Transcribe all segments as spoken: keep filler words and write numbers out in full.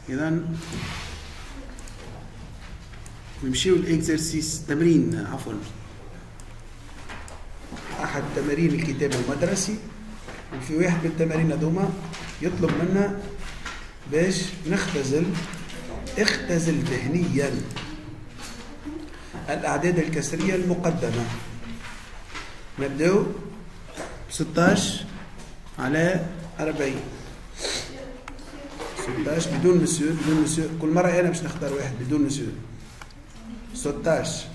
إذا نمشيو الإكزرسيس تمرين عفوا أحد تمارين الكتاب المدرسي، وفي واحد من التمارين هذوما يطلب منا باش نختزل اختزل ذهنيا الأعداد الكسرية المقدمة. نبدأ ستاش على أربعين. ستاش بدون مسيو بدون مسيو كل مرة أنا باش نختار واحد بدون مسيو. ستاش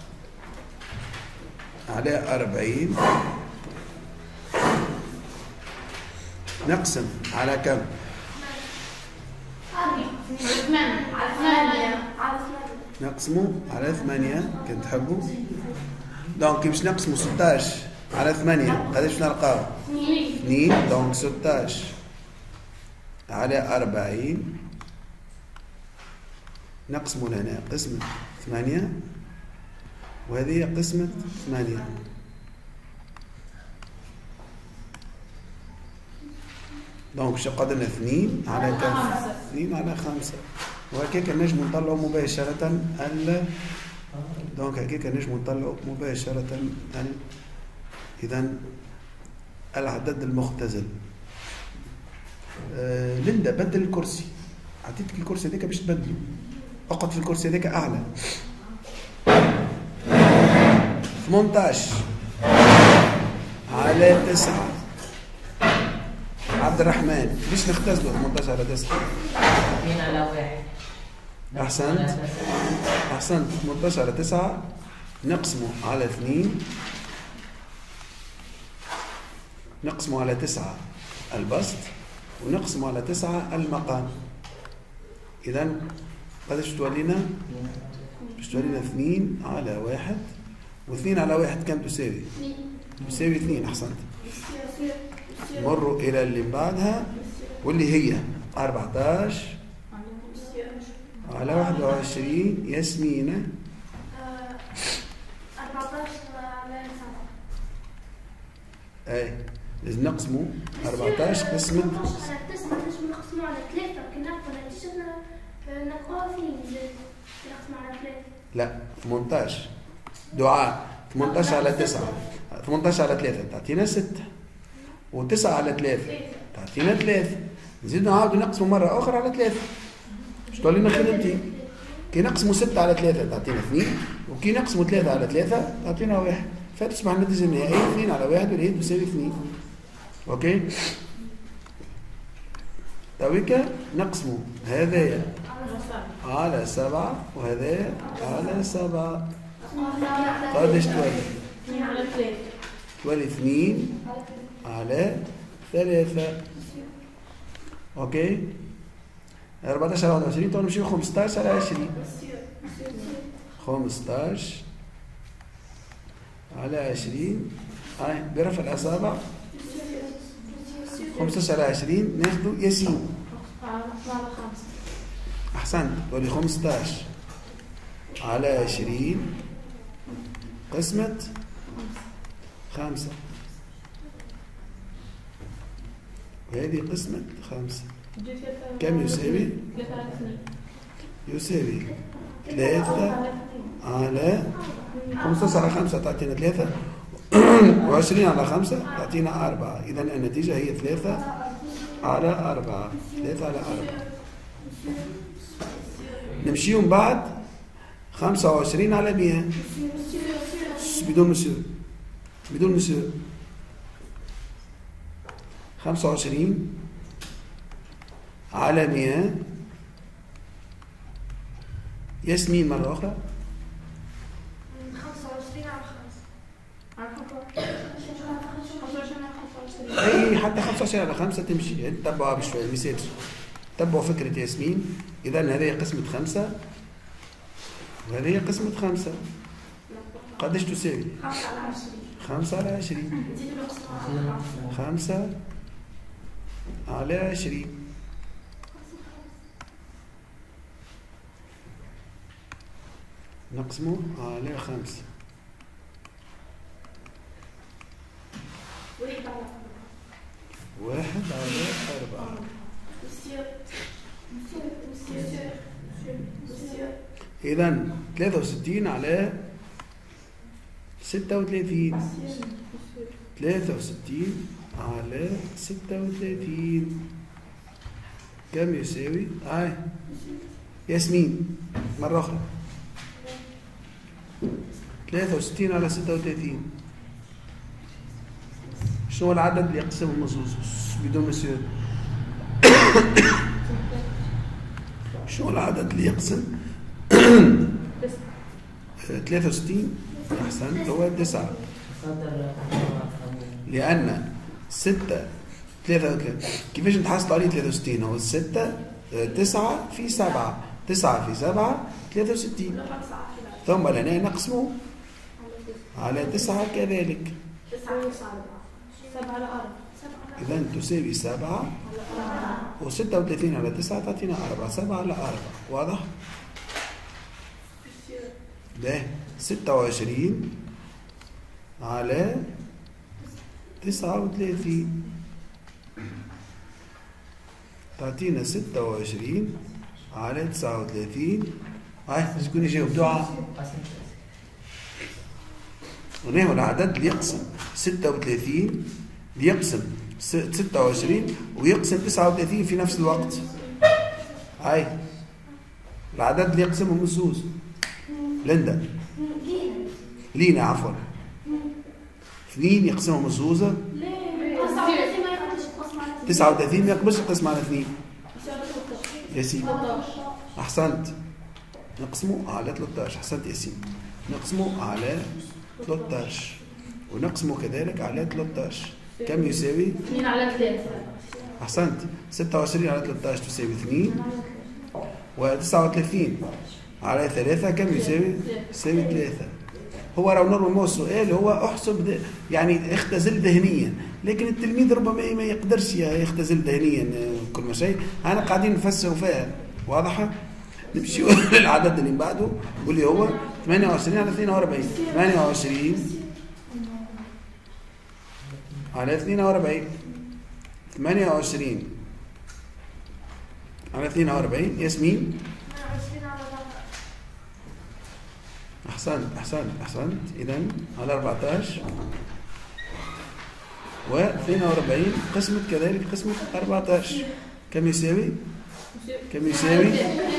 على أربعين نقسم على كم؟ نقسموا على ثمانية كنت تحبوا؟ دونك باش نقسموا ستاش على ثمانية قداش نلقاو؟ اثنين. دونك ستاش على أربعين نقسموا هنا قسمة ثمانية وهذه قسمة ثمانية. دونك باش يقعد لنا اثنين على كم؟ اثنين على خمسة. وهكاك نجمو نطلعو مباشرة ال دونك هكاك نجمو نطلعو مباشرة ال إذا العدد المختزل. آه ليندا بدل الكرسي، عطيتك الكرسي هذاك باش تبدلو، اقعد في الكرسي هذاك أعلى. ثمنتاش على تسعة. عبد الرحمن ليش نختزلوا ثمنتاش على تسعة؟ اثنين على واحد. أحسنت أحسنت. ثمنتاش على تسعة نقسمه على اثنين، نقسمه على تسعة البسط ونقسمه على تسعة المقام. إذا قداش تولينا؟ باش تولينا اثنين على واحد، واثنين على واحد كم تساوي؟ تساوي اثنين. أحسنت. مروا إلى اللي بعدها واللي هي أربعتاش على واحد وعشرين. ياسمينة أربعتاش على سبعة. أي لازم نقسموا أربعتاش قسمة على تسعة لازم نقسموا على ثلاثة. كي نقول شفنا نلقاوها فين نقسموا على ثلاثة؟ لا ثمنتاش. دعاء ثمنتاش على تسعة. ثمنتاش على ثلاثة تعطينا ستة، وتسعة على ثلاثة تعطينا ثلاثة. نزيدو نعاودو نقسموا مرة أخرى على ثلاثة باش تولينا خدمتين. كي نقسموا ستة على ثلاثة تعطينا اثنين، وكي نقسموا ثلاثة على ثلاثة تعطينا واحد. فتصبح النتيجة النهائية اثنين على واحد واللي هي تساوي اثنين. أوكي؟ تويكا نقسموا هذايا على سبعة وهذايا على سبعة. قداش تولي؟ اثنين على ثلاثة. تولي اثنين على ثلاثة. أوكي؟ أربعتاش على واحد وعشرين. تو نمشيو خمسطاش على عشرين. خمسطاش على عشرين هاي برفع الأصابع. خمسطاش على عشرين ناخدو ياسين. أحسنت. تولي خمسطاش على عشرين قسمة خمسة، وهذه قسمة خمسة. كم يساوي؟ يساوي ثلاثة على خمسطاش على خمسة تعطينا ثلاثة، وعشرين على خمسة تعطينا أربعة. إذا النتيجة هي ثلاثة على أربعة. ثلاثة على أربعة. نمشيو من بعد خمسة وعشرين على مئة. بدون مسيو بدون مسيو. خمسة وعشرين على مئة. ياسمين مرة أخرى. خمسة وعشرين على خمسة. أي حتى خمسة وعشرين على خمسة تمشي. تبعوا بشوية الميساج، تبعوا فكرة ياسمين. إذا هذه قسمة خمسة وهذه قسمة خمسة. قداش تساوي؟ خمسة على عشرين. خمسة على عشرين. خمسة على عشرين. نقسمه على خمسة. واحد على أربعة. إذا ثلاثة وستين على ستة وثلاثين. ثلاثة وستين على ستة وثلاثين كم يساوي؟ هاي ياسمين مرة أخرى. ثلاثة وستين على ستة وثلاثين شنو هو العدد اللي يقسم المزوز بدون مسير؟ شنو هو العدد اللي يقسم ثلاثة وستين؟ أحسنت، هو تسعة. لأن ستة ثلاثة وثلاثين كيفاش نتحصلوا عليه ثلاثة وستين؟ هو ستة تسعة في سبعة، تسعة في سبعة ثلاثة وستين، ثم لنا نقسمه على تسعة كذلك. إذا تساوي سبعة وستة وثلاثين على تسعة تعطينا أربعة، سبعة على أربعة، واضح؟ ده ستة وعشرين على تسعة وثلاثين تعطينا ستة وعشرين على تسعة وثلاثين. هاي شكون يجاوب؟ دعاء. هنا هو العدد اللي يقسم ستة وثلاثين ليقسم ستة وعشرين ويقسم تسعة وثلاثين في نفس الوقت. هاي العدد اللي يقسمهم الزوز. لندا لينا عفوا اثنين يقسمهم الزوزة. تسعة وثلاثين ما يقبلش يقسم على اثنين. ياسين أحسنت، نقسمه على ثلاثة عشر. أحسنت ياسين، نقسمه على ثلاثة عشر ونقسمه كذلك على ثلاثة عشر. كم يساوي؟ اثنين على ثلاثة. أحسنت، ستة وعشرين على ثلاثة عشر تساوي اثنين، وتسعة وثلاثين على ثلاثة كم يساوي؟ يساوي ثلاثة. هو راه نورمال مو السؤال هو احسب يعني اختزل ذهنيا، لكن التلميذ ربما ما يقدرش يختزل ذهنيا كل ما شيء. انا قاعدين نفسروا فيها، واضحه؟ نمشيو للعدد اللي بعده واللي هو ثمانية وعشرين على اثنين وأربعين. ثمانية وعشرين على اثنين وأربعين، ثمانية وعشرين على اثنين وأربعين. ياسمين أحسنت أحسنت أحسنت. إذا على أربعة عشر و اثنين وأربعين قسمت كذلك قسمت أربعة عشر كم يساوي؟ كم يساوي؟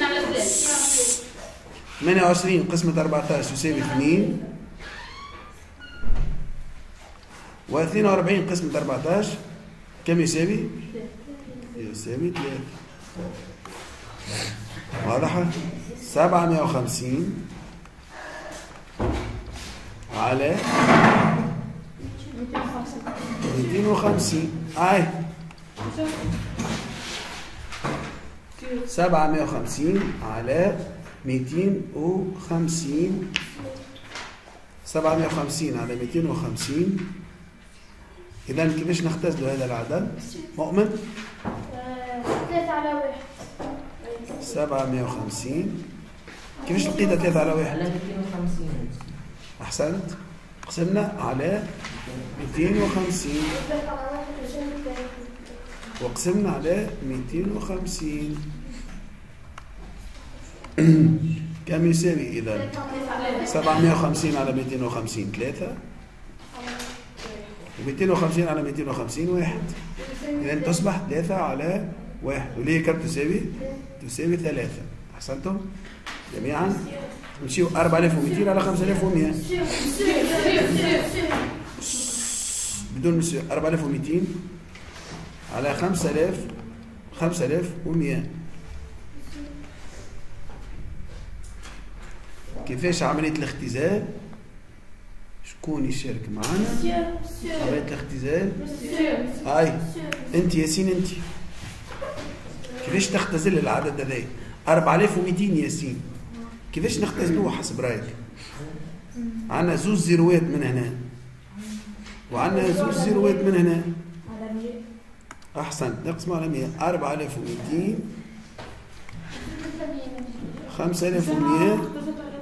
ثمانية وعشرين قسمت أربعة عشر يساوي اثنين، و اثنين وأربعين قسمت أربعة عشر كم يساوي؟ يساوي ثلاثة. واضحة؟ سبعمائة وخمسين على مئتين وخمسين. هاي سبعمائة وخمسين على مئتين وخمسين. سبعمائة وخمسين على مئتين وخمسين. إذا كيفاش نختزلوا هذا العدد؟ مؤمن؟ ثلاثة على واحد. سبعمائة وخمسين كيفاش لقيتها ثلاثة على واحد؟ على مئتين وخمسين. أحسنت، قسمنا على مئتين وخمسين وقسمنا على مئتين وخمسين. كم يساوي إذا؟ سبعمائة وخمسين على مئتين وخمسين ثلاثة، ومئتين وخمسين على مئتين وخمسين واحد. إذا تصبح ثلاثة على واحد، وليه كم تساوي؟ تساوي ثلاثة. أحسنتم جميعا. نمشيو أربعة آلاف ومئتين على خمسة آلاف ومئة بدون مسيو. أربعة آلاف ومئتين على خمسة آلاف خمسة آلاف ومئة. كيفاش عملية الاختزال؟ شكون يشارك معنا؟ عملية الاختزال؟ هاي أنت ياسين، أنت كيفاش تختزل العدد هذا؟ أربعة آلاف ومئتين ياسين، كيفاش نختزلوه حسب رايك؟ عندنا زوز زيروات من هنا وعندنا زوز زيروات من هنا. احسنت، نقسم على مئة. أربعة آلاف ومئتين خمسة آلاف ومئة.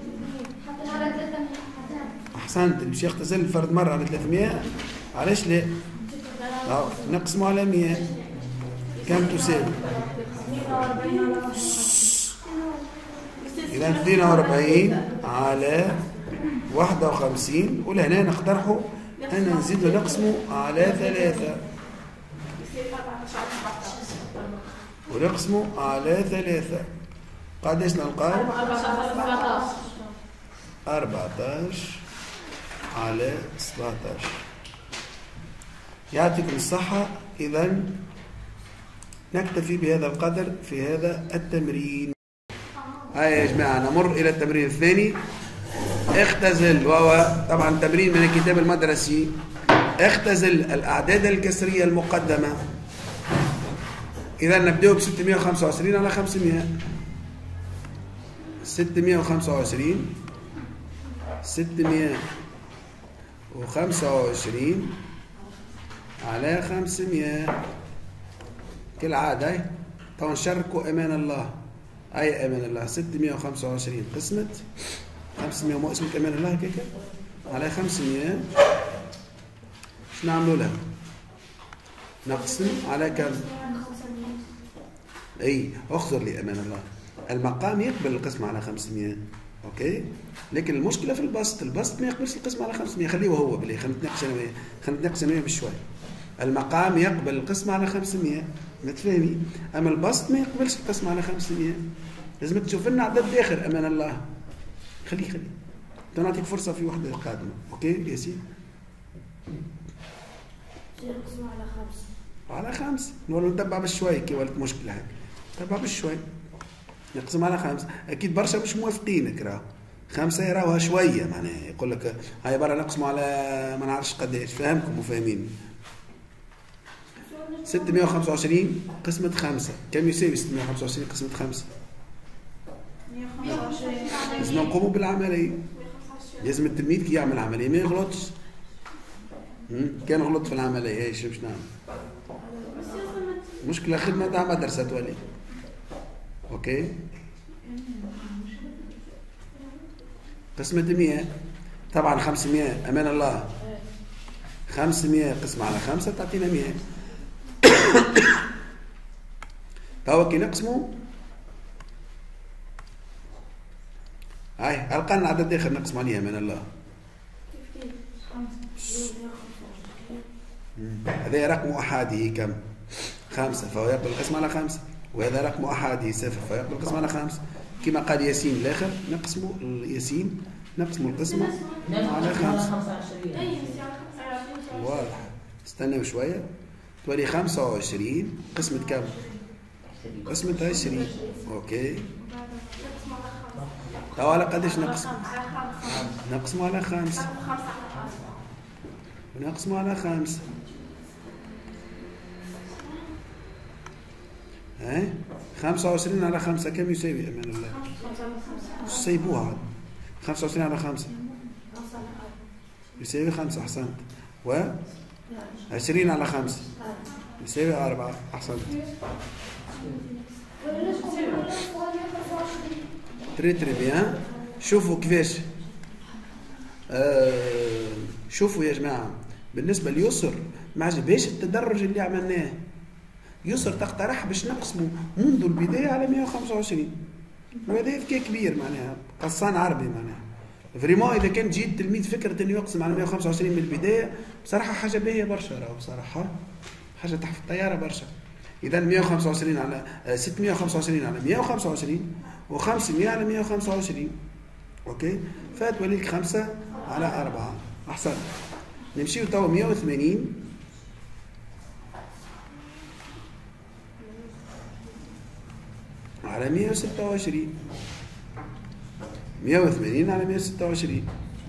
احسنت، باش يختزل الفرد مره على ثلاثمئة. علاش لا؟ نقسم على مئة كم تساوي؟ إذا اثنين وأربعين على واحد وخمسين، ولهنا نقترحوا أن نزيد نقسمه على ثلاثة، ونقسمه على ثلاثة. قداش نلقاو؟ أربعتاش على سبعتاش. يعطيكم الصحة. إذا نكتفي بهذا القدر في هذا التمرين. هيا يا جماعة نمر إلى التمرين الثاني. اختزل، وهو طبعا تمرين من الكتاب المدرسي. اختزل الأعداد الكسرية المقدمة. إذا نبدأ ب ستمائة وخمسة وعشرين على خمسمائة. ستمائة وخمسة وعشرين ستمائة وخمسة وعشرين على خمسمائة كالعادة. طبعا شاركوا أمان الله. أي أمان الله. ستمائة وخمسة وعشرين قسمت خمسمائة، مو اسمك أمان الله هكاك على خمسمائة. شنو نعملوا لها؟ نقسم على كم؟ اي اخذر لي امان الله. المقام يقبل القسم على خمسمائة، اوكي، لكن المشكله في البسط. البسط ما يقبلش القسم على خمسمائة. خليه هو بالله. خلينا نتناقش انا وياه، خلينا نتناقش انا وياه بشوي. المقام يقبل القسم على خمسمائة، متفاهمي؟ اما البسط ما يقبلش القسم على خمسمائة. لازمك تشوف لنا عدد اخر. امان الله. خليه خليه تو نعطيك فرصه في وحده قادمه. اوكي ياسين؟ نقسم على خمسة. على خمسة. نولوا نتبع بشوي كي ولات مشكلة هيك. نتبع بشوي. نقسم على خمسة. أكيد برشا مش موافقينك راه. خمسة يراوها شوية معناها. يقول لك هاي برا نقسموا على ما نعرفش قداش. فاهمكم وفاهمين. ستمائة وخمسة وعشرين قسمة خمسة. كم يساوي ستمائة وخمسة وعشرين قسمة خمسة؟ لازم نقوموا بالعملية. لازم التلميذ كي يعمل عملية ما يغلطش. كان غلط في العملية ايش باش نعمل؟ مشكلة خدمة تاع مدرسة تولي. اوكي؟ قسمة مئة. طبعا خمسمائة. امان الله. خمسمائة قسمة على خمسة تعطينا مئة. توا كي نقسموا هاي القانا عدد اخر نقسم عليه. امان الله. هذا رقم أحادي كم؟ خمسة، فهو يقبل القسم على خمسة. وهذا رقم أحادي صفر، فهو يقبل القسم على خمسة. كما قال ياسين الآخر نقسموا ياسين نقسموا القسمة على خمسة. واضح. استنوا شوية. تولي خمسة وعشرين قسمة كم؟ قسمة عشرين. أوكي. توا على قداش نقسم؟ نقسم على خمسة. ونقسم على خمسة. ها؟ خمسة وعشرين على خمسة كم يساوي أمان الله؟ سيبوها. خمسة وعشرين على خمسة يساوي خمسة. أحسنت. و عشرين على خمسة يساوي أربعة. أحسنت. تري تري بيان. شوفوا كيفاش. آه شوفوا يا جماعة. بالنسبة ليسر ما عجبهاش التدرج اللي عملناه. يسر تقترح باش نقسموا منذ البداية على مائة وخمسة وعشرين. وهذا ذكاء كبير معناها. قصان عربي معناها. فريمون إذا كان جيد التلميذ فكرة إنه يقسم على مائة وخمسة وعشرين من البداية بصراحة حاجة باهية برشا. راهو بصراحة حاجة تحت الطيارة برشا. إذا مائة وخمسة وعشرين على ستمائة وخمسة وعشرين على مائة وخمسة وعشرين وخمسمائة على مائة وخمسة وعشرين. أوكي. فتولي لك خمسة على أربعة. أحسن. نمشيو توا مائة وثمانين على مائة وستة وعشرين. مائة وثمانين على مائة وستة وعشرين.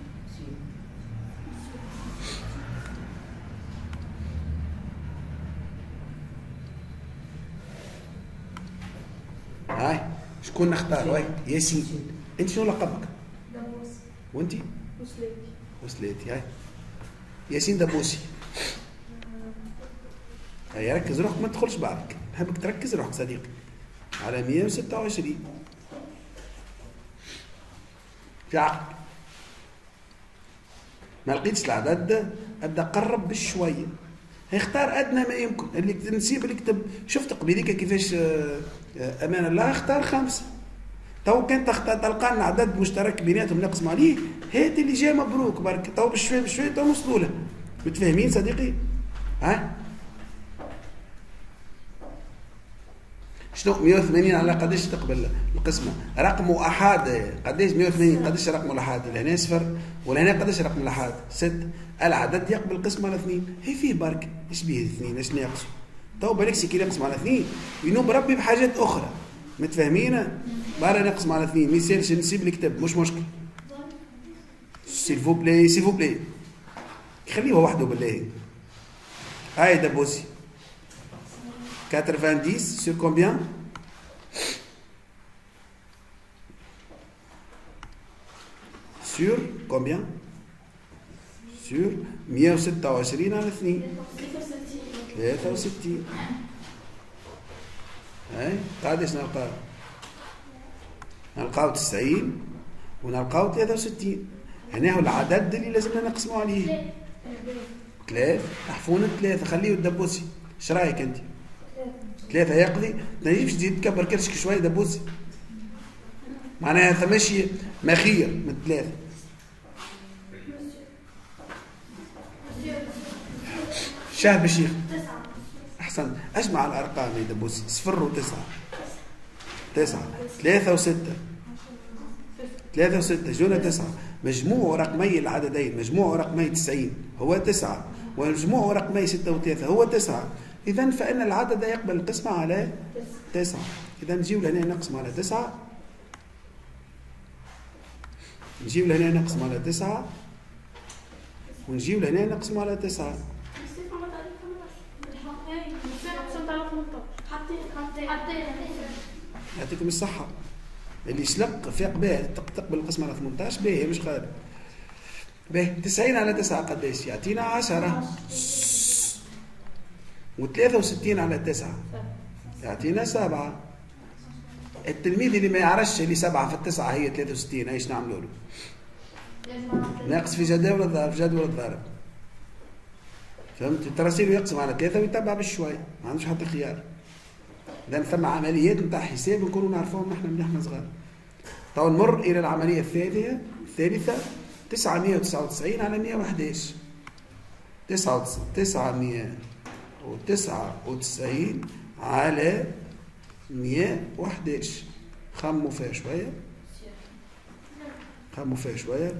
هاي شكون نختار؟ هاي ياسين. انت شنو لقبك؟ دبوس. وانت؟ وسليتي. وسليتي. هاي ياسين دبوسي. هاي ركز روحك ما تدخلش بعضك. نحبك تركز روحك صديقي. على مائة وستة وعشرين. في عقل. ما لقيتش العدد ابدا قرب بشويه. اختار ادنى ما يمكن. اللي نسيب اللي كتب شفت قبيليك كيفاش امان الله اختار خمسه. تو كان تلقى لنا عدد مشترك بيناتهم نقسم عليه، هات اللي جا مبروك برك. تو بشويه بشويه تو نوصلوا له. متفاهمين صديقي؟ ها؟ شنو مية وثمانين على قداش تقبل القسمه؟ رقمه احاد قداش مية وثمانين؟ قداش رقمه الاحاد؟ لهنا صفر ولهنا قداش رقم الاحاد؟ ست. العدد يقبل القسمه على اثنين، هي فيه برك ايش بيه اثنين؟ ايش ناقصه؟ تو بالك سي كي نقسم على اثنين ينوب ربي بحاجات اخرى. متفاهمين؟ برا نقسم على اثنين، ما يصيرش نسيب الكتاب مش مشكل. سيل فو بلاي سيل فو بلاي خليوها وحده بالله. هاي دبوسي quatre-vingt-dix sur combien? Sur combien? Sur مية وستة وعشرين على اثنين ثلاثة وستين. هاي قاعدش نلقاو؟ نلقاو تسعين ونلقاو ثلاثة وستين. هنا هو العدد اللي لازمنا نقسموا عليه. ثلاثة تحفون ثلاثة خليه الدبوسي. ايش رايك انت؟ ثلاثة يقضي؟ ما تجيبش تزيد تكبر كرشك شوية دبوسي. معناها ثمشي مخير من ثلاثة. شاه بشيخ. أحسن. أجمع الأرقام يا دبوسي. صفر وتسعة. تسعة. ثلاثة وستة. ثلاثة وستة جونا تسعة. مجموع رقمي العددين، مجموع رقمي تسعين هو تسعة، ومجموع رقمي ستة وثلاثة هو تسعة. إذا فإن العدد يقبل القسمة على تسعة. إذا نجيب لهنا نقسم على تسعة. نجيب لهنا نقسم على تسعة. ونجيب لهنا نقسم على تسعة. يعطيكم الصحة. اللي يسلق فيق به تقبل القسمة على ثمانية عشر به مش غالب. به تسعين على تسعة قداش؟ يعطينا عشرة. وثلاثة وستين على تسعة يعطينا سبعة. التلميذ اللي ما يعرفش اللي سبعة في التسعة هي ثلاثة وستين ايش نعملوا له؟ ناقص في جدول الضارب، في جدول الضارب. فهمت؟ التراسيل يقسم على ثلاثة ويتبع بالشوي، ما عندوش حتى خيار. إذا ثم عمليات نتاع حساب نكونوا نعرفوهم نحن من احنا صغار. تو نمر إلى العملية الثانية الثالثة. تسعمية وتسعة وتسعين على مية وحداش. تسعمية وتسعة وتسعين على مية وحداش. خموا فيها شوية. خموا فيها شوية.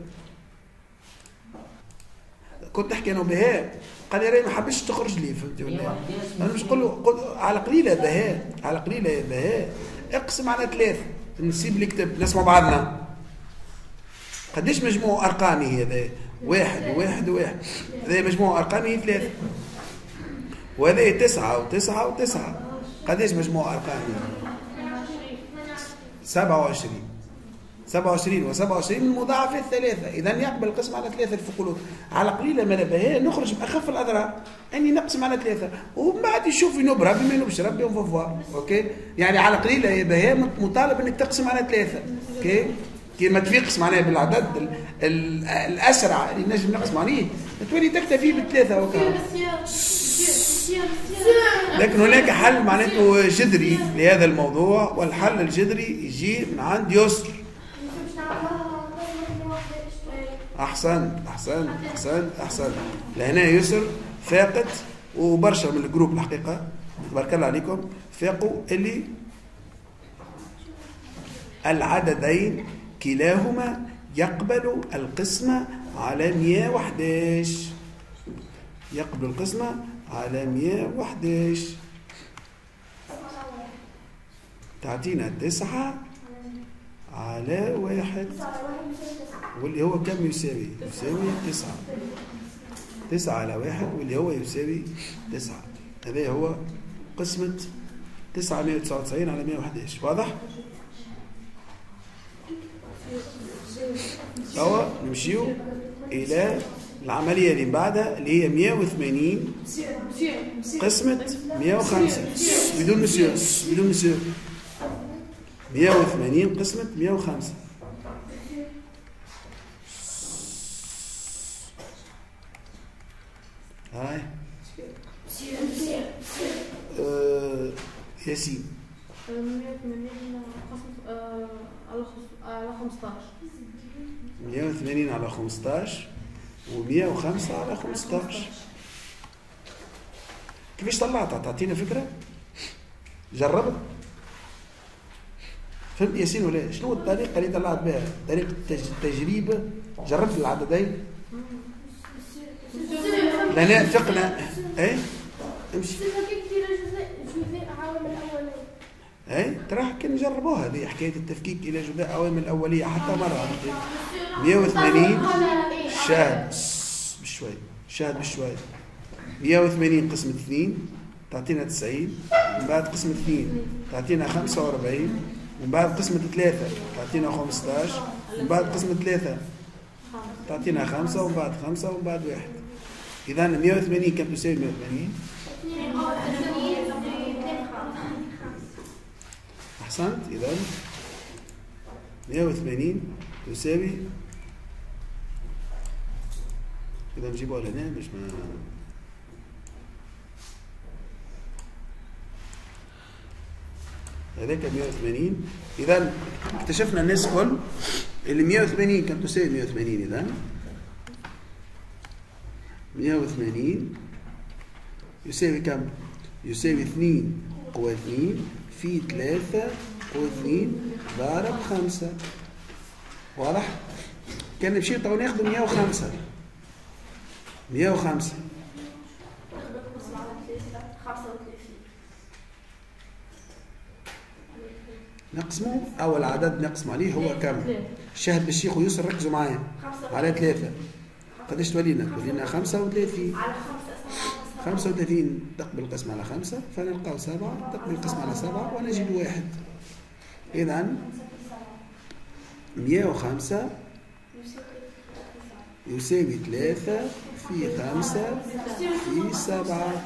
كنت نحكي انا وبهاء قال لي راهي ما حبش تخرج لي، فهمتي ولا؟ انا مش نقول له على قليله بهاء، على قليله يا بهاء اقسم على ثلاثه نسيب الكتاب نسمع بعضنا. قديش مجموع ارقامي هذا؟ واحد وواحد وواحد. هذا مجموع ارقامي ثلاثه. وهذا تسعه وتسعه وتسعه. قديش مجموع ارقامي؟ سبعة وعشرين. سبعة وعشرين وسبعة وعشرين من مضاعفات ثلاثة. إذا يقبل القسم على ثلاثة الفقولات. على قليلة ما بها نخرج بأخف الأضرار. أني نقسم على ثلاثة ومن بعد يشوف ينوب ربي ما ينوبش ربي ونفوار. أوكي؟ يعني على قليلة يا بها مطالب أنك تقسم على ثلاثة. أوكي؟ كي ما تفيقش معناها بالعدد ال ال الأسرع اللي نجم نقسم عليه تولي تكتفي بثلاثة وكذا. لكن هناك حل معناته جذري لهذا الموضوع، والحل الجذري يجي من عند يسر. احسنت احسنت احسنت احسنت. لهنا يسر فاقت وبرشا من الجروب الحقيقه تبارك الله عليكم فاقوا اللي العددين كلاهما يقبل القسمه على مية وحداش. يقبل القسمه على مية وحداش. تعطينا تسعة على واحد واللي هو كم يساوي؟ يساوي تسعة. تسعة على واحد واللي هو يساوي تسعة. هذا هو قسمة تسعمية وتسعة وتسعين على مية وحداش. واضح؟ أو نمشيو إلى العملية اللي بعدها اللي هي مية وثمانين قسمة مية وخمسة. بدون مسيو بدون مسيو. مية وثمانين قسمة مية وخمسة. هاي آه ياسين. مية وثمانين قسمة على خمسطاش. مية وثمانين على خمسطاش ومية وخمسة على خمسطاش. كيفاش طلعتها؟ تعطينا فكرة؟ جربت؟ فهمت ياسين ولا شنو الطريقة اللي طلعت بها؟ طريقة التجريب. جربت العددين؟ لنا فقنا اي امشي. اي ترى كان نجربوها هذه حكاية التفكيك إلى جزاء عوامل الأولية حتى مرة. مية وثمانين شاهد بشوي شاهد بشوي. مية وثمانين قسمة اثنين تعطينا تسعين، ومن بعد قسمة اثنين تعطينا خمسة وأربعين، ومن بعد قسمة ثلاثة تعطينا خمسطاش، ومن بعد قسمة ثلاثة تعطينا خمسة، ومن بعد خمسة، ومن بعد واحد. إذا مية وثمانين كم تساوي مية وثمانين؟ أحسنت. إذا مية وثمانين تساوي، إذا نجيبوها لهنا باش ما هذاك مية وثمانين. إذا اكتشفنا الناس كل اللي مية وثمانين كم تساوي مية وثمانين. إذا مية وثمانين يساوي كم؟ يساوي اثنين قوة اثنين في ثلاثة قوة اثنين ضارب خمسة. واضح؟ كان نمشي تو ناخذ مية وخمسة. مية وخمسة نقسمه. أول عدد نقسم عليه هو كم؟ شاهد بالشيخ ويسر ركزوا معايا. على ثلاثة قداش تولينا؟ تولينا خمسة وثلاثين. خمسة وثلاثين تقبل القسم على خمسة فنلقاو سبعة، تقبل القسم على سبعة ونجد واحد. إذا مية وخمسة يساوي ثلاثة في خمسة في سبعة.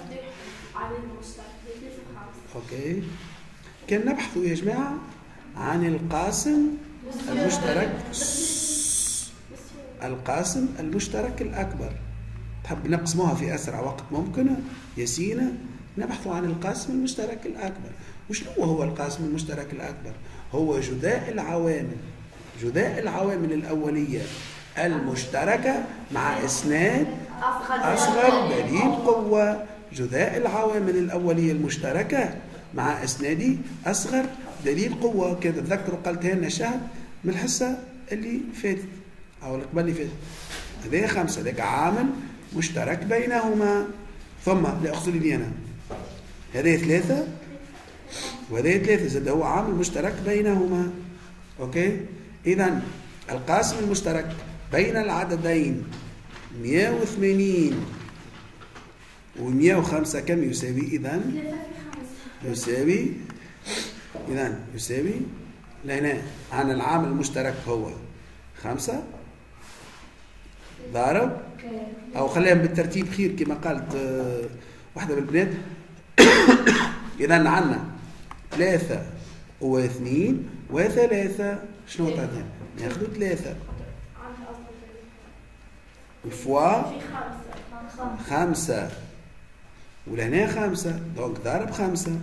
أوكي. كان نبحث يا جماعة عن القاسم المشترك، القاسم المشترك الأكبر. تحب نقسموها في أسرع وقت ممكن ياسين؟ نبحث عن القاسم المشترك الأكبر. وشنو هو القاسم المشترك الأكبر؟ هو جداء العوامل، جداء العوامل الأولية المشتركة مع إسناد أصغر دليل قوة. جداء العوامل الأولية المشتركة مع إسناد أصغر دليل قوة. كذا تذكروا قلتها لنا شهد من الحصة اللي فاتت أو اللي قبل اللي فاتت. هذا خمسة، ذاك عامل مشترك بينهما. ثم لا أقصد لي أنا هذا ثلاثة وهذا ثلاثة زاد هو عامل مشترك بينهما. أوكي. إذا القاسم المشترك بين العددين مية وثمانين و مية وخمسة كم يساوي؟ إذا يساوي إذا يساوي لهنا عن العامل المشترك هو خمسة ضارب، أو خليهم بالترتيب خير كما قالت واحدة بالبنات. إذا عندنا ثلاثة واثنين وثلاثة. شنو تعطينا؟ ناخذ ثلاثة فوا خمسة ولهنا خمسة، دونك ضارب خمسة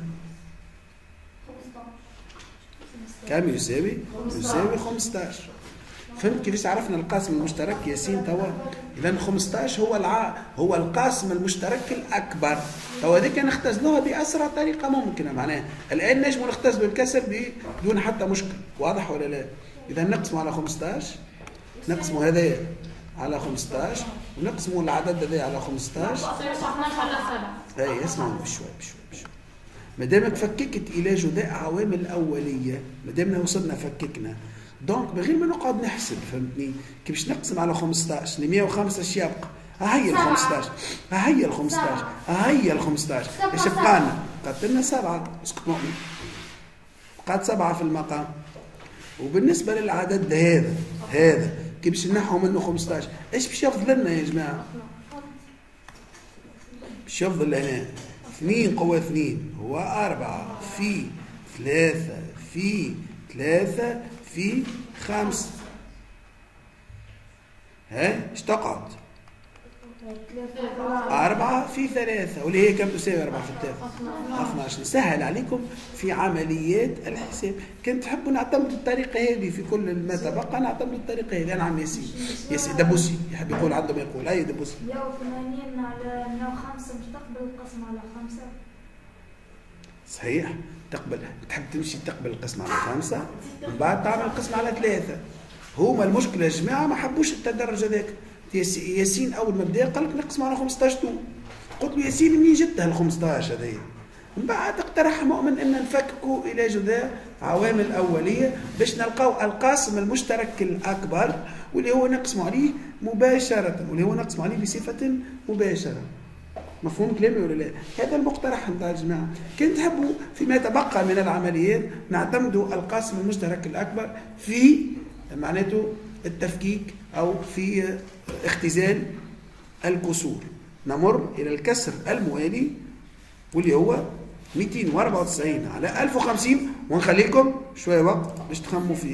كم يساوي؟ يساوي خمسطاش. فهمت كيفاش عرفنا القاسم المشترك ياسين توا؟ إذا خمسطاش هو الع... هو القاسم المشترك الأكبر. توا هذيك نختزلوها بأسرع طريقة ممكنة. معناها الآن نجم نختزلوا الكسر بدون حتى مشكل. واضح ولا لا؟ إذا نقسموا على خمسطاش، نقسموا هذا على خمسطاش ونقسموا العدد هذا على خمسطاش. اي اسمعوا بشوي بشوي بشوي. ما دامك فككت إلى جداء عوامل أولية، ما دامنا وصلنا فككنا، دونك بغير ما نقعد نحسب. فهمتني؟ كي باش نقسم على خمسطاش ل مية وخمسة اش يبقى؟ ها هي ال خمسطاش، ها هي ال خمسطاش، ها هي ال خمسطاش. اش بقى لنا؟ بقات لنا سبعة. اسكت مؤمن. بقات سبعة في المقام. وبالنسبة للعدد هذا هذا كي باش نحو منه خمسطاش، ايش باش يفضل لنا يا جماعة؟ باش يفضل لنا اثنين قوة اثنين هو أربعة في ثلاثة في ثلاثة في خمسة. ها ايش تقعد؟ أربعة في ثلاثة، واللي هي كم تساوي أربعة في ثلاثة؟ اثنا عشر. سهل عليكم في عمليات الحساب. كنت تحبوا نعتمدوا الطريقة هذه في كل ما تبقى، نعتمدوا الطريقة هذه. أنا عم ياسين ياسين دبوسي يحب يقول عنده ما يقول. أي دبوسي؟ مئة وثمانين على مئة وخمسة مش تقبل القسم على خمسة. صحيح، تقبل. تحب تمشي تقبل القسم على خمسة ومن بعد تعمل القسم على ثلاثة. هما المشكلة يا جماعة ما حبوش التدرج هذاك. ياسين أول ما بدا قال لك نقسم على خمسطاش تو. قلت له ياسين منين جبت هال خمسطاش هذايا؟ من بعد اقترح مؤمن أن نفككوا إلى جذاء عوامل أولية باش نلقاو القاسم المشترك الأكبر واللي هو نقسم عليه مباشرة، واللي هو نقسم عليه بصفة مباشرة. مفهوم كلامي ولا لا؟ هذا المقترح نتاع الجماعة. كان تحبوا فيما تبقى من العمليات نعتمدوا القاسم المشترك الأكبر في معناته التفكيك أو في اختزال الكسور. نمر إلى الكسر الموالي واللي هو مئتين وأربعة وتسعين على ألف وخمسين، ونخليكم شوية وقت باش تخموا فيه.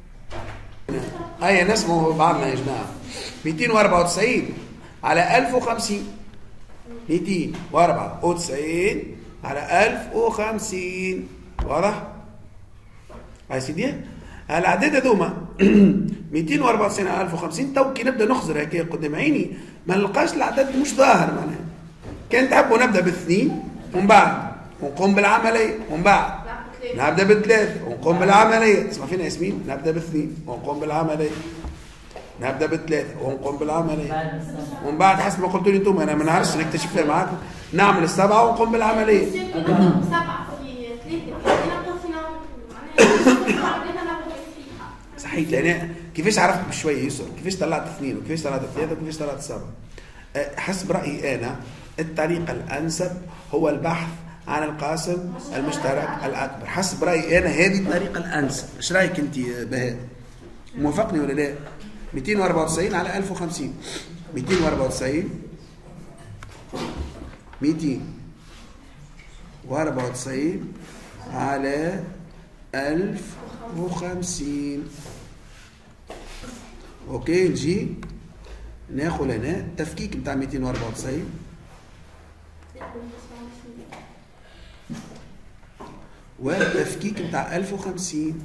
هيا نسمعوا بعضنا يا جماعة. مئتين وأربعة وتسعين على ألف وخمسين. مئتين وأربعة وتسعين على ألف وخمسين. واضح؟ هاي سيدي الأعداد هذوما مئتين وأربعة وتسعين على ألف وخمسين. تو كي نبدا نخزر هكا قدام عيني ما نلقاش الأعداد مش ظاهر معناها. كان تحبوا نبدا باثنين ومن بعد ونقوم بالعملية، ومن بعد نبدا بالثلاثة ونقوم بالعملية. تسمع فينا ياسمين؟ نبدا باثنين ونقوم بالعملية، نبدا بالثلاثة ونقوم بالعملية، ومن بعد حسب ما قلتوا لي انتم انا ما نعرفش نكتشفها معاكم نعمل السبعة ونقوم بالعملية. سبعة في ثلاثة صحيح. لأن كيفاش عرفت بشوية يسر كيفاش طلعت اثنين وكيفاش طلعت ثلاثة وكيفاش طلعت سبعة؟ حسب رأيي أنا الطريقة الأنسب هو البحث عن القاسم المشترك الأكبر. حسب رأيي أنا هذه الطريقة الأنسب. إيش رأيك أنت بهذا؟ موافقني ولا لا؟ مئتين وأربعة وتسعين على ألف وخمسين. مئتين وأربعة وتسعين مئتين وأربعة وتسعين على ألف وخمسين. اوكي نجي ناخذ هنا التفكيك نتاع مئتين وأربعة وتسعين والتفكيك نتاع ألف وخمسين.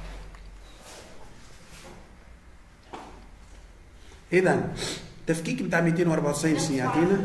اذا التفكيك نتاع مئتين وأربعة وتسعين شنو يعطينا؟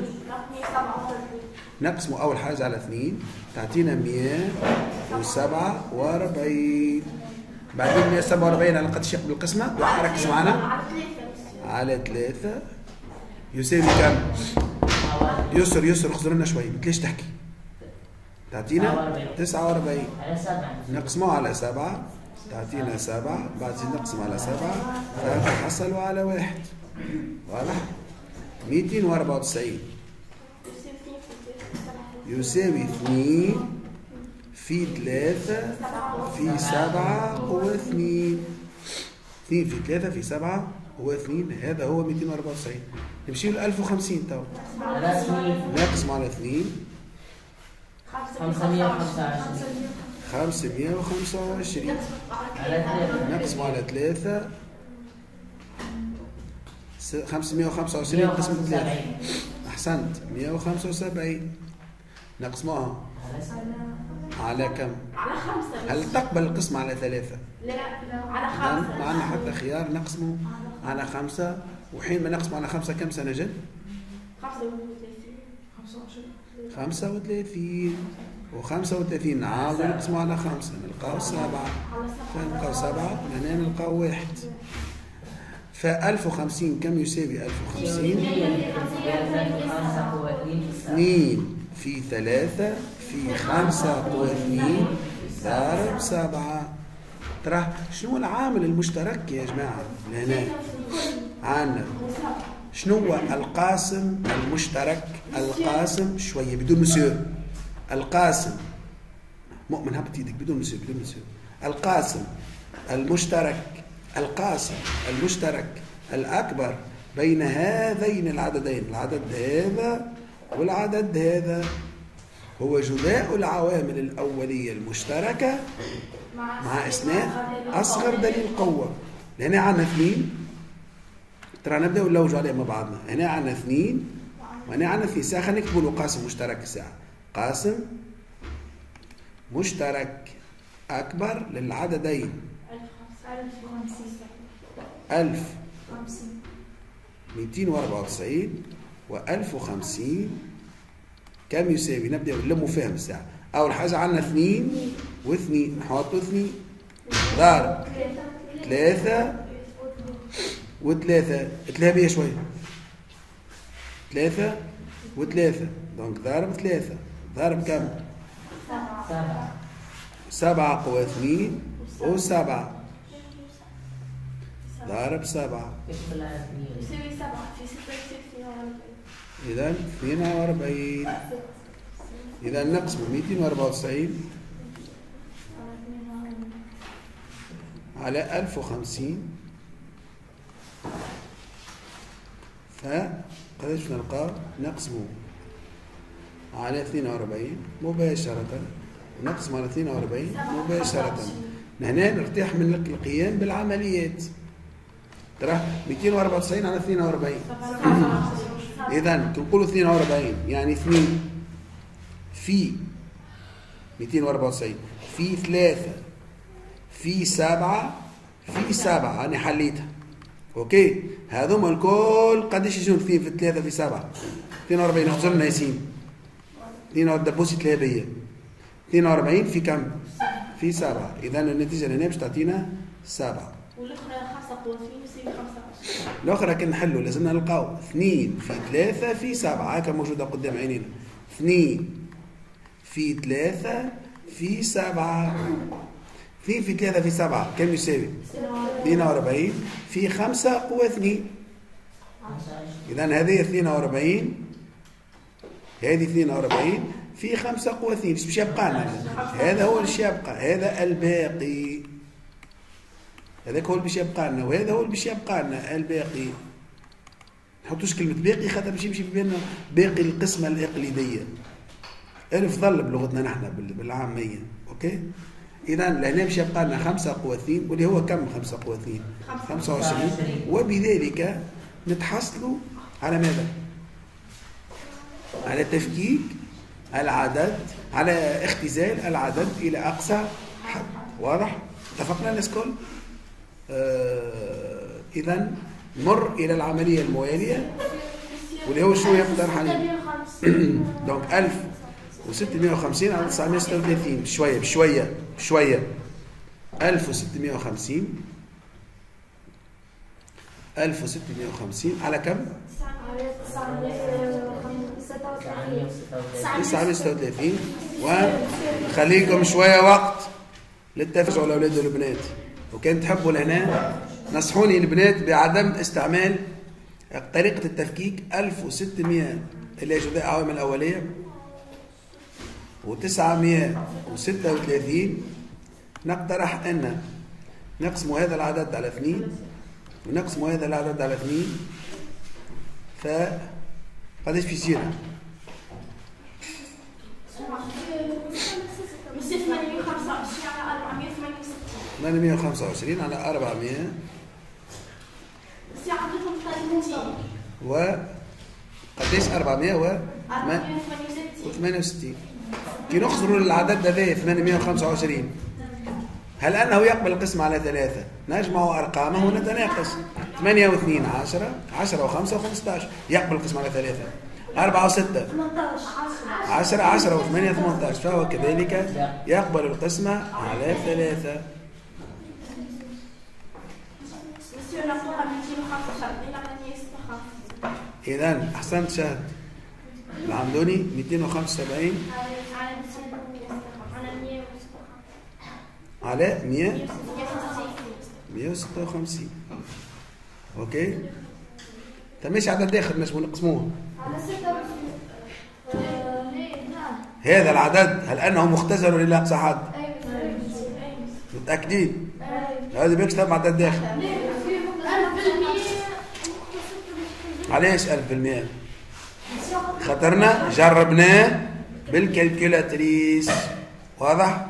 نقسمه اول حاجه على اثنين تعطينا مئة وسبعة وأربعين. بعدين مئة وسبعة وأربعين على قداش يقبل القسمه؟ ركز معنا. على ثلاثة يساوي كم؟ يسر يسر خزر لنا شوي ليش تحكي؟ تعطينا تسعة وأربعين. نقسمه على سبعة تعطينا سبعة، بعدين نقسم على سبعة فتحصلوا على واحد. واضح؟ مئتين وأربعة وتسعين يساوي اثنين في ثلاثة في سبعة واثنين. اثنين في ثلاثة في سبعة واثنين، هذا هو مئتين وأربعة وتسعين. نمشي ل ألف وخمسين تو. نقسم على اثنين خمسمئة وخمسة وعشرين. خمسمئة وخمسة وعشرين. نقسم على ثلاثة خمسمئة وخمسة وعشرين قسم ثلاثة. أحسنت. مئة وخمسة وسبعين. نقسموها على كم؟ على خمسة. هل تقبل القسم على ثلاثة؟ لا على خمسة. ما عندنا حتى خيار نقسمه على خمسة، وحين ما نقسم على خمسة كم سنة جد؟ خمسة وثلاثين. خمسة وثلاثين وخمسة وثلاثين نعاودوا نقسموا على خمسة نلقاو سبعة، فنلقاو سبعة وهنا نلقاو واحد. فألف وخمسين كم يساوي ألف وخمسين؟ اثنين في ثلاثة في خمسة واثنين ضرب سبعة. ترى شنو العامل المشترك يا جماعة هنا؟ عندنا شنو هو القاسم المشترك؟ القاسم شوية بدون مسيو. القاسم مؤمن هبط ايدك بدون مسيو بدون مسيو. القاسم المشترك القاسم المشترك الأكبر بين هذين العددين، العدد هذا والعدد هذا، هو جزاء العوامل الأولية المشتركة مع إثناء أصغر دليل قوة. هنا عندنا اثنين، ترى نبدأ نلوج عليه مع بعضنا. هنا عندنا اثنين معناها عندنا في ساعة، خلينا نكتبوا له قاسم مشترك ساعة. قاسم مشترك أكبر للعددين ألف مئتين وأربعة وتسعين وألف وخمسين كم يساوي؟ نبدأ نلموا فيهم الساعة. أول حاجة عندنا اثنين واثنين، نحطوا اثنين ضارب ثلاثة وثلاثة، ثلاثة بيها شوية، ثلاثة وثلاثة، دونك ضارب ثلاثة ضارب كم؟ سبعة. سبعة قوى اثنين وسبعة ضارب سبعة يساوي سبعة في ستة يصير اثنين وأربعين. إذا اثنين وأربعين. إذا نقسم مئتين وأربعة وتسعين على ألف وخمسين، فقداش نلقى؟ نقسمه على اثنين وأربعين مباشرة، نقسم على اثنين وأربعين مباشرة. هنا نرتاح من القيام بالعمليات. ترى مئتين وأربعة وتسعين على اثنين وأربعين، إذا نقولوا اثنين وأربعين يعني اثنين في مئتين وأربعة وتسعين في ثلاثة في سبعة في سبعة. أنا حليتها أوكي. هذوما الكل قداش يجون؟ اثنين في ثلاثة في سبعة اثنين وأربعين. اخزر لنا ياسين اثنين دبوسي ثلاثية اثنين وأربعين في كم؟ في سبعة. إذا النتيجة هنا باش تعطينا سبعة. والأخرى خمسة قوة اثنين يساوي خمسة عشر. الأخرى كي نحلوا لازمنا نلقاو اثنين في ثلاثة في سبعة، هكا موجودة قدام عينينا. اثنين في ثلاثة في سبعة. اثنين في ثلاثة في سبعة كم يساوي؟ اثنين وأربعين في خمسة قوة اثنين. إذا هذه اثنين وأربعين، هذه اثنين وأربعين في خمسة قوة اثنين. ايش باش يبقى لنا؟ هذا هو اللي يبقى، هذا الباقي. هذاك هو اللي باش يبقى لنا، وهذا هو اللي باش يبقى لنا الباقي. نحطوش كلمة باقي خاطر باش يمشي في بالنا باقي القسمة الإقليدية. ألف ظل بلغتنا نحن بالعامية، أوكي؟ إذا لهنا باش يبقى لنا خمسة قوة اثنين، واللي هو كم خمسة قوة اثنين؟ خمسة وعشرين. وبذلك نتحصلوا على ماذا؟ على تفكيك العدد، على اختزال العدد إلى أقصى حد. واضح؟ اتفقنا الناس كل؟ آه إذا نمر إلى العملية الموالية، واللي هو شو يقدر حاليا؟ دونك ألف وستمائة وخمسين على تسعمائة وستة وثلاثين. بشوية بشوية بشوية. ألف وستمائة وخمسين ألف وستمائة وخمسين على كم؟ تسعمائة وستة وثلاثين. وخليكم شوية وقت للتفاعل على الأولاد والبنات، وكان تحبوا لهنا نصحوني البنات بعدم استعمال طريقة التفكيك ألف وستمائة اللي هي جزاء العوامل الأولية وتسعمائة وستة وثلاثين. نقترح أن نقسم هذا العدد على اثنين ونقسم هذا العدد على اثنين، فقداش في يصير؟ ثمانمائة وخمسة وعشرين على أربعمائة وقداش؟ أربعمائة وثمانية وستين. كي نخزروا العدد هذا ثمانمائة وخمسة وعشرين، هل أنه يقبل القسم على ثلاثة؟ نجمع أرقامه ونتناقش. ثمانية واثنين عشرة، عشرة وخمسة وخمسة عشر. يقبل القسم على ثلاثة. أربعة وستة عشرة، عشرة وثمانية ثمانية عشر، فهو كذلك يقبل القسم على ثلاثة. إذا أحسنت شهد العمدوني. مئتين وخمسة وسبعين على مئة مئة وستة وخمسين. أوكي، تمشي عدد داخل نجمو نقسموه. هذا العدد هل أنه مختزل إلى أقصى حد؟ متأكدين؟ هذا بيكتب عدد داخل. علاش ألف بالمئة؟ خطرنا جربناه بالكالكولاتريس. واضح؟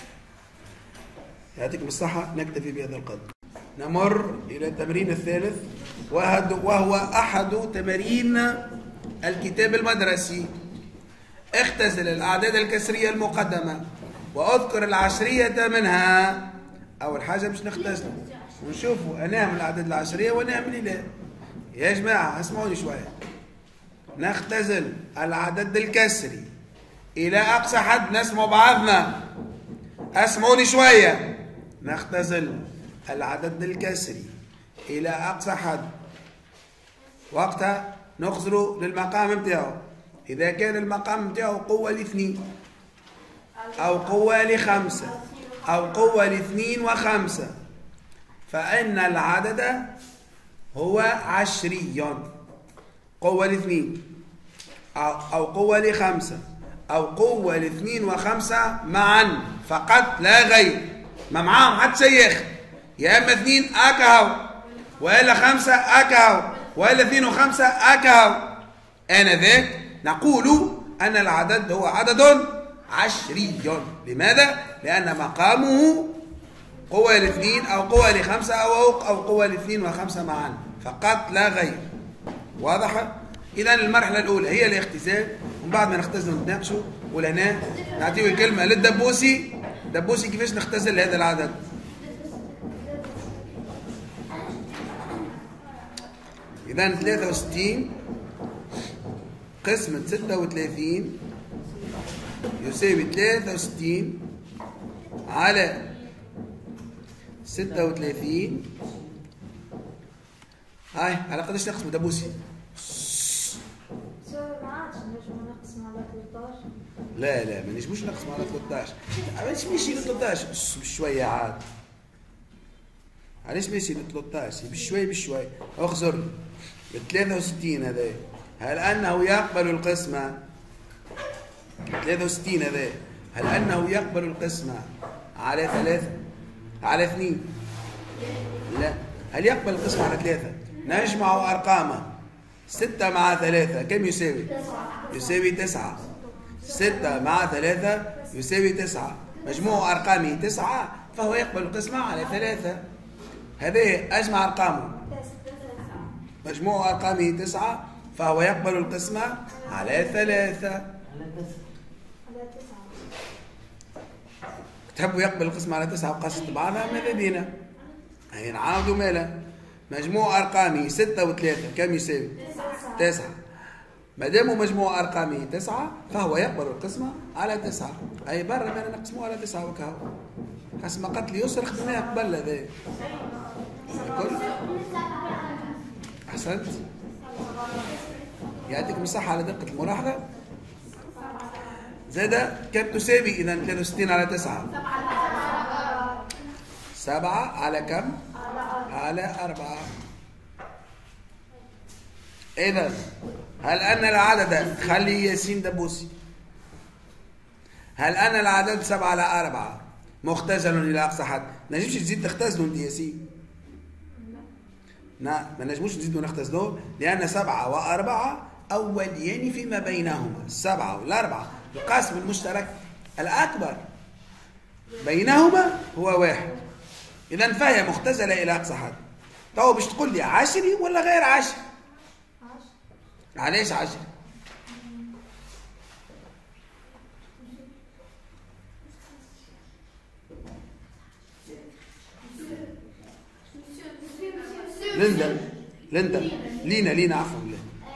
يعطيكم الصحة. نكتفي بهذا القدر. نمر إلى التمرين الثالث، وهو أحد تمارين الكتاب المدرسي. اختزل الأعداد الكسرية المقدمة وأذكر العشرية منها. أول حاجة مش نختزله ونشوفوا أنها من الأعداد العشرية وأنها من لا. يا جماعة اسمعوني شوية. نختزل العدد الكسري إلى أقصى حد نسمع بعضنا. اسمعوني شوية. نختزل العدد الكسري إلى أقصى حد، وقتها نخزره للمقام متاعه. إذا كان المقام متاعه قوة لاثنين أو قوة لخمسة أو قوة لاثنين وخمسة فإن العدد هو عشري. قوة لاثنين أو قوة لخمسة أو قوة لاثنين وخمسة معا فقط لا غير، ما معاهم حتى شيخ. يا إما اثنين أكهو وإلا خمسة أكهو وإلا اثنين وخمسة أكهو، آنذاك نقول أن العدد هو عدد عشري. لماذا؟ لأن مقامه قوة لاثنين أو قوة لخمسة أو أو قوة لاثنين وخمسة معا فقط لا غير. واضح؟ إذا المرحلة الأولى هي الاختزال، ومن بعد ما نختزل نتناقشوا. ولهنا نعطيه الكلمة للدبوسي. دبوسي كيفاش نختزل هذا العدد؟ إذا ثلاثة وستين قسمة ستة وثلاثين يساوي ثلاثة وستين على ستة وثلاثين. هاي على قداش نقسم دبوسي؟ لا لا ما نجموش نقسم على ثلاثة عشر. علاش ماشي ل ثلاثة عشر؟ بشوية عاد. علاش ماشي ل ثلاثة عشر؟ بشوي بشوي. اخزر ال ثلاثة وستين هذا هل أنه يقبل القسمة؟ ثلاثة وستين هذا هل أنه يقبل القسمة على ثلاثة على اثنين؟ لا. هل يقبل القسمة على ثلاثة؟ نجمع أرقامه. ستة مع ثلاثة كم يساوي؟ يساوي تسعة. ستة مع ثلاثة يساوي تسعة. مجموع أرقامه تسعة فهو يقبل القسمة على ثلاثة. هذه أجمع أرقامه. مجموع أرقامه تسعة فهو يقبل القسمة على ثلاثة. تحبوا يقبل القسمة على تسعة وقصت بعضها ماذا بينا؟ هي نعاودوا مالا. مجموع أرقامه ستة وثلاثة كم يساوي؟ تسعة. ما دام مجموع أرقامه تسعة فهو يقبل القسمة على تسعة. أي برا ما نقسموه على تسعة وكهو. قسمة قتل يسر خدمناها قبل هذا. الكل؟ أحسنت. يعطيكم الصحة على دقة الملاحظة. زاد كم تساوي إذا ثلاثة وستين على تسعة؟ سبعة على كم؟ على أربعة. إذا هل أن العدد خلي ياسين دبوسي هل أن العدد سبعة على أربعة مختزل إلى أقصى حد؟ ما نجمش تزيد تختزلوا أنت ياسين. لا ما نجموش نزيدوا نختزلوه لأن سبعة وأربعة أوليان فيما بينهما. السبعة والأربعة القاسم المشترك الأكبر بينهما هو واحد. إذا فهي مختزلة إلى أقصى حد. تو باش تقول لي عشري ولا غير عشري؟ علاش عشري؟ لندا لندا لينا لينا عفوا لينا.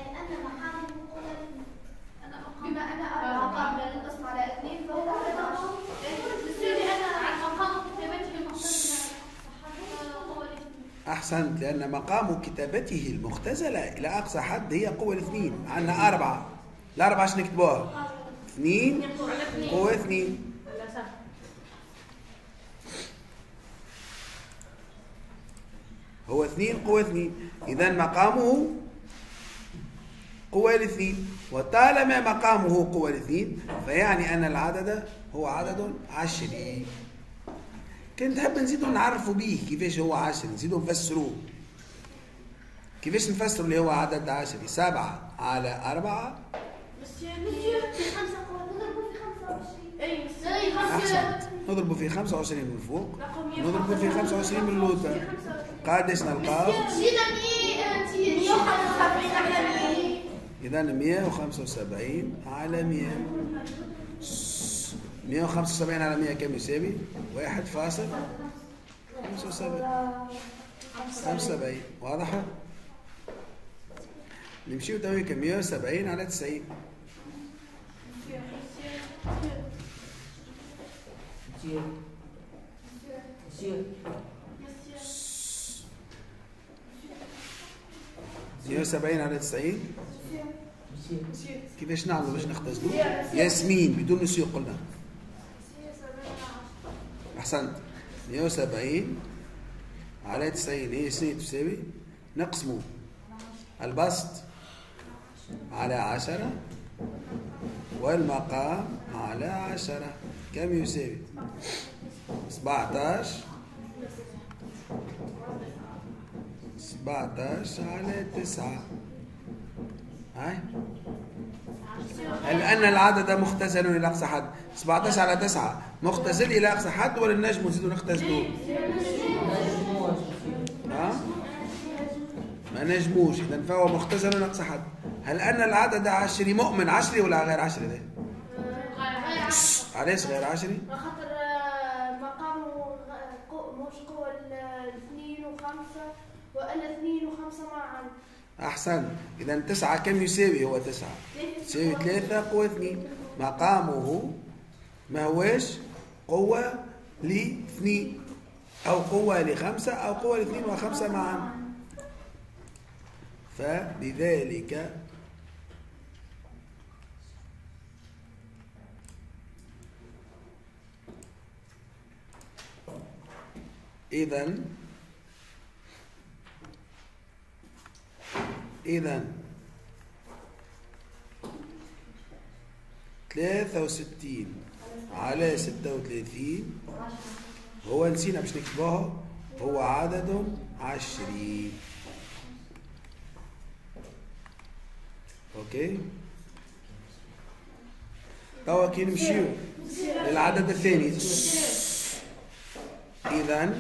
بما أن أرقام لا نقسم على اثنين فهو أحسنت. لأن مقام كتابته المختزلة إلى أقصى حد هي قوة الاثنين. عندنا أربعة. الأربعة شنو نكتبوها؟ اثنين قوة اثنين. هو اثنين قوة اثنين. إذا مقامه قوة الاثنين. وطالما مقامه قوة الاثنين فيعني أن العدد هو عدد عشري. كنت حاب نزيدو نعرفوا به كيفاش هو عشري. نزيدو نفسروه. كيفاش نفسروا اللي هو عدد عشري؟ سبعة على أربعة. أحسنت. نضربوا في خمسة وعشرين من فوق. نضربوا في خمسة وعشرين من اللوطة. قادش نلقاو؟ إذا مئة وخمسة وسبعين على مئة. مئة وخمسة وسبعين على مئة كم يساوي؟ واحد فاصل خمسة وسبعين. خمسة وسبعين واضحة؟ نمشيو تويك مئة وسبعين على تسعين. مئة وسبعين على تسعين كيفاش نعملوا باش نختزلوا؟ ياسمين بدون مسيو قلنا. أحسنت. مئة وسبعين على تسعين هي شنو تساوي؟ نقسموا البسط على عشرة والمقام على عشرة. كم يساوي؟ سبعتاش. سبعتاش على تسعة. هاي لأن العدد مختزل إلى أقصى حد. سبعتاش على تسعة مختزل إلى أقصى حد ولا النجم نزيدو نختزلوه؟ ها؟ ما نجموش. إذا فهو مختزل إلى أقصى حد. هل أن العدد عشري مؤمن عشري ولا غير عشري ده؟ علاش غير عشري؟ خاطر مقامه مش قوة الاثنين وخمسة وأنا اثنين وخمسة معا. أحسن. إذا تسعة كم يساوي؟ هو تسعة يساوي ثلاثة قوة اثنين. مقامه ما هوش قوة لاثنين أو قوة لخمسة أو قوة لاثنين وخمسة معا. فلذلك إذا إذا ثلاثة وستين على ستة وثلاثين هو نسينا باش نكتبوها هو عدد عشري. اوكي. توا كي نمشيو للعدد الثاني اذا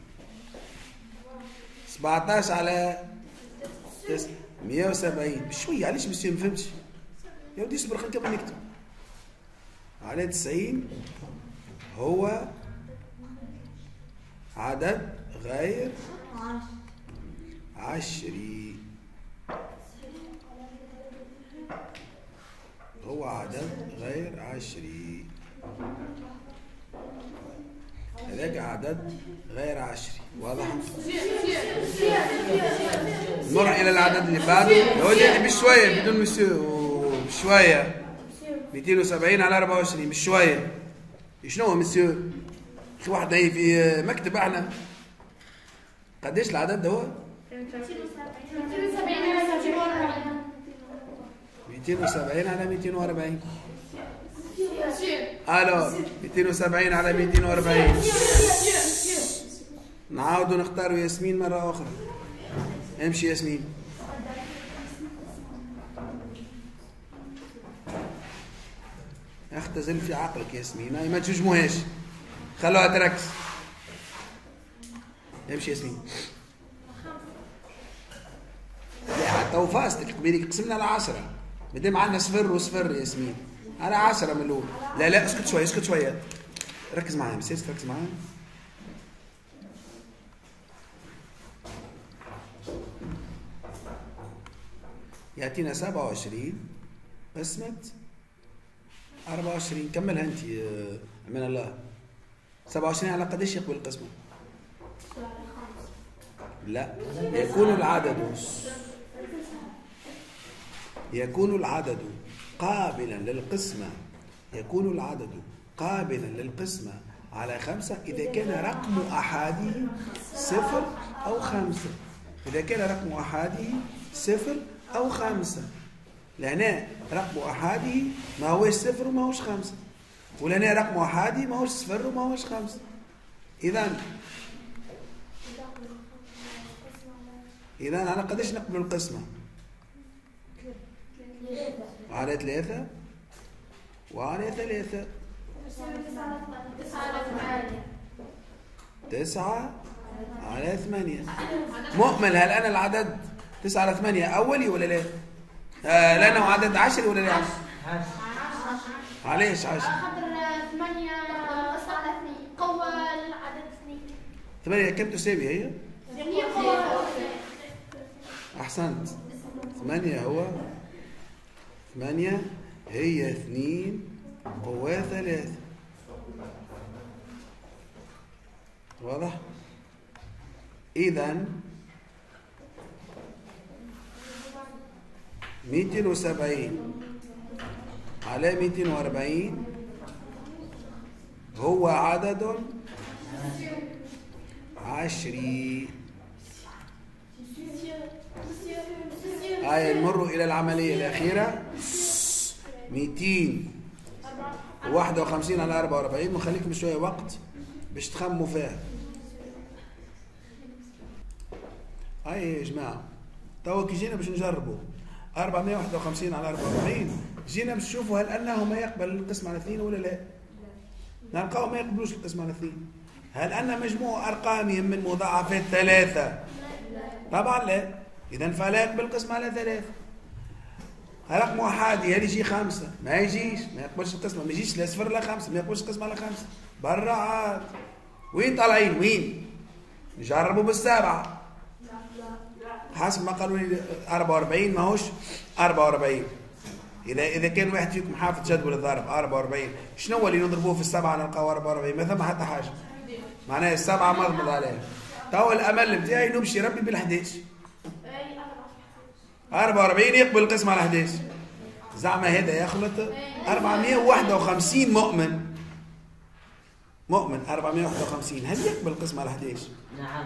سبعتاش على مئة وسبعين بشويه. علاش مسيو ما فهمتش يا ودي صبر خلينا نكمل نكتب. على تسعين هو عدد غير عشري. هو عدد غير عشري. هذاك عدد غير عشري. واضح؟ نمر إلى العدد اللي بعده. يا ولدي بشوية بدون مسيو بشوية. مئتين وسبعين على أربعة وعشرين بشوية. شنو هو مسيو؟ في واحد هي في مكتب احنا. قديش العدد ده هو؟ مئتين وسبعين على مئتين وأربعين. الو مئتين وسبعين على مئتين وأربعين. نعاودوا نختاروا ياسمين مرة أخرى. امشي ياسمين. اختزل في عقلك ياسمين. هاي ما تجموهاش. خلوها تركز. امشي ياسمين. لا حتى وفاستك قبيلك قسمنا على عشرة. مادام عندنا صفر وصفر ياسمين. على عشرة من الأول. لا لا اسكت شوية اسكت شوية. ركز معايا مسيس ركز معايا. يعطينا سبعة وعشرين قسمة أربعة وعشرين. كملها أنت أمان الله. سبعة وعشرين على قديش يقبل القسمة؟ لا يكون العدد يكون العدد قابلا للقسمة. يكون العدد قابلا للقسمة على خمسة إذا كان رقم أحاده صفر أو خمسة. إذا كان رقم أحاده صفر أو خمسة. لهنا رقم أحاده ما هوش صفر وما هوش خمسة. ولهنا رقم أحاده ما هوش صفر وما هوش خمسة. إذا إذا على قديش نقبل القسمة؟ على ثلاثة وعلى ثلاثة. تسعة على ثمانية. مؤمن هل أنا العدد تسعة على ثمانية أولي ولا لا؟ آه لأنه عدد عشري ولا لا؟ عشرة. علاش عشري؟ خاطر ثمانية قسمة على اثنين قوة العدد اثنين. ثمانية كم تساوي هي؟ ثمانية قوة. أحسنت. ثمانية هو ثمانية هي اثنين قوة ثلاثة. واضح؟ إذن مئتين وسبعين على مئتين وأربعين هو عدد عشري. هاي نمر إلى العملية الأخيرة. مئتين وواحد وخمسين على أربعة وأربعين ونخليكم شوية وقت باش تخموا فيها. هاي يا جماعة توا كي جينا باش نجربوا أربعمائة وواحد وخمسين على أربعة وأربعين جينا باش نشوفوا هل أنه ما يقبل القسم على اثنين ولا لا. نلقاو ما يقبلوش القسم على اثنين. هل أن مجموع أرقامهم من مضاعفات ثلاثة؟ طبعا لا. إذا فلا يقبل القسم على ثلاثة. رقم أحادي هل يجي خمسة؟ ما يجيش، ما يقبلش القسمة، ما يجيش لا صفر لا خمسة، ما يقبلش القسم على خمسة. برا عاد. وين طالعين؟ وين؟ نجربوا بالسبعة. حسب ما قالوا لي أربعة وأربعين ماهوش أربعة وأربعين. إذا إذا كان واحد فيكم حافظ جدول الضرب أربعة وأربعين، شنو هو اللي نضربوه في السبعة نلقاو أربعة وأربعين؟ ما ثم حتى حاجة. معناها السبعة مضبوط عليها. توا الأمل بتاعي نمشي ربي بالحداش. أربعة وأربعين يقبل القسم على حداش. زعما هذا يخلط أربعمائة وواحد وخمسين مؤمن. مؤمن أربعمائة وواحد وخمسين هل يقبل القسم على حداش؟ نعم.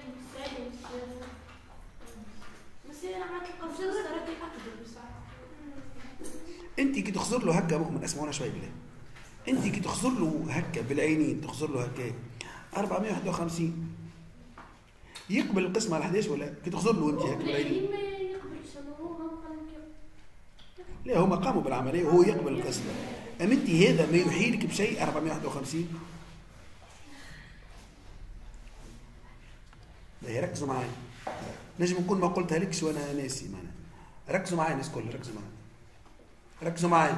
انت كي تخزر له هكا مؤمن اسمعونا شوي بالله. انت كي تخزر له هكا بالعينين تخزر له هكا أربعمائة وواحد وخمسين يقبل القسم على حداش ولا كي تخزر له انت هكا بالعينين؟ لا هما قاموا بالعمليه وهو يقبل القسم. ام انت هذا ما يحيلك بشيء أربعمائة وواحد وخمسين؟ لا ركزوا معي. نجم نكون ما قلتها لكش وانا ناسي معنا. ركزوا معي الناس كل ركزوا معي. ركزوا معي.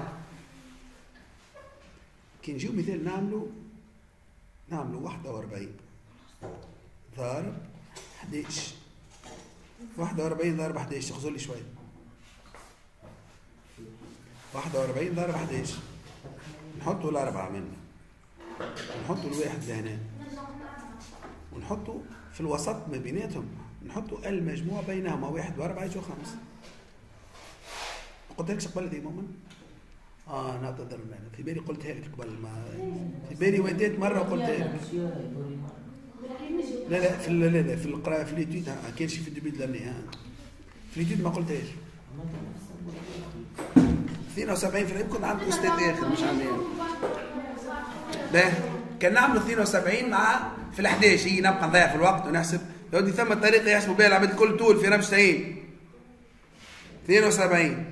كي نجيو مثال نعملوا نعملوا واحد وأربعين ضارب حداش. واحد وأربعين ضارب حداش تخزر لي شوي. واحد وأربعين ضارب حداش نحطوا الأربعة منه نحطوا الواحد لهنا ونحطوا في الوسط ما بيناتهم نحطوا المجموع بينهما واحد وأربعة يجوا خمسة. قلت لكش قبل ذي مؤمن؟ اه نعتذر انا في بالي قلتها لك قبل ما في بالي وديت مره وقلتها لك. لا لا في لا لا في القراءه في اليوتيوب ما كانش في الدبيت لاني في اليوتيوب ما قلتهاش. اثنين وسبعين في العيب كنا عند استاذ اخر مش عندي. لا كان نعملوا اثنين وسبعين مع في الحداش هي نبقى نضيع في الوقت ونحسب لو دي ثم طريقه يحسبوا بها العباد الكل طول في رمشتين. اثنين وسبعين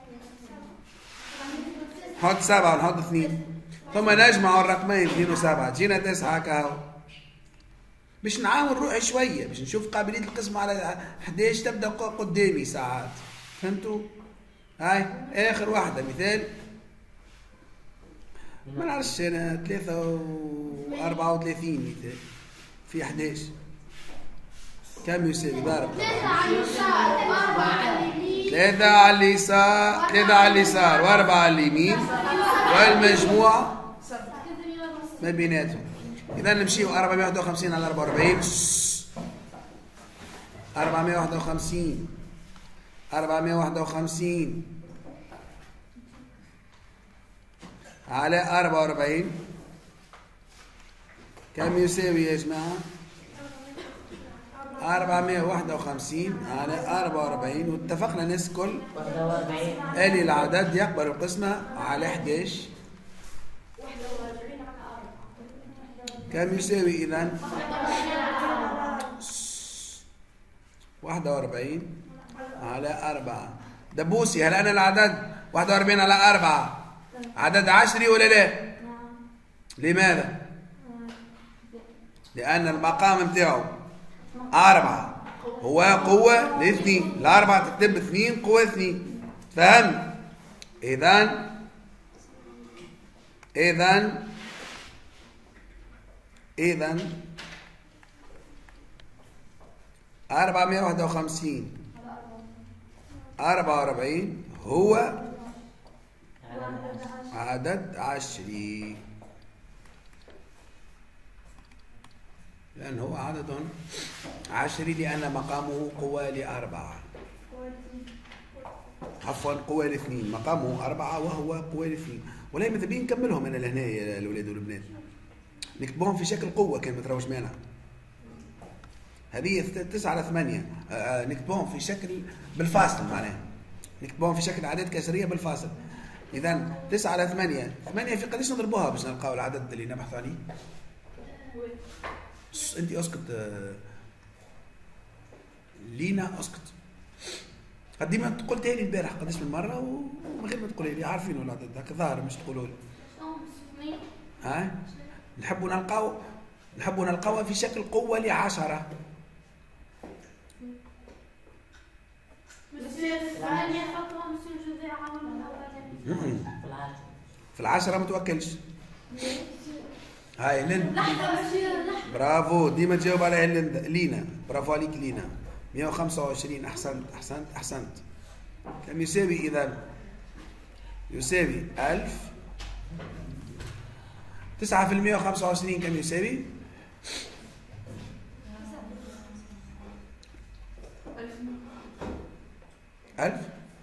نحط سبعة ونحط اثنين ثم نجمع الرقمين اثنين وسبعة تجينا تسعة كهو باش نعاون روحي شوية باش نشوف قابلية القسم على حداش تبدا قدامي ساعات. فهمتوا؟ هاي آخر واحدة مثال ما نعرفش أنا ثلاثة وأربعة وثلاثين مثال في حداش كم يساوي ضارب ثلاثة على اليسار ثلاثة على اليسار وأربعة على اليمين والمجموع ما بيناتهم. إذا نمشيو أربعمائة وواحد وخمسين على أربعة وأربعين أربعمائة وواحد وخمسين أربعمائة وواحد وخمسين على أربعة وأربعين كم يساوي يا جماعة؟ أربعمائة وواحد وخمسين على أربعة وأربعين واتفقنا الناس كل آلي العدد يقبل القسمة على حداش كم يساوي إذن؟ واحد وأربعين على أربعة. دبوسي هل أنا العدد واحد وأربعين على أربعة عدد عشري ولا لا؟ لماذا؟ لأن المقام متاعه أربعة هو قوة لاثنين الأربعة تكتب اثنين قوة اثنين فهم؟ إذن إذن إذن أربعمائة وواحد وخمسين أربعة وأربعين هو عدد عشري، لأن هو عدد عشري لأن مقامه قوى لأربعة، عفوا قوى لاثنين، مقامه أربعة وهو قوى لاثنين. ولا ماذا بين نكملهم أنا لهنا يا الأولاد والبنات، نكتبوهم في شكل قوة كان ما تراوش مانع. هذه تسعة على ثمانية، آه نكتبوهم في شكل بالفاصل، معناها نكتبوهم في شكل أعداد كسرية بالفاصل. إذا تسعة على ثمانية، ثمانية في قداش نضربوها باش نلقاو العدد اللي نبحث عليه؟ أنت أسكت آه لينا، أسكت. قد ما قلتها لي البارح قداش من مرة ومن غير ما تقولي لي، عارفين العدد هكا ظاهر مش تقولوا لي. ها؟ نحبوا نلقاو نحبوا نلقاوها في شكل قوة لعشرة. في العشرة ما توكلش. هاي لين برافو، ديما تجاوب عليها لينا، برافو عليك لينا. مئة وخمسة وعشرين، أحسنت أحسنت أحسنت. كم يساوي إذا؟ يساوي ألف. تسعة في المئة وخمسة وعشرين كم يساوي؟ ألف.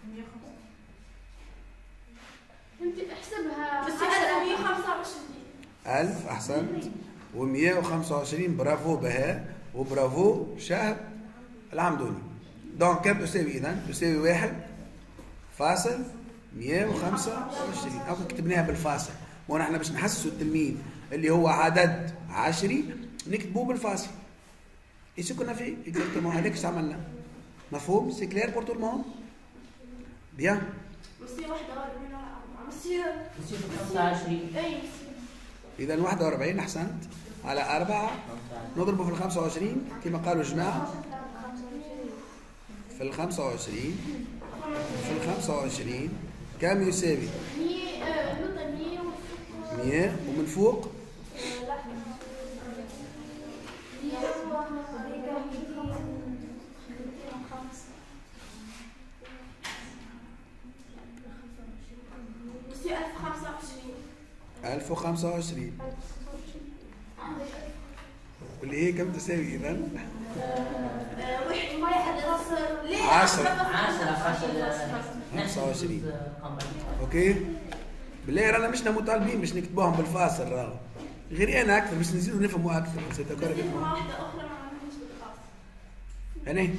أنت احسبها بس مئة وخمسة وعشرين. ألف أحسنت، ومئة وخمسة وعشرين برافو بهاء وبرافو شهد العمدوني. دونك كم تساوي إذا؟ تساوي واحد فاصل مئة وخمسة وعشرين، أو كتبناها بالفاصل، ونحن باش نحسسوا التلميذ اللي هو عدد عشري نكتبوه بالفاصل. ايش كنا فيه؟ اكزاكتومون هذاك ايش عملنا؟ مفهوم؟ سي كلير بور تو الموند؟ بيان. بصير واحد وأربعين بصير بصير خمسة وعشرين. اي إذا واحد وأربعين أحسنت على أربعة نضربه في ال خمسة وعشرين كما قالوا الجماعة، في ال خمسة وعشرين في ال خمسة وعشرين كم يساوي؟ مئة ومن فوق ألف وخمسة وعشرين واللي هي كم تساوي إذا؟ عشرة خمسة وعشرين. أوكي؟ بالله رانا مشنا مطالبين باش نكتبوهم بالفاصل، راهو غير أنا أكثر باش نزيدوا نفهموا أكثر. نسيت أقرأ لكم. واحدة أخرى ما عندهمش بالفاصل. هني؟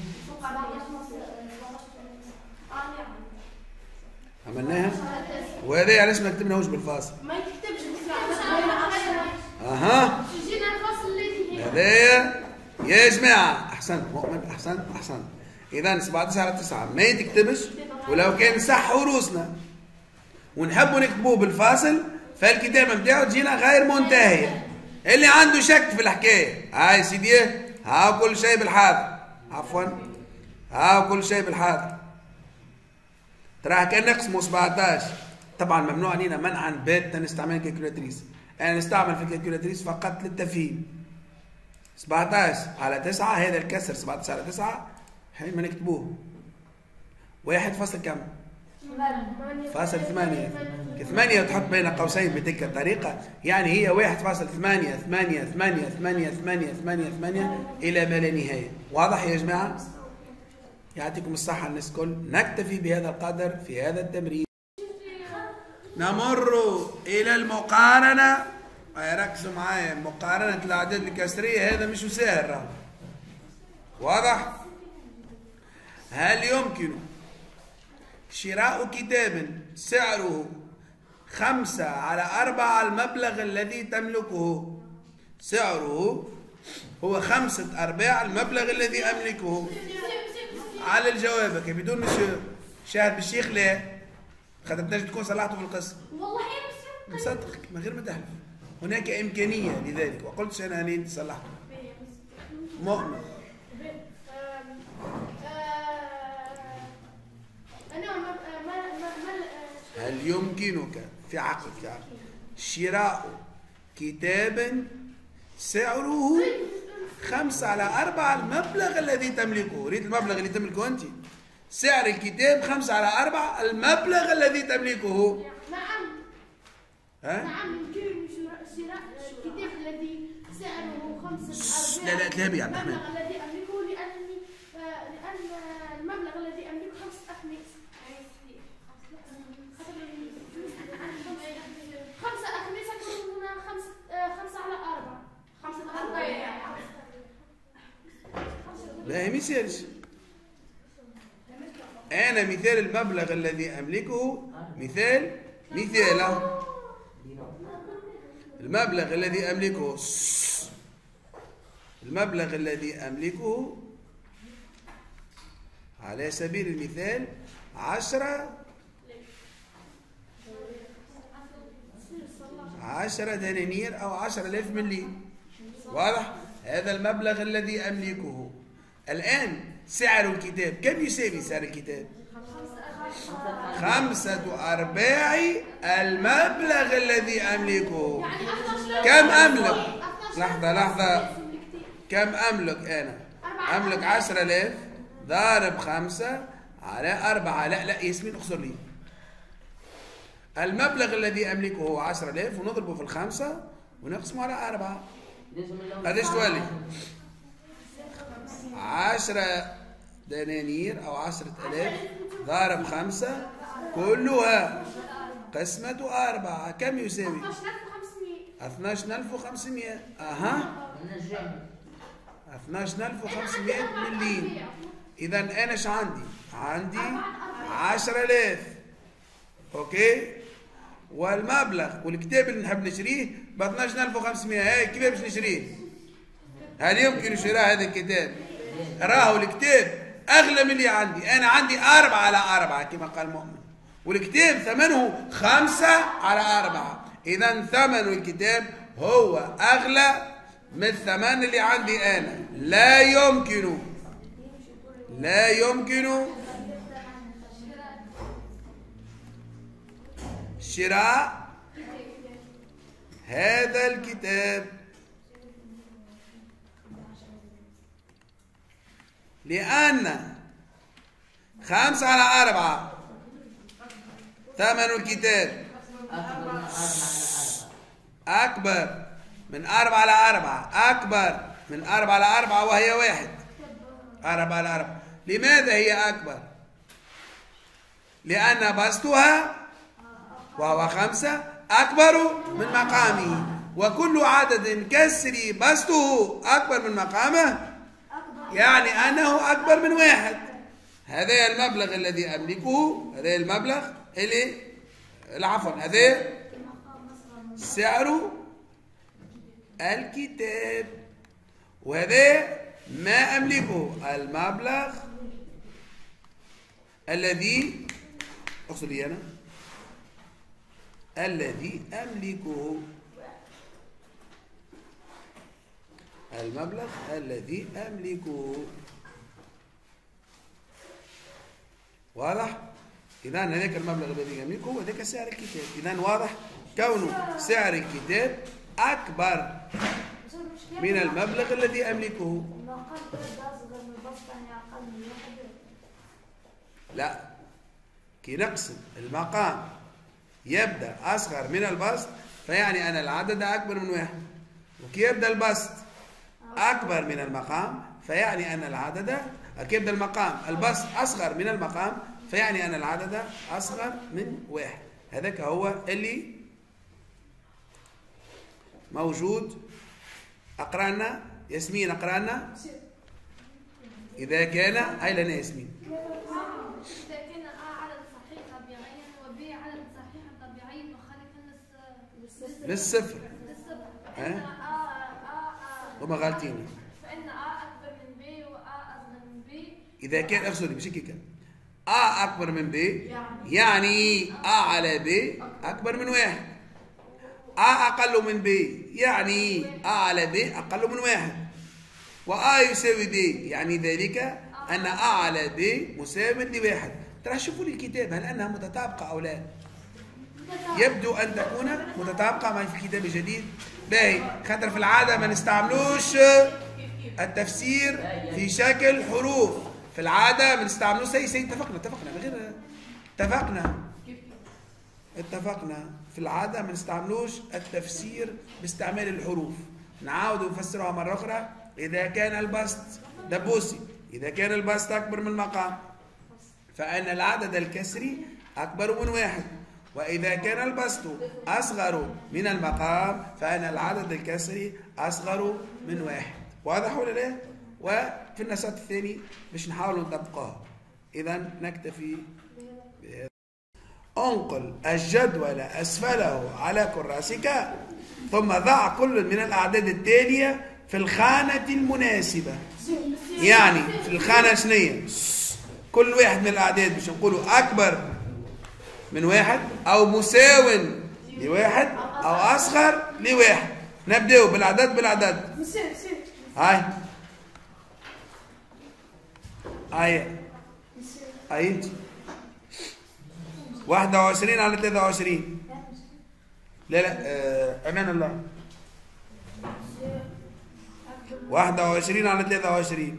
عملناها؟ وهذا علاش ما كتبناهوش بالفاصل؟ ما يكتبش بالفاصل. اها. يجينا الفاصل اللي هذايا يا جماعة. أحسنت مؤمن، أحسنت أحسنت. إذا سبعة عشر على تسعة ما يتكتبش، ولو كان صح روسنا ونحبوا نكتبوه بالفاصل فالكتابة نتاعو تجينا غير منتهية. اللي عنده شك في الحكاية هاي سيدي، ها كل شيء بالحاضر، عفوا ها كل شيء بالحاضر. تراه كان نقسموا سبعة عشر، طبعا ممنوع علينا منعا باتا نستعمل الكالكولاتريس. انا نستعمل في الكالكولاتريس فقط للتفهيم. سبعة عشر على تسعة هذا الكسر سبعة عشر على تسعة حين ما نكتبوه واحد فاصل كم؟ فاصل ثمانية. ثمانية تحط بين قوسين بتلك الطريقة، يعني هي واحد فاصل ثمانية ثمانية ثمانية ثمانية ثمانية ثمانية ثمانية إلى ما لا نهاية. واضح يا جماعة؟ يعطيكم الصحة الناس الكل. نكتفي بهذا القدر في هذا التمرين. نمر إلى المقارنة. ركزوا معايا، مقارنة الأعداد الكسرية هذا مش سهل راهو. واضح؟ هل يمكن شراء كتاب سعره خمسة على أربعة المبلغ الذي تملكه؟ سعره هو خمسة أرباع المبلغ الذي أملكه. على الجواب بدون مش شاهد بالشيخ لا، خاطر تنجم تكون صلحته في القسم. والله يا مصدقك من غير ما تحلف. هناك إمكانية لذلك، وقلتش أنا أني أنت صلحته. مؤمن. أنا ما يمكنك في عقد في عقد شراء كتاب سعره خمسة على أربعة المبلغ الذي تملكه. ريت المبلغ اللي تملكه أنت. سعر الكتاب خمسة على أربعة المبلغ الذي تملكه. نعم. ها؟ نعم يمكن شراء الكتاب الذي سعره خمسة على لا لا تلهبي يا عبد الرحمن. المبلغ الذي أملكه لأنني لأن المبلغ الذي أملكه خمسة أخماس. خمسة أخماس أكون خمسة خمسة على أربعة. خمسة على أربعة. لا هي مثالش. أنا مثال المبلغ الذي أملكه مثال مثاله. المبلغ الذي أملكه المبلغ الذي أملكه على سبيل المثال عشرة عشرة دنانير أو عشرة آلاف ملي. واضح؟ هذا المبلغ الذي أملكه. الآن سعر الكتاب كم يساوي سعر الكتاب؟ خمسة أرباع المبلغ الذي أملكه. كم أملك؟ لحظة لحظة. كم أملك أنا؟ أملك عشرة آلاف ضارب خمسة على أربعة. لا لا ياسمين اخسر لي. المبلغ الذي أملكه هو عشرة آلاف ونضربه في الخمسة ونقسمه على أربعة. هذا ايش تولي؟ عشرة دنانير أو عشرة آلاف ضارب خمسة كلها قسمة أربعة كم يساوي؟ اثناش ألف وخمسمائة. أها اثناش ألف وخمسمائة مليم. إذا أنا ايش عندي؟ عندي عشرة آلاف. أوكي؟ والمبلغ والكتاب اللي نحب نشريه ب اثناش ألف وخمسمائة. هاي كيف باش نشريه؟ هل يمكن شراء هذا الكتاب؟ راهو الكتاب أغلى من اللي عندي. أنا عندي أربعة على أربعة كما قال مؤمن، والكتاب ثمنه خمسة على أربعة. إذا ثمن الكتاب هو أغلى من الثمن اللي عندي أنا. لا يمكن لا يمكن شراء هذا الكتاب لأن خمسة على أربعة ثمن الكتاب أكبر من أربعة على أربعة، أكبر من أربعة على أربعة وهي واحد. أربعة على أربعة. لماذا هي أكبر؟ لأن بسطها وهو خمسة أكبر من مقامه، وكل عدد كسري بسطه أكبر من مقامه يعني أنه أكبر من واحد. هذا المبلغ الذي أملكه. هذا المبلغ اللي عفوا هذا سعر الكتاب، وهذا ما أملكه المبلغ الذي أقصد لي أنا الذي أملكه المبلغ الذي أملكه. واضح؟ إذا هذاك المبلغ الذي أملكه وذاك سعر الكتاب. إذا واضح كون سعر الكتاب أكبر من المبلغ الذي أملكه. لا، كي نقسم المقام يبدأ أصغر من البسط فيعني أن العدد أكبر من واحد، وكي يبدأ البسط أكبر من المقام فيعني أن العدد كي يبدأ المقام البسط أصغر من المقام فيعني أن العدد أصغر من واحد. هذاك هو اللي موجود. أقرأ لنا ياسمين، أقرأ لنا إذا كان هاي لنا ياسمين. إذا كان آ عدد صحيح طبيعيا وب عدد صحيح طبيعي مخالفا للصفر. للصفر. ها؟ آ هما غالطين. فإن آ أكبر من ب وآ أصغر من ب. إذا كان أقصد مش هيك آ أكبر من ب يعني آ على ب أكبر من واحد. آ أقل من ب يعني آ على ب أقل من واحد. وآ يساوي ب يعني ذلك أن آ على ب مساو لواحد. ترى شوفوا لي الكتاب هل أنها متطابقة أو لا؟ يبدو أن تكون متطابقة معي في الكتاب الجديد. باهي، خاطر في العادة ما نستعملوش التفسير في شكل حروف، في العادة ما نستعملوش. سي سي اتفقنا اتفقنا من غير اتفقنا اتفقنا في العادة ما نستعملوش التفسير باستعمال الحروف. نعاود نفسرها مرة أخرى. إذا كان البسط دبوسي، إذا كان البسط أكبر من المقام فإن العدد الكسري أكبر من واحد، وإذا كان البسط أصغر من المقام فإن العدد الكسري أصغر من واحد. واضح ولا لا؟ وفي النشاط الثاني باش نحاول نطبقها. إذا نكتفي بهذا. انقل الجدول أسفله على كراسك ثم ضع كل من الأعداد التالية في الخانة المناسبة. يعني في الخانة شنية؟ كل واحد من الأعداد باش نقولوا أكبر من واحد أو مساو لواحد أو أصغر لواحد. نبدأ بالأعداد بالأعداد. هاي هاي هاي أنت واحد وعشرين على ثلاثة وعشرين. لا لا آه أمان الله. واحد وعشرين على ثلاثة وعشرين.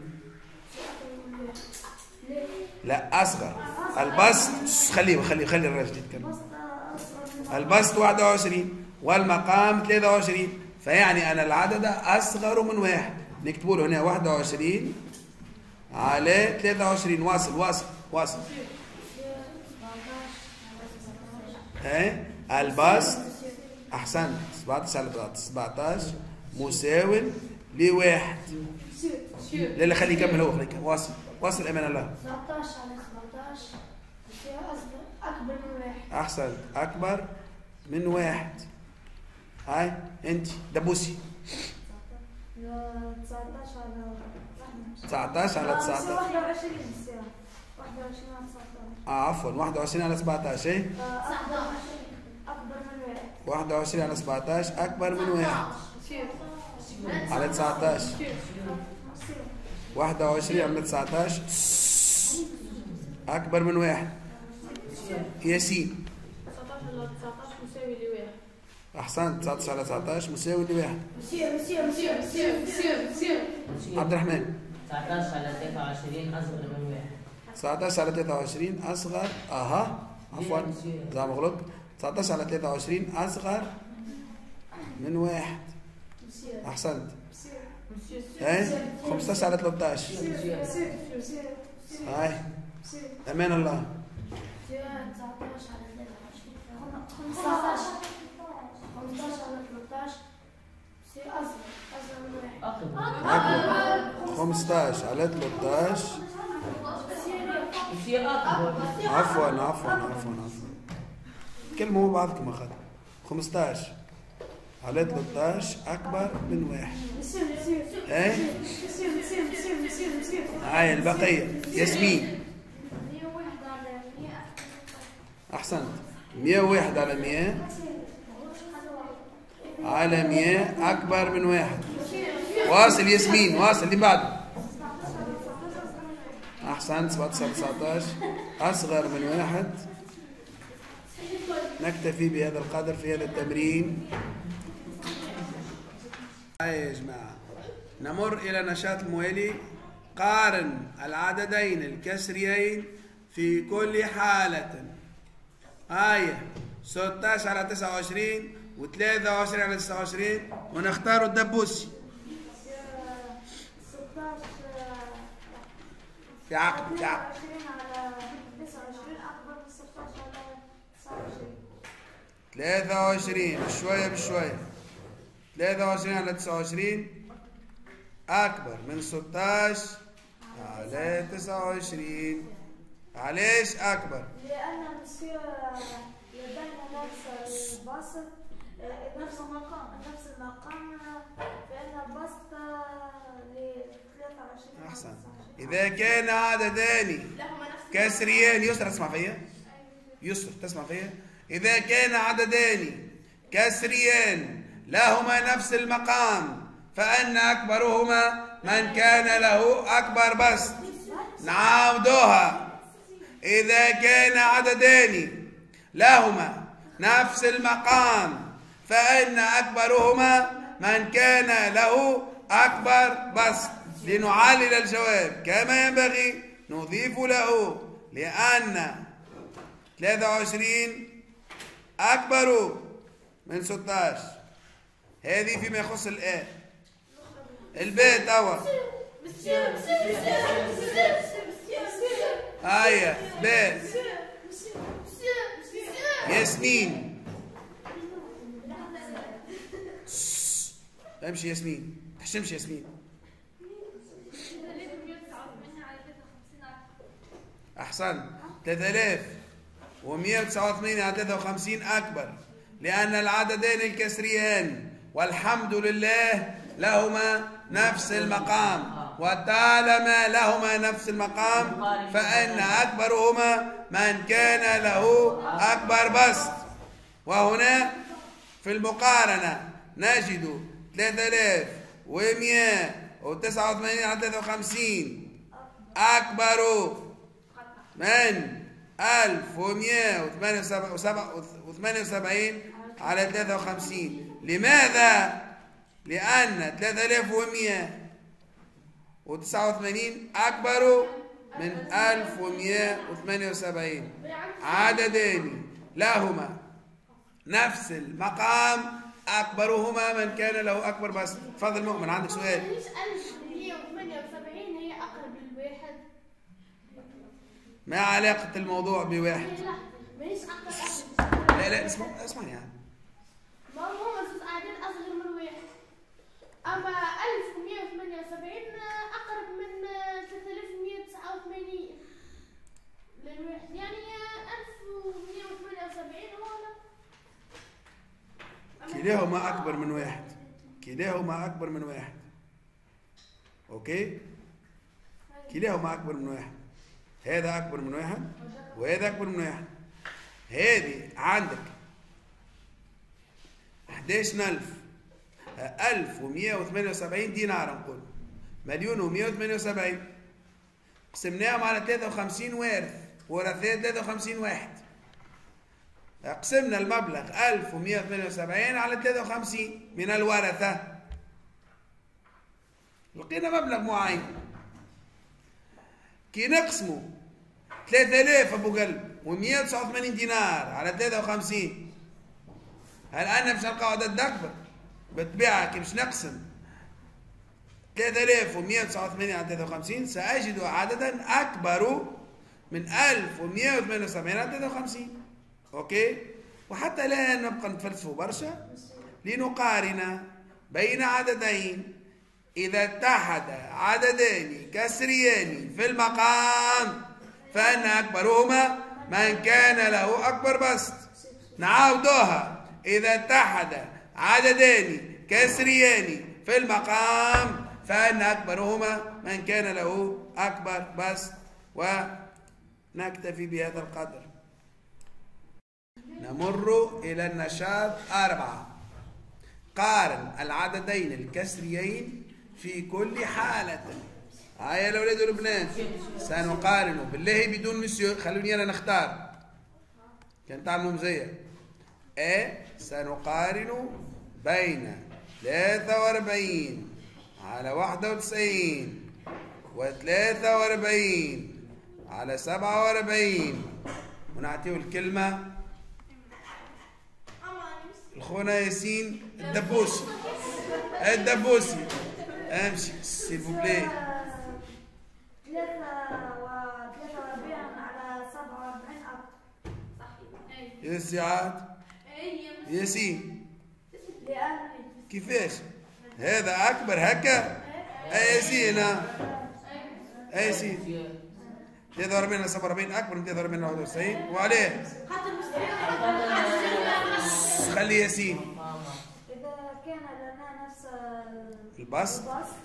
لا أصغر. البسط خليه خليه خلي الراجل يتكلم. البسط واحد وعشرين والمقام ثلاثة وعشرين، فيعني أن العدد أصغر من واحد. نكتبوا له هنا واحد وعشرين على ثلاثة وعشرين. واصل واصل واصل. ايه البسط أحسنت. سبعطاش على سبعطاش مساو لواحد. لا لا خليه يكمل هو خليه يكمل. واصل واصل أمان الله. سبعطاش على سبعطاش أكبر من واحد. أحسنت أكبر من واحد. هاي أنت دبوسي. تسعطاش على تسعطاش على تسعطاش. واحد وعشرين واحد وعشرين على تسعطاش. اه عفوا واحد وعشرين على سبعطاش. ايه أكبر من واحد. واحد وعشرين على سبعطاش أكبر من واحد على تسعطاش. واحد وعشرين على تسعطاش أكبر من واحد. ياسين. تسعطاش على تسعطاش مساوي لواحد. أحسنت. تسعطاش على تسعطاش مساوي لواحد. مسيو مسيو مسيو مسيو مسيو مسيو. عبد الرحمن. تسعطاش على ثلاثة وعشرين أصغر من واحد. تسعطاش على ثلاثة وعشرين أصغر. أها عفوا زعما غلط. تسعطاش على ثلاثة وعشرين أصغر من واحد. أحسنت. ايه خمسطاش على ثلاثطاش. هاي أمان الله. تسعطاش على ثلاثة وعشرين. خمسطاش خمسطاش على ثلاثطاش أصغر أصغر من واحد. أكبر. خمسطاش على ثلاثطاش. يصير أكبر. عفوا عفوا عفوا عفوا. كلموا بعضكم أخذ. خمسطاش على ثلاثطاش أكبر من واحد. إيه؟ هاي البقية. ياسمين. أحسنت. مية وواحد على مية على مية أكبر من واحد. واصل ياسمين واصل. اللي بعده. أحسنت. سبعطاش على تسعطاش أصغر من واحد. نكتفي بهذا القدر في هذا التمرين. هاي يا جماعة نمر إلى النشاط الموالي. قارن العددين الكسريين في كل حالة. هاي ستطاش على تسعة وعشرين وثلاثة وعشرين على تسعة وعشرين ونختار الدبوسي. في عقد في عقد. ثلاثة وعشرين بشوية بشوية. ثلاثة وعشرين على تسعة وعشرين أكبر من ستطاش على تسعة وعشرين. علاش أكبر؟ لأن المسيو لدينا نفس البسط نفس المقام نفس المقام فإن البسط ل ثلاثة وعشرين. أحسن. إذا كان عددان كسريان. يسر تسمع فيا؟ يسر تسمع فيا؟ إذا كان عددان كسريان لهما نفس المقام فأن أكبرهما من كان له أكبر بسط. نعاودوها. إذا كان عددان لهما نفس المقام، فإن أكبرهما من كان له أكبر بسط. لنعلل الجواب كما ينبغي نضيف له لأن ثلاثة وعشرين أكبر من ستة عشر. هذه فيما يخص الآن. الباء توا هيا باء ياسمين. امشي ياسمين، تحشمش ياسمين. أحسن. ثلاثة آلاف ومئة وتسعة وثمانين على ثلاثة وخمسين أكبر، لأن العددين الكسريان والحمد لله لهما نفس المقام، وطالما لهما نفس المقام فإن أكبرهما من كان له أكبر بسط. وهنا في المقارنة نجد ثلاثة آلاف ومئة وتسعة وثمانين على ثلاثة وخمسين أكبر من ألف ومئة وثمانية وسبعين على ثلاثة وخمسين. لماذا؟ لأن ثلاثة آلاف ومئة وتسعة وثمانين أكبر من ألف ومئة وثمانية وسبعين، عددان لهما نفس المقام، أكبرهما من كان له أكبر بس. تفضل مؤمن، عندك سؤال؟ ليش ألف ومئة وثمانية وسبعين هي أقرب للواحد؟ ما علاقة الموضوع بواحد؟ لا ماهيش أقرب. لا لا اسمع اسمعني يعني. ما هما زوج أعداد أصغر من واحد. أما ألف ومئة وثمانية وسبعين أقرب من ثلاثة آلاف ومئة وتسعة وثمانين للواحد، يعني ألف ومئة وثمانية وسبعين هو كلاهما أكبر من واحد، كلاهما أكبر من واحد. أوكي؟ كلاهما أكبر من واحد. هذا أكبر من واحد وهذا أكبر من واحد. هذه عندك أحد عشر ألف ألف ومئة وثمانية وسبعين دينار، نقول مليون ومئة وثمانية وسبعين، قسمناهم على ثلاثة وخمسين وارث، ورثات ثلاثة وخمسين واحد. قسمنا المبلغ ألف ومئة وثمانية وسبعين على ثلاثة وخمسين من الورثة، لقينا مبلغ معين. كي نقسموا ثلاثة آلاف أبو قلب ومئة وتسعة وثمانين دينار على ثلاثة وخمسين، هل أنا باش نلقاو عدد أكبر؟ بالطبيعة كي باش نقسم ثلاثة آلاف ومئة وتسعة وثمانين على ثلاثة وخمسين سأجد عددا أكبر من ألف ومئة وثمانية وسبعين على ثلاثة وخمسين. أوكي؟ وحتى لا نبقى نتفلسفوا برشا، لنقارن بين عددين إذا اتحد عددان كسريان في المقام فإن أكبرهما من كان له أكبر بسط. نعاودوها، إذا اتحد عددان كسريان في المقام فإن أكبرهما من كان له أكبر بسط. ونكتفي بهذا القدر. نمر إلى النشاط أربعة. قارن العددين الكسريين في كل حالة. هيا الأولاد والبنات، سنقارن بالله بدون مسيو، خلوني أنا نختار كان تعملوا مزية. أ سنقارن بين ثلاثة وأربعين على واحد وتسعين وثلاثة وأربعين على سبعة وأربعين، ونعطيه الكلمة الخونا ياسين الدبوسي. الدبوسي امشي سيبوبلي. ثلاثة وأربعين على سبعة وأربعين صحيح. يا سعاد ياسين كيفاش؟ هذا أكبر هكا؟ أي ياسين أي ياسين ثلاثة وأربعين على سبعة وأربعين أكبر من ثلاثة وأربعين على واحد وتسعين، وعليه؟ خلي ياسين. إذا كان لنا نفس البسط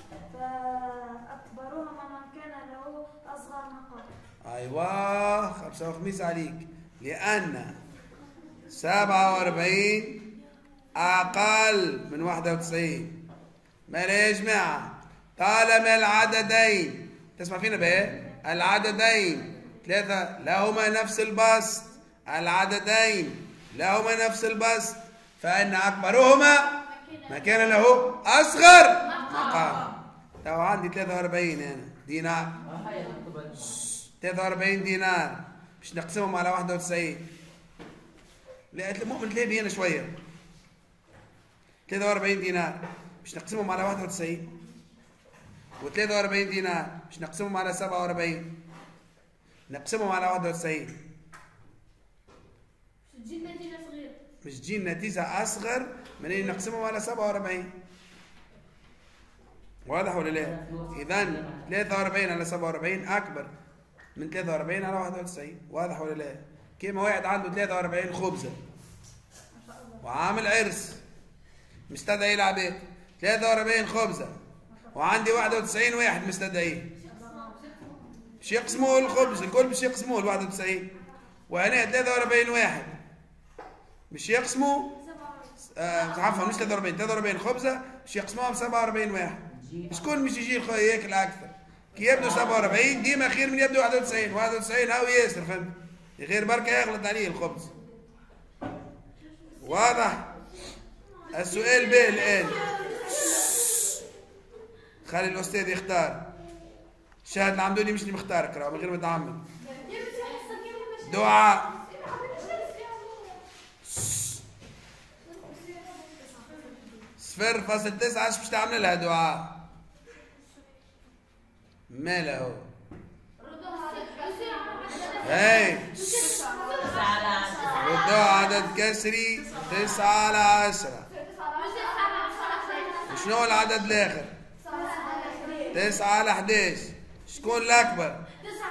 فأكبرهما من كان له أصغر مقام. أيوة، خمسة وخميس عليك، لأن سبعة وأربعين أقل من واحد وتسعين. مالا يا جماعة؟ طالما العددين، تسمع فينا بقى؟ العددين ثلاثة لهما نفس البسط، العددين لهما نفس البسط فإن أكبرهما ما كان له أصغر مقام. لو عندي ثلاثة وأربعين هنا دينار، ثلاثة وأربعين دينار باش نقسمهم على واحد وتسعين. لا المؤمن تلاقي هنا شوية. ثلاثة وأربعين دينار باش نقسمهم على واحد وتسعين، وثلاثة وأربعين دينار باش نقسمهم على سبعة وأربعين، نقسمهم على واحد وتسعين. تجي نتيجة صغيرة. مش تجي النتيجة أصغر من اللي نقسمهم على سبعة وأربعين. واضح ولا لا؟ إذا ثلاثة وأربعين على سبعة وأربعين أكبر من ثلاثة وأربعين على واحد وتسعين. واضح ولا لا؟ كيما واحد عنده ثلاثة وأربعين خبزة وعامل عرس مستدعي العباد، ثلاثة وأربعين خبزة وعندي واحد وتسعين واحد مستدعيه، باش يقسموا الخبز الكل باش يقسموه ال واحد وتسعين، وهنا ثلاثة وأربعين واحد باش يقسموا آه عفوا مش ثلاثة وأربعين ثلاثة وأربعين خبزة باش يقسموها ب سبعة وأربعين واحد. شكون باش يجي ياكل أكثر؟ كي يبدو سبعة وأربعين ديما خير من يبدو واحد وتسعين، واحد وتسعين هاو ياسر فهمت؟ غير بركة يغلط عليه الخبز. واضح؟ السؤال به الآن خلي الأستاذ يختار. شاهد العمدوني مش اللي مختارك راه من غير ما تعمد. دعاء صفر فاصل تسعة اش باش تعمل لها دعاء؟ ماله هو؟ هاي ردوها عدد كسري تسعة على عشرة. وشنو العدد الآخر؟ تسعة على حداش. شكون الأكبر؟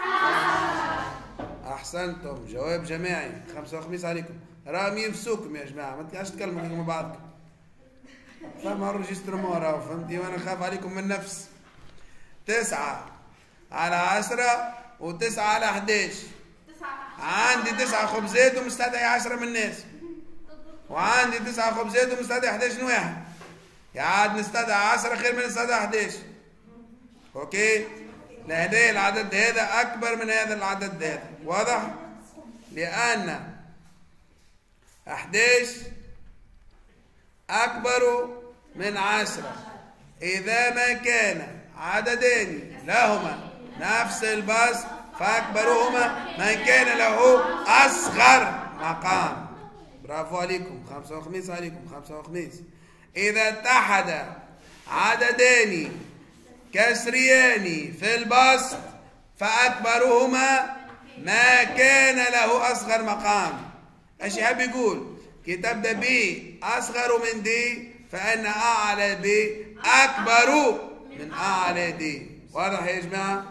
أحسنتم، جواب جماعي. خمسة وخميس عليكم. راهم ينفسوكم يا جماعة، ما تقعدش تكلموا مع بعضكم. فما الريجسترمون راهو فهمتي، وأنا نخاف عليكم من نفس. تسعة على عشرة وتسعة على حداش. عندي تسعة خبزات ومستدعي عشرة من الناس، وعندي تسعة خبزات ومستدعي حداش من واحد. قاعد نستدعي عشرة خير من نستدعي حداش. اوكي؟ لهدايا العدد هذا أكبر من هذا العدد هذا، واضح؟ لأن حداش أكبر من عشرة إذا ما كان عددان لهما نفس البسط فأكبرهما من كان له أصغر مقام. برافو عليكم، خمسة وخميس عليكم، خمسة وخميس. إذا اتحد عددان كسريان في البسط فأكبرهما ما كان له أصغر مقام. ايش يحب يقول؟ كي تبدأ ب أصغر من دي فإن أ على ب أكبر من أ على دي. واضح يا جماعة؟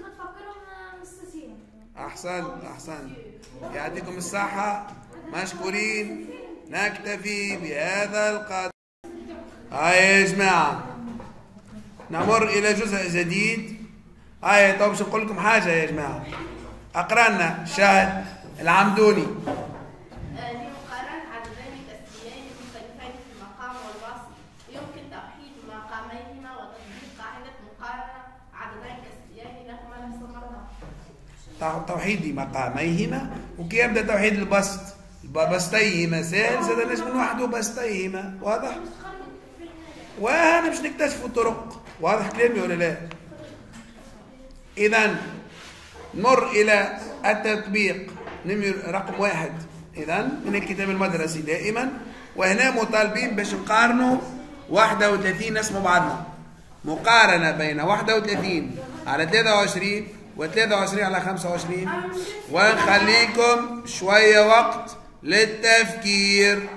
أحسنت أحسنت، يعطيكم الصحة، مشكورين. نكتفي بهذا القدر. هاي يا جماعة نمر إلى جزء جديد. هاي تو باش نقول لكم حاجة يا جماعة. أقرأ لنا شاهد العمدوني. لمقارنة عددين كسريين مختلفين في المقام والوصف يمكن توحيد مقاميهما وتطبيق قاعدة مقارنة عددين كسريين لهما نفس المرتبة. توحيد مقاميهما، وكي يبدا توحيد البسط بسطيهما سهل، زاد نجم من وحده بسطيهما. واضح؟ وأنا باش نكتشفوا الطرق. واضح كلامي ولا لا؟ إذا نمر إلى التطبيق نمر رقم واحد. إذا من الكتاب المدرسي دائما، وهنا مطالبين باش نقارنوا واحد وثلاثين اسمه بعضنا. مقارنة بين واحد وثلاثين على ثلاثة وعشرين وثلاثة وعشرين على خمسة وعشرين، ونخليكم شوية وقت للتفكير.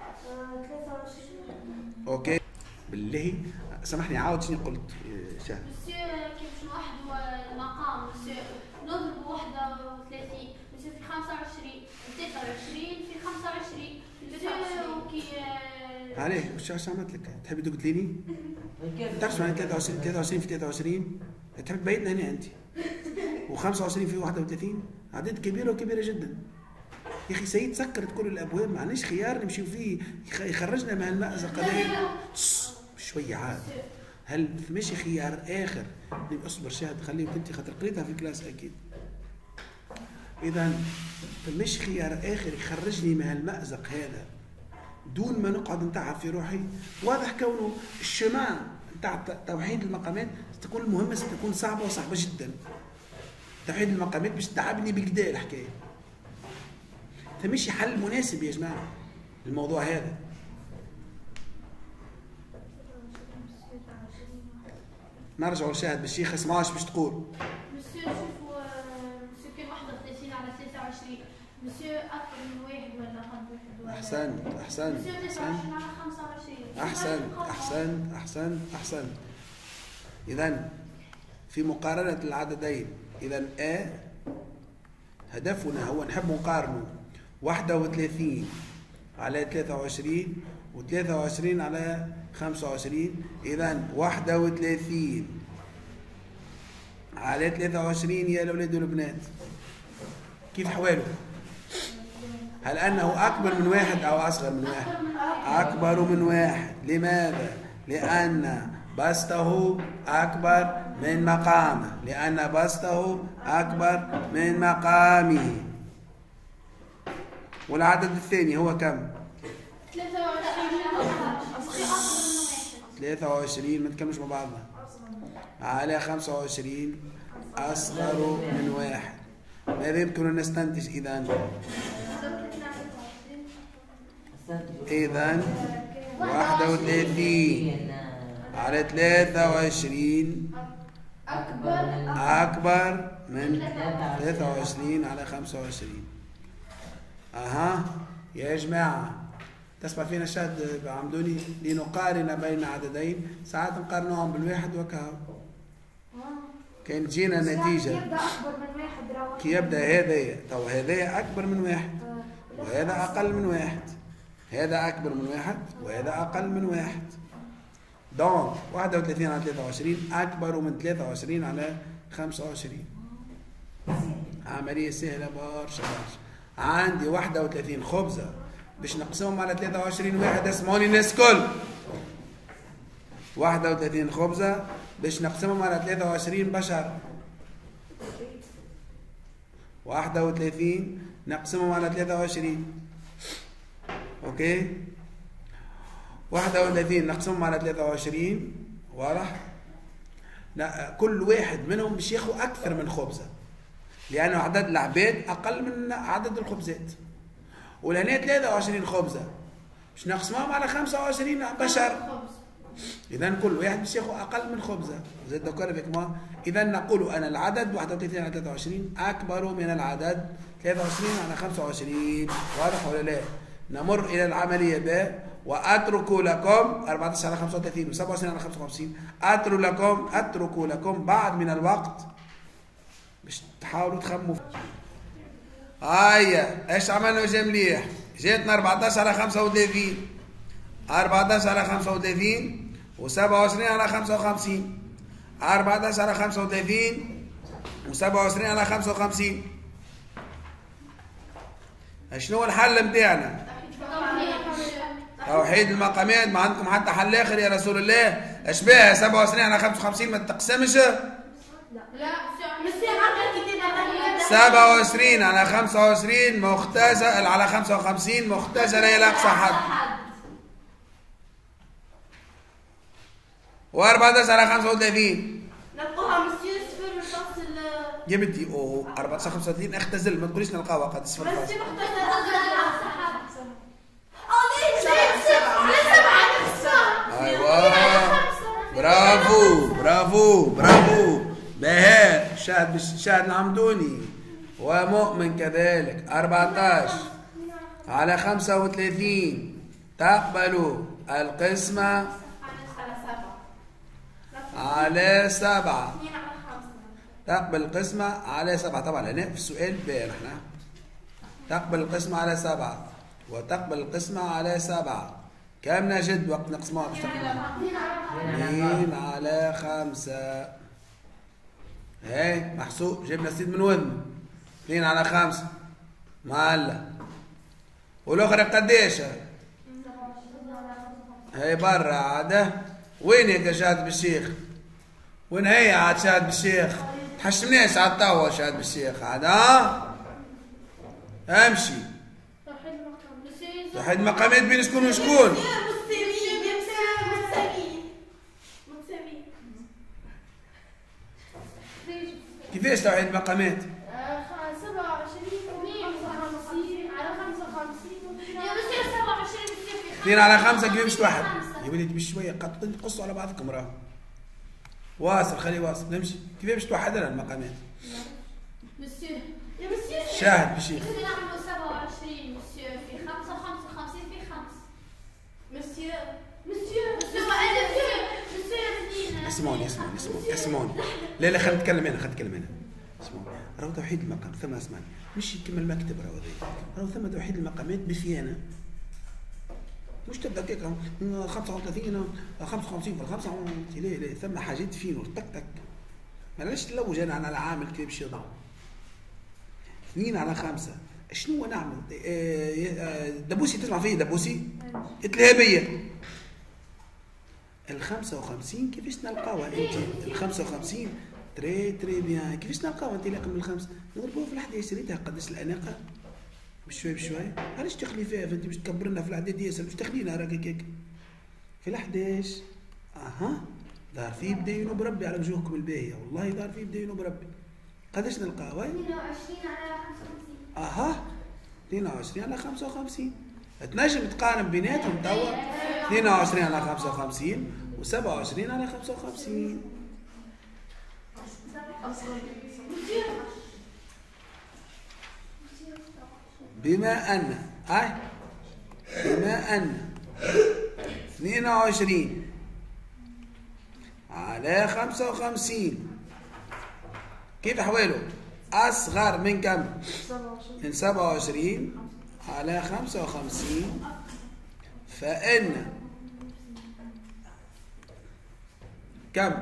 اوكي بالله سامحني عاود شنو قلت شاهد. مسيو كيفاش نوحدوا المقام؟ مسيو نضربوا واحد وثلاثين مسيو في خمسة وعشرين، ثلاثة وعشرين في خمسة وعشرين مسيو كي عليه واش واش عملت لك؟ تحب دوك تليني؟ تعرف معناها ثلاثة وعشرين ثلاثة وعشرين في ثلاثة وعشرين؟ تحب تبيتنا هنا انت. وخمسة وعشرين في واحد وثلاثين عدد كبيرة وكبيرة جدا. يا اخي سيد سكرت كل الابواب، ما عندناش خيار نمشيو فيه يخرجنا من المأزق هذا. شويه عاد. هل ماشي خيار اخر؟ اصبر شاهد خليك انت خاطر قريتها في الكلاس اكيد. إذا مش خيار آخر يخرجني من هالمأزق هذا دون ما نقعد نتعب في روحي. واضح كونه الشماع نتاع توحيد المقامات ستكون المهمة ستكون صعبة وصعبة جدا. توحيد المقامات باش تتعبني بكدا الحكاية. فمشي حل مناسب يا جماعة للموضوع هذا. نرجع للشاهد بالشيخ اسمعوش باش تقول. مسيو شوفوا مسيو كان واحد وثلاثين على ثلاثة وعشرين، مسيو أكثر من واحد ولا أقل واحد ولا أحسنت أحسنت مسيو تسعة وعشرين على خمسة وعشرين. أحسنت أحسنت أحسنت أحسنت. إذا في مقارنة العددين، إذا A هدفنا هو نحب نقارنه واحد وثلاثين على ثلاثة وعشرين وثلاثة وعشرين على خمسة وعشرين. إذا واحد وثلاثين على ثلاثة وعشرين يا الأولاد والبنات كيف حواله؟ هل أنه أكبر من واحد أو أصغر من واحد؟ أكبر من واحد. لماذا؟ لأن بسطه أكبر من مقامه، لأن بسطه أكبر من مقامه. والعدد الثاني هو كم؟ ثلاثة وعشرين ثلاثة وعشرين ما تكملش مع بعضنا على خمسة وعشرين أصغر من واحد. ماذا يمكن أن نستنتج إذا؟ إذا واحد وثلاثين على ثلاثة وعشرين أكبر أكبر من ثلاثة وعشرين على خمسة وعشرين. أها يا جماعة تسمع فينا شاهد عمدوني لنقارن بين عددين ساعات نقارنوهم بالواحد وكهو كان تجينا نتيجة يبدأ أكبر من واحد راهو كي يبدأ هذا تو هذا أكبر من واحد وهذا أقل من واحد، هذا أكبر من واحد وهذا أقل من واحد. دونك واحد وثلاثين على ثلاثة وعشرين أكبر من ثلاثة وعشرين على خمسة وعشرين. عملية سهلة برشا برشا. عندي واحد وثلاثين خبزة باش نقسمهم على ثلاثة وعشرين واحد. اسمعوني الناس كل. واحد وثلاثين خبزة باش نقسمهم على ثلاثة وعشرين بشر. واحد وثلاثين نقسمهم على ثلاثة وعشرين. اوكي. واحد وثلاثين نقسمهم على ثلاثة وعشرين. واضح؟ لا كل واحد منهم باش ياخذ أكثر من خبزة لأنه عدد العباد أقل من عدد الخبزات. ولهنا ثلاثة وعشرين خبزة باش نقسمهم على خمسة وعشرين بشر. إذا كل واحد باش ياخذ أقل من خبزة. زاد ذكر فيك ما. إذا نقول أن العدد واحد وثلاثين على ثلاثة وعشرين أكبر من العدد ثلاثة وعشرين على خمسة وعشرين. واضح ولا لا؟ نمر إلى العملية ب وأترك لكم أربعة عشر على خمسة وثلاثين و سبعة وعشرين على خمسة وخمسين. أترك لكم أترك لكم بعض من الوقت باش تحاولوا تخموا. هيا ايش عملنا وجا مليح؟ جاتنا أربعة عشر على خمسة وثلاثين أربعة عشر على خمسة وثلاثين و سبعة وعشرين على خمسة وخمسين. أربعة عشر على خمسة وثلاثين و سبعة وعشرين على خمسة وخمسين. شنو الحل نتاعنا؟ توحيد المقامات. ما عندكم حتى حل اخر يا رسول الله؟ اشباه سبعة وعشرين على خمسة وخمسين ما تقسمش؟ لا سبعة وعشرين على خمسة وعشرين مختزل على خمسة وخمسين مختزلة إلى أقصى حد. وأربعة عشر على خمسة وثلاثين نلقوها مسيو صفر من فصل يا بنتي أوه أربعة عشر خمسة وثلاثين اختزل ما تقوليش نلقاها قد صفر فاصل. مسيو مختزل أصغر أيوة برافو برافو برافو. بهاء شاهد شاهد العمدوني ومؤمن كذلك. أربعة عشر على خمسة وثلاثين تقبل القسمة على سبعة. تقبل القسمة على سبعة. طبعا هنا في السؤال بين احنا تقبل القسمة على سبعة وتقبل القسمة على سبعة. كم نجد وقت نقسمها باش تقبل؟ اثنين على خمسة. هاي محسوب جبنا سيد من وزنه. اثنين على خمسة معلق. والاخرى قديش؟ هاي برا عاده. وين هيك شاهد بالشيخ؟ وين هي عاد شاهد بالشيخ؟ تحشمناش عاد توا شاهد بالشيخ عاد ها؟ امشي. توحيد المقام. توحيد المقامات بين شكون وشكون؟ كيفاش توحيد المقامات؟ سبعة وعشرين وخمسة وخمسين على خمسة وخمسين. يا مسير سبعة وعشرين مسير في اثنين على خمسة كيف باش توحد؟ يا وليدي بشوية قد تقصوا على بعضكم راهو. واصل خليه واصل نمشي. كيف باش توحد لنا المقامات؟ مسير يا مسير شاهد بشيخ. نعملوا سبعة وعشرين مسير في خمسة وخمسة وخمسين في خمس. مسير مسير مسير مسير اسمعوني اسمعوني اسمعوني اسمعوني. لا لا خلينا نتكلم انا خلينا نتكلم انا. اسمعوني راهو توحيد المقام ثم اسمعني مش كيما المكتب راهو راهو ثم توحيد المقامات بفيانا. مش تبدا كيك خمسة وثلاثين خمسة وخمسين في خمسة لا لا ثم حاجات فينو تك تك. مالاش تلوج انا على العامل كيف باش يضع. اثنين على خمسة شنو نعمل؟ دبوسي تسمع فيه دبوسي؟ التلهابية. الخمسة وخمسين كيفاش نلقاوها انت؟ الخمسة وخمسين تري تري بيان كيفاش نلقاوها انت رقم الخمسة؟ نضربوها في الحداش شريتها قداش الاناقة؟ بشوي بشوي علاش تخلي فيها فانت باش تكبر لنا في العداد ياسر باش تخلينا راك هكاك في الحداش. اها دار فيه بدا ينوب ربي على وجوهكم الباهية والله دار فيه بدا ينوب ربي. قداش نلقاوها؟ اثنين وعشرين على خمسة وخمسين. اها اثنين وعشرين على خمسة وخمسين. تنجم تقارن بيناتهم توا اثنين وعشرين على خمسة وخمسين و سبعة وعشرين على خمسة وخمسين. بما ان اي بما ان اثنين وعشرين على خمسة وخمسين كيف احواله؟ اصغر من كم؟ من سبعة وعشرين على خمسة وخمسين فإن كم؟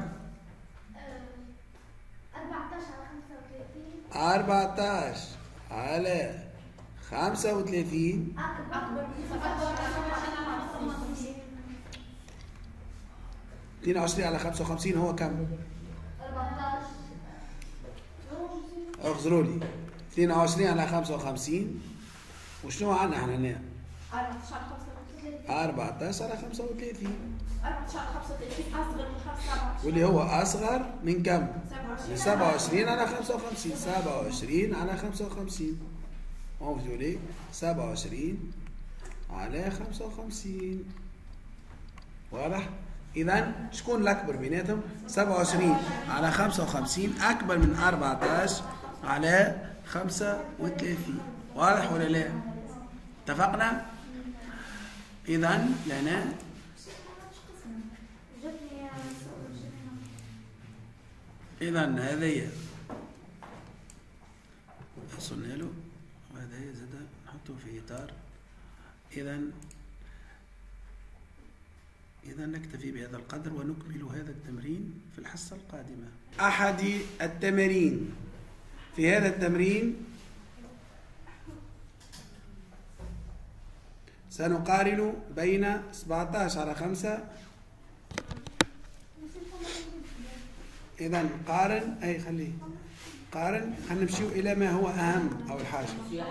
أربعة عشر على خمسة وثلاثين أكبر اثنين وعشرين على خمسة وخمسين هو كم؟ اخزروا لي اثنين وعشرين على خمسة وخمسين وشنو عندنا احنا هنا؟ أربعة عشر على خمسة وثلاثين أربعة عشر على خمسة وثلاثين أصغر من خمسة. واللي هو أصغر من كم؟ من سبعة وعشرين على خمسة وخمسين. سبعة وعشرين على خمسة وخمسين موجود لي سبعة وعشرين على خمسة وخمسين. واضح؟ إذا شكون الأكبر بيناتهم؟ سبعة وعشرين على خمسة وخمسين أكبر من أربعة عشر على خمسة وثلاثين. واضح ولا لا؟ اتفقنا؟ إذا لنا إذا هذه وصلنا له وهذا زاد نحطه في إطار. إذا إذا نكتفي بهذا القدر ونكمل هذا التمرين في الحصة القادمة. أحد التمارين في هذا التمرين سنقارن بين سبعة عشر على خمسة. إذا قارن أي خليه قارن. خلينا نمشيو إلى ما هو أهم أول حاجة.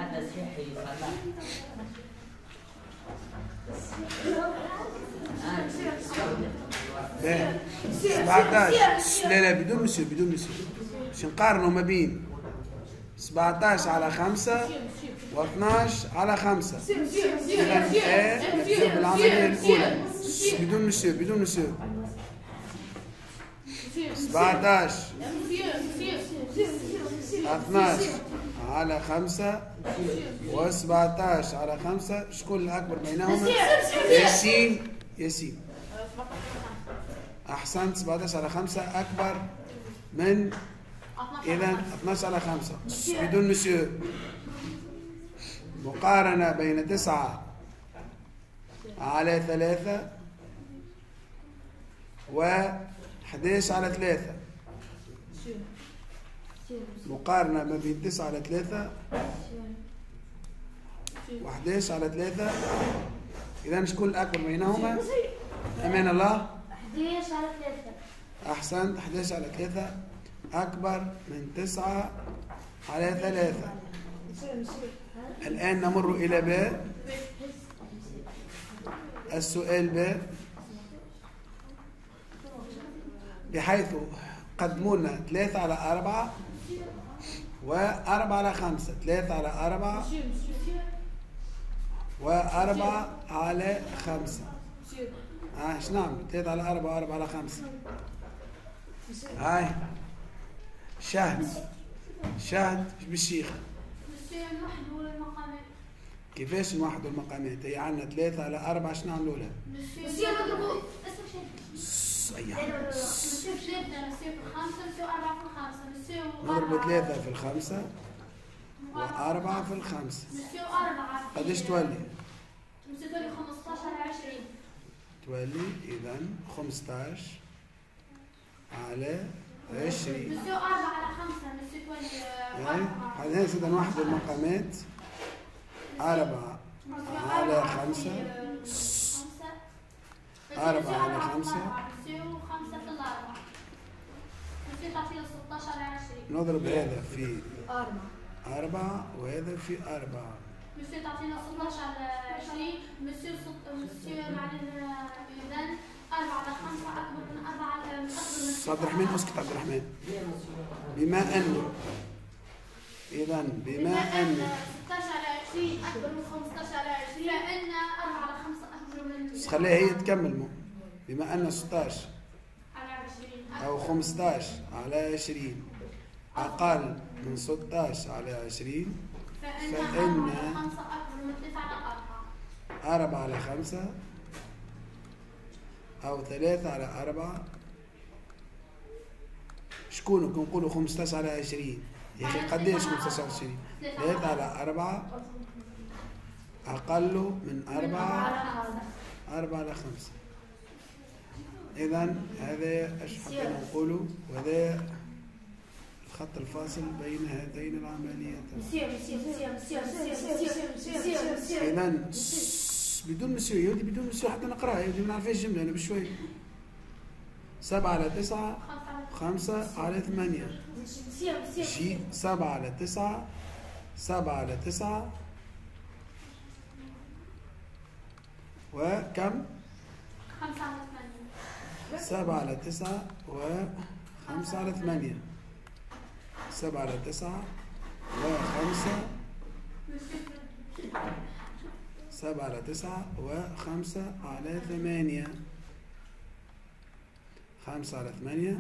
سبعة عشر لا لا بدون مسيو بدون مسيو باش نقارنوا ما بين سبعة عشر على خمسة و اثناش على خمسة. إذا نبدأ بالعملية الأولى بدون مسيو بدون مسيو. سبعة عشر اثناش على خمسة و سبعة عشر على خمسة شكون الأكبر بينهما؟ ياسين ياسين أحسنت. سبعة عشر على خمسة أكبر من إذا اثناش على خمسة بدون مسيو. مقارنة بين تسعة على ثلاثة و حداش على ثلاثة. مقارنة ما بين تسعة على ثلاثة و حداش على ثلاثة. إذا شكون الأكبر بينهما؟ أمان الله حداش على ثلاثة. أحسنت. حداش على ثلاثة أكبر من تسعة على ثلاثة. الآن نمر إلى باء. السؤال باء بحيث قدمونا ثلاثة على أربعة وأربعة على خمسة. ثلاثة على أربعة وأربعة على خمسة. ها ايش نعمل؟ ثلاثة على أربعة وأربعة على خمسة. هاي شهد شهد ايش بالشيخ؟ نوحدوا المقامات. كيفاش نوحدوا المقامات؟ هي عندنا ثلاثة على أربعة ايش نعملوا لها؟ نسيو نضربوا اسمع شيء. أي نسيو ثلاثة نسيو في الخمسة نسيو أربعة في الخمسة نسيو نضربوا ثلاثة في الخمسة وأربعة في الخمسة. نسيو أربعة. قديش تولي؟ نسيو تولي خمسطاش على عشرين. تولي إذا خمسطاش على عشرين. نسيو أربعة على خمسة نسيو تولي أربعة. هذا إذا نوحدوا المقامات أربعة على خمسة. أربعة على خمسة. نسيو خمسة في الأربعة. نسيو تعطينا ستطاش على عشرين. نضرب هذا في أربعة. أربعة وهذا في أربعة. مسيو تعطينا ستطاش على عشرين. مسيو ست مسيو معنا إذا أربعة على خمسة أكبر من أربعة على أكبر من. عبد الرحمن اسكت عبد الرحمن. بما أن إذا بما أن ستطاش على عشرين أكبر من خمسطاش على عشرين. لأن أربعة على خمسة أكبر من. بس خليها هي تكمل مو. بما أن ستطاش على عشرين. أو خمسطاش على عشرين أقل من ستطاش على عشرين. فإن فإن أربعة على خمسة أكبر من ثلاثة على أربعة. أربعة على خمسة أو ثلاثة على أربعة. شكون كنقولوا خمسطاش على عشرين؟ يا أخي قديش خمسطاش على عشرين؟ ثلاثة على أربعة أقل من أربعة. أربعة على خمسة. إذا هذا إيش حبينا نقولوا؟ وهذا الخط الفاصل بين هاتين العمليتين. إذا بدون مسيو يودي بدون مسيو حتى نقراها يودي ما نعرفش الجملة أنا بشوي. سبعة على تسعة خمسة على ثمانية. شي سبعة على تسعة سبعة على تسعة وكم؟ خمسة على ثمانية. سبعة على تسعة وخمسة على ثمانية. سبعة على تسعة وخمسة. سبعة على تسعة وخمسة على ثمانية. خمسة على ثمانية.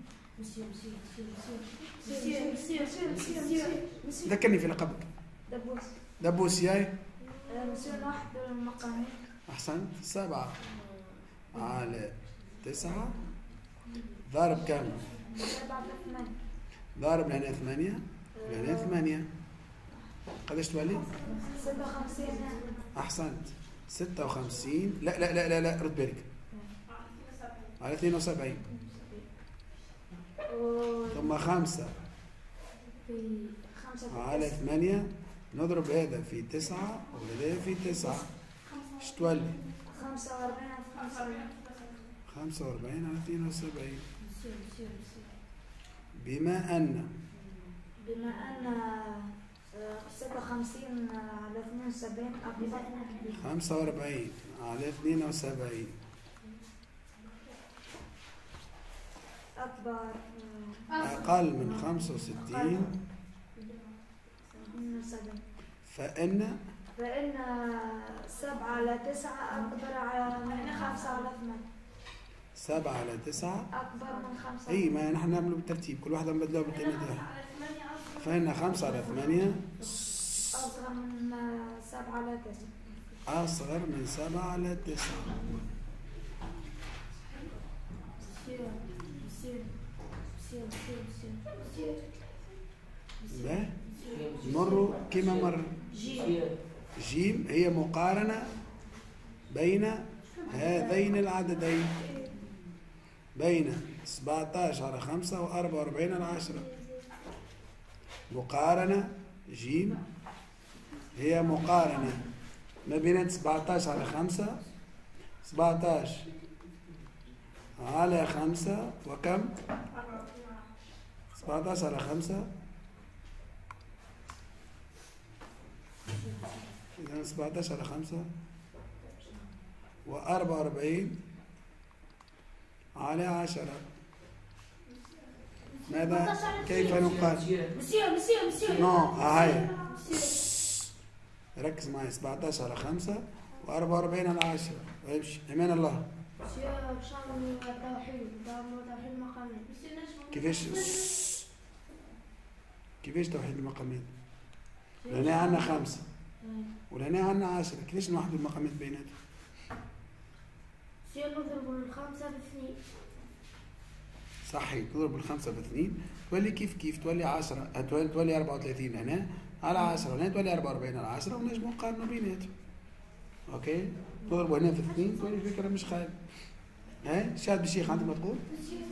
ذكرني في لقبك. دبوس. دبوس ياي. مسيو نوحدوا المقامات. أحسنت. سبعة على تسعة ضارب كم؟ سبعة في ثمانية. ضارب لهنا ثمانية لهنا ثمانية. قديش تولي؟ ستة وخمسين. أحسنت. ستة وخمسين. لا لا لا لا لا رد بالك. على اثنين وسبعين. ثم خمسة في خمسة على ثمانية. نضرب هذا في تسعة وهذا في تسعة. ايش تولي؟ خمسة وأربعين على خمسة وأربعين. خمسة وأربعين على اثنين وسبعين. بما أن بما أن ستة وخمسين على اثنين وسبعين أكبر. خمسة وأربعين على اثنين وسبعين أكبر. أقل من خمسة وستين. فإن فإن سبعة على تسعة أكبر على من خمسة على ثمانية. سبعة على تسعة أكبر من خمسة. أي ما نحن نعمله بالترتيب كل واحدة نبدلوها بالتانية. فإن خمسة على ثمانية أصغر من سبعة على تسعة. أصغر من سبعة على تسعة. لا مروا كما مر. جيم هي مقارنة بين هذين العددين بين سبعة عشر على خمسة وأربعة وأربعين على عشرة. مقارنة جيم هي مقارنة ما بين سبعة عشر على خمسة. سبعة عشر على خمسة وكم؟ سبعة عشر على خمسة إذا سبعتاش على خمسة وأربعة وأربعين على عشرة. ماذا؟ كيف نقال؟ مسيو مسيو مسيو نو هاي ركز معي. سبعتاش على خمسة وأربعة وأربعين على عشرة ويمشي. أمان الله. مسيو بشامل توحيد توحيد مقامين. كيفاش كيفاش توحيد المقامات؟ لهنا عندنا خمسة ولهنا عندنا عشرة، كيفاش نوحدوا المقامات بيناتهم؟ مسيو نضربوا الخمسة باثنين. صحيح، تضرب الخمسة باثنين تولي كيف كيف تولي عشرة، تولي تولي أربعة وثلاثين هنا على عشرة، وهنا تولي أربعة وأربعين على عشرة، ونجموا نقارنوا بيناتهم. أوكي؟ تضربوا هنا في اثنين تولي فكرة مش خايبة. ها؟ شاد بالشيخ عندك ما تقول؟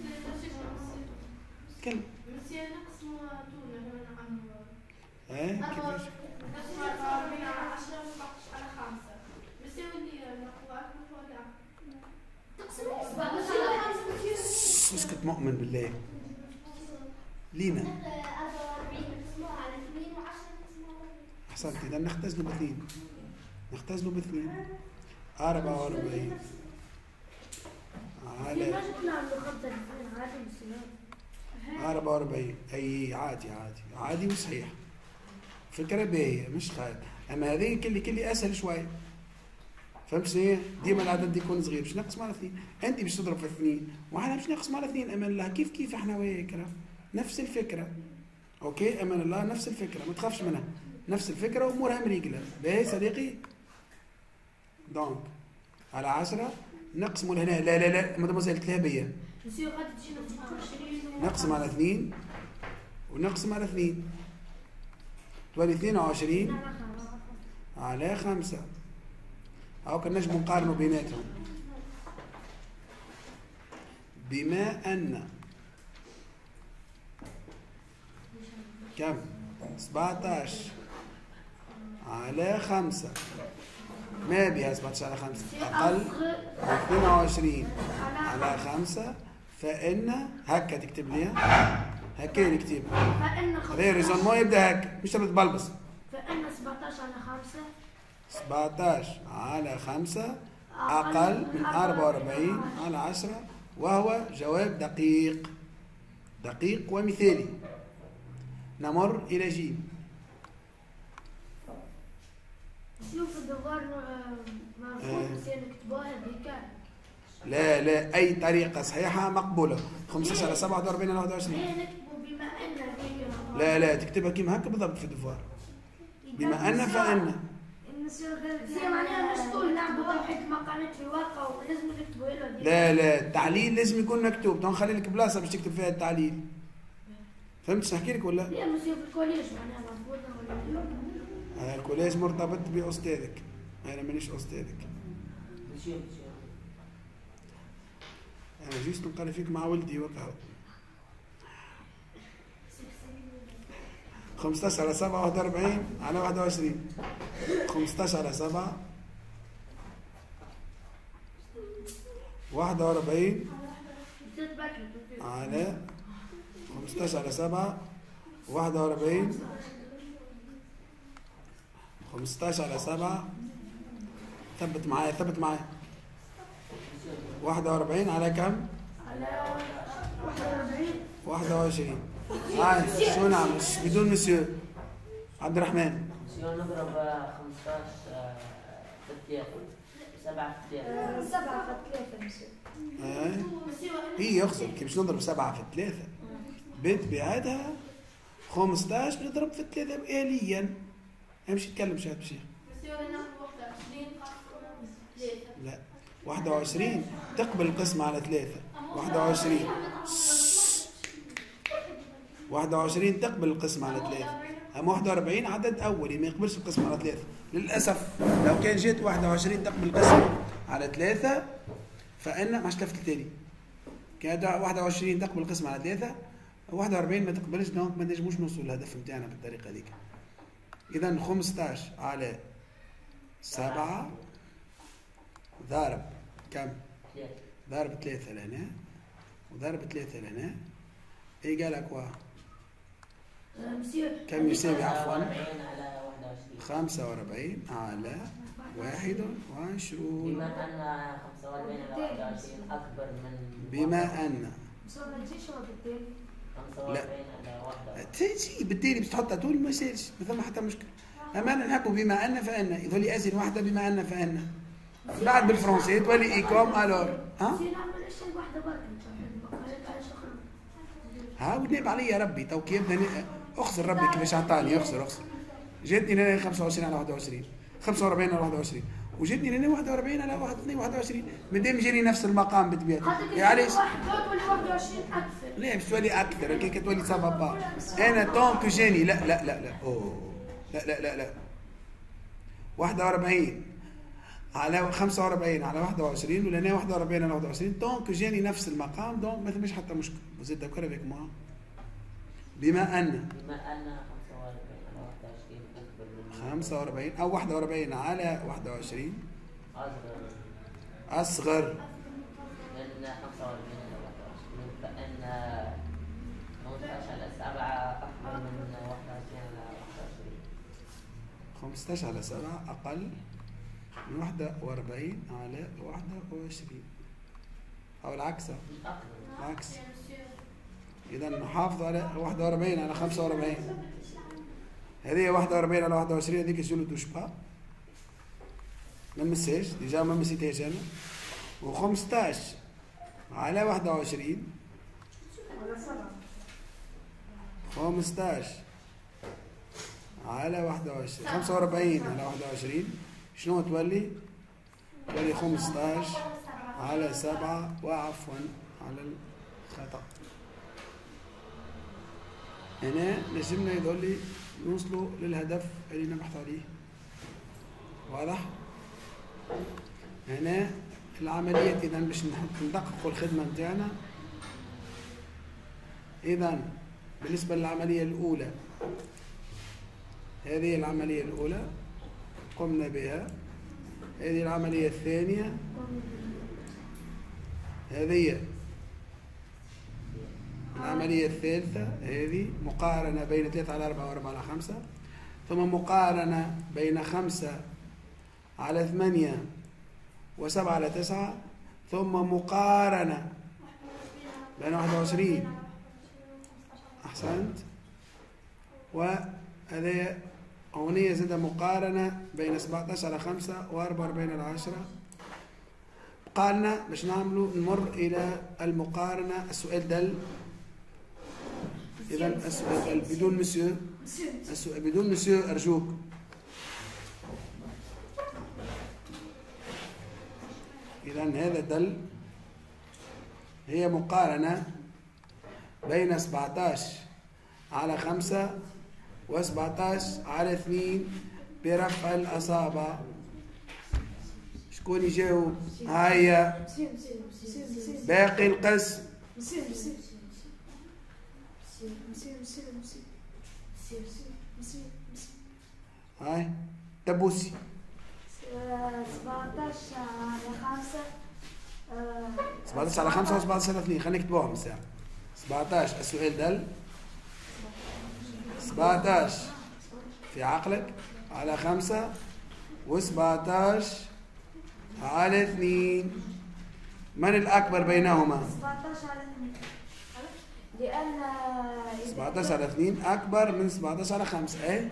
تكلم. مسيو نقسموا تونة هنا عن ها؟ كيفاش؟ نقسموا أربعة وأربعين على عشرة وسبعتاش على خمسة. مسيو اللي نقوى ولا تقسموا سبعتاش على خمسة. اسكت مؤمن بالله. لينا. أربعة وأربعين نقسموها على اثنين وعشرة نقسموها على اثنين. أحسنت، إذا نختزلوا باثنين. نختزلوا باثنين. أربعة وأربعين على أربعة وأربعين أي عادي عادي عادي وصحيح. فكرة باهية مش خايب، أما هذه كلي كلي أسهل شوية. فهمت شنو؟ ديما العدد يكون صغير باش نقسم على اثنين، أنت باش تضرب في اثنين وأحنا باش نقسم على اثنين. أمان الله كيف كيف احنا وياك نفس الفكرة. أوكي أمان الله نفس الفكرة ما تخافش منها، نفس الفكرة وأمورها مريقلة. باهي صديقي؟ دونك على عشرة نقسم لهنا. لا لا لا مدموزيل تلهبية. نقسم على اثنين ونقسم على اثنين تولي اثنين وعشرين على خمسة. أو كان نجم نقارنوا بيناتهم. بما أن كم؟ سبعتاش على خمسة ما بها سبعتاش على خمسة أقل من اثنين وعشرين على خمسة، فإن هكا تكتب لي هكا نكتب. هذا ريزون ما يبدا هكا مش تبدا تبلبص. فإن سبعتاش على خمسة سبعتاش على خمسة أقل من أربعة وأربعين على عشرة، وهو جواب دقيق دقيق ومثالي. نمر إلى جيم. شوف الدوار مرفوض نكتبوها هذيك. لا لا أي طريقة صحيحة مقبولة. خمسطاش على سبعة وأربعين على واحد وعشرين. نكتبوا بما أن. لا لا تكتبها كيما هكا بالضبط في الدفار. بما أن فأن. زي معناها مش طول نعملوا توحيد مقامات في الواقع ولازم نكتبوا له. لا لا التعليل لازم يكون مكتوب، نخلي لك بلاصة باش تكتب فيها التعليل. فهمت شنو نحكي لك ولا؟ لا مسيو في الكوليج معناها مرفوضة ولا لا؟ الكوليج مرتبط بأستاذك، أنا مانيش أستاذك. أنا جيت نقرا فيك مع ولدي وكهو. خمسطاش على سبعة واحد وأربعين على واحد وعشرين. خمسطاش على سبعة واحد وأربعين على خمسطاش على سبعة واحد وأربعين. خمسطاش على سبعة ثبت معايا ثبت معايا. واحد وأربعين على كم؟ على واحد وأربعين. واحد وعشرين. هاي شو نعمل بدون مسيو عبد الرحمن؟ مسيو نضرب خمسطاش في ثلاثة سبعة في ثلاثة. سبعة في ثلاثة مسيو. ايه هي يخسر كيف باش نضرب سبعة في ثلاثة بنت بعادها. خمسطاش بنضرب في ثلاثة آليا. امشي تكلم شهد بشيخ. لا واحد وعشرين تقبل القسمة على ثلاثة. واحد وعشرين واحد وعشرين تقبل القسمة على ثلاثة. أما واحد وأربعين عدد أولي ما يقبلش القسمة على ثلاثة للأسف. لو كان جيت واحد وعشرين تقبل القسمة على ثلاثة فإن ما لفت تاني. كان واحد وعشرين تقبل القسمة على ثلاثة، واحد وأربعين ما تقبلش، دونك ما نجموش نوصلوا للهدف نتاعنا بالطريقة هذيك. إذا خمسطاش على سبعة ضارب كم؟ ضارب ثلاثة لهنا وضارب ثلاثة لهنا. إيه قال لك واه؟ مسيو كم يساوي عفوا؟ أربعين على واحد وعشرين. خمسة وأربعين على واحد وعشرون. بما أن خمسة وأربعين على واحد وعشرين أكبر من بما أن بس ما تجيش هو بالتالي خمسة وأربعين على واحد وعشرين. تجي بالتالي بس تحطها طول ما يصيرش ما ثم حتى مشكلة. أما أنا نحبوا بما أن فأن يظل أزن واحدة بما أن فأن بعد بالفرنسي تولي إيكوم ألور ها؟ ها ونيب علي يا ربي تو كي يبدا اخسر ربي كيفاش عطاني اخسر اخسر جاتني انا خمسة وعشرين على واحد وعشرين خمسة وأربعين على واحد وعشرين وجاتني انا واحد وأربعين على واحد اثنين واحد وعشرين مادام يجيني نفس المقام بطبيعته يا علاش؟ تولي واحد وعشرين اكثر. لا باش تولي اكثر كي كتولي سافا با انا طون كو جاني لا لا لا لا اوه لا لا لا لا واحد وأربعين على خمسة وأربعين على واحد وعشرين ولا انا واحد وأربعين على واحد وعشرين دونك جاني نفس المقام دونك ما ثماش حتى مشكل وزيد دكر افيك موا بما ان بما أن خمسة وأربعين على واحد وعشرين أكبر من خمسة وأربعين او واحد وأربعين على واحد وعشرين أصغر اصغر من خمسة وأربعين على واحد وعشرين فإن خمسة عشر على سبعة أكبر من واحد وعشرين على واحد وعشرين. خمسة عشر على سبعة اقل من واحد وأربعين على واحد وعشرين او العكس العكس. اذا نحافظ على واحد وأربعين على خمسة وأربعين هذه واحد وأربعين على واحد وعشرين هذيك جو نو توش با ما نمسهاش ديجا ما مسيتهاش انا و15 على واحد وعشرين خمسطاش على واحد وعشرين خمسة وأربعين على واحد وعشرين شنو تولي؟ تولي خمسطاش على سبعة وعفوا على الخطأ. هنا لازمنا يظل نوصلوا للهدف اللي نبحث عليه. واضح؟ هنا العملية إذا باش ندققوا الخدمة نتاعنا. إذا بالنسبة للعملية الأولى هذه العملية الأولى قمنا بها. هذه العملية الثانية هذه العملية الثالثة هذه مقارنة بين ثلاثة على أربعة وأربعة على خمسة ثم مقارنة بين خمسة على ثمانية وسبعة على تسعة ثم مقارنة بين واحد وعشرين أحسنت وهذا هونية زاد مقارنة بين سبعطاش على خمسة وأربعة وأربعين على عشرة. قالنا باش نعملوا نمر إلى المقارنة. السؤال دل إذا السؤال دل بدون مسيو السؤال بدون مسيو أرجوك. إذا هذا دل هي مقارنة بين سبعطاش على خمسة وسبعطاش على اثنين برفع الأصابع. شكون يجاوب؟ هيا باقي القسم. هاي تبوسي. سبعطاش على خمسة سبعطاش على خمسة وسبعطاش على اثنين خلينا نكتبوهم الساعة. سبعطاش السؤال دل سبعطاش في عقلك على خمسة وسبعطاش على اثنين. من الأكبر بينهما؟ سبعطاش على اثنين لأن سبعطاش على اثنين أكبر من سبعطاش على خمسة. إيه؟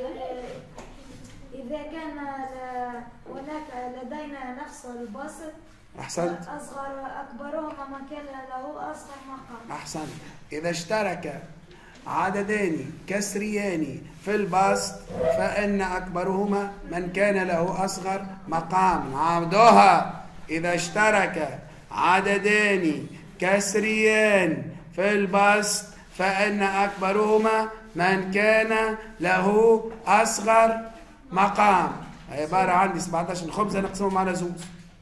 إذا كان هناك لدينا نفس البسط أحسنت. أصغر أكبرهما من كان له أصغر مقام. أحسنت. إذا اشترك عددان كسريان في البسط فإن أكبرهما من كان له أصغر مقام. عمدوها. إذا اشترك عددان كسريان في البسط فإن أكبرهما من كان له أصغر مقام. عبارة عندي سبعطاش الخبزة نقسمهم على زوز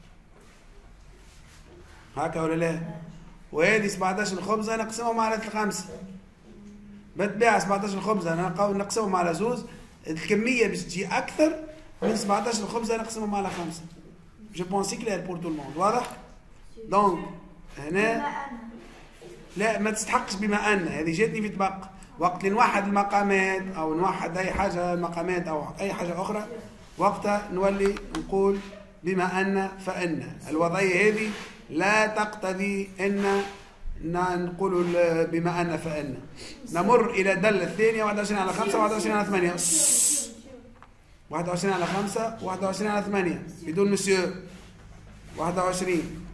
هكا ولا لا؟ وهذه سبعطاش الخبزة نقسمهم على خمسة. بالطبيعة سبعطاش الخبزة نقسمهم على زوز الكمية باش تجي أكثر من سبعطاش الخبزة نقسمهم على خمسة. جو بونسي كلير بور تو الموند. واضح؟ دونك هنا لا ما تستحقش بما أن هذه جاتني في طبق وقت اللي نوحد المقامات أو نوحد أي حاجة المقامات أو أي حاجة أخرى، وقتها نولي نقول بما أن فإن. الوضعية هذه لا تقتضي أن نقول بما أن فإن. نمر إلى الدالة الثانية واحد وعشرين على خمسة واحد وعشرين على ثمانية. واحد وعشرين على خمسة واحد وعشرين على ثمانية بدون مسيو. واحد وعشرين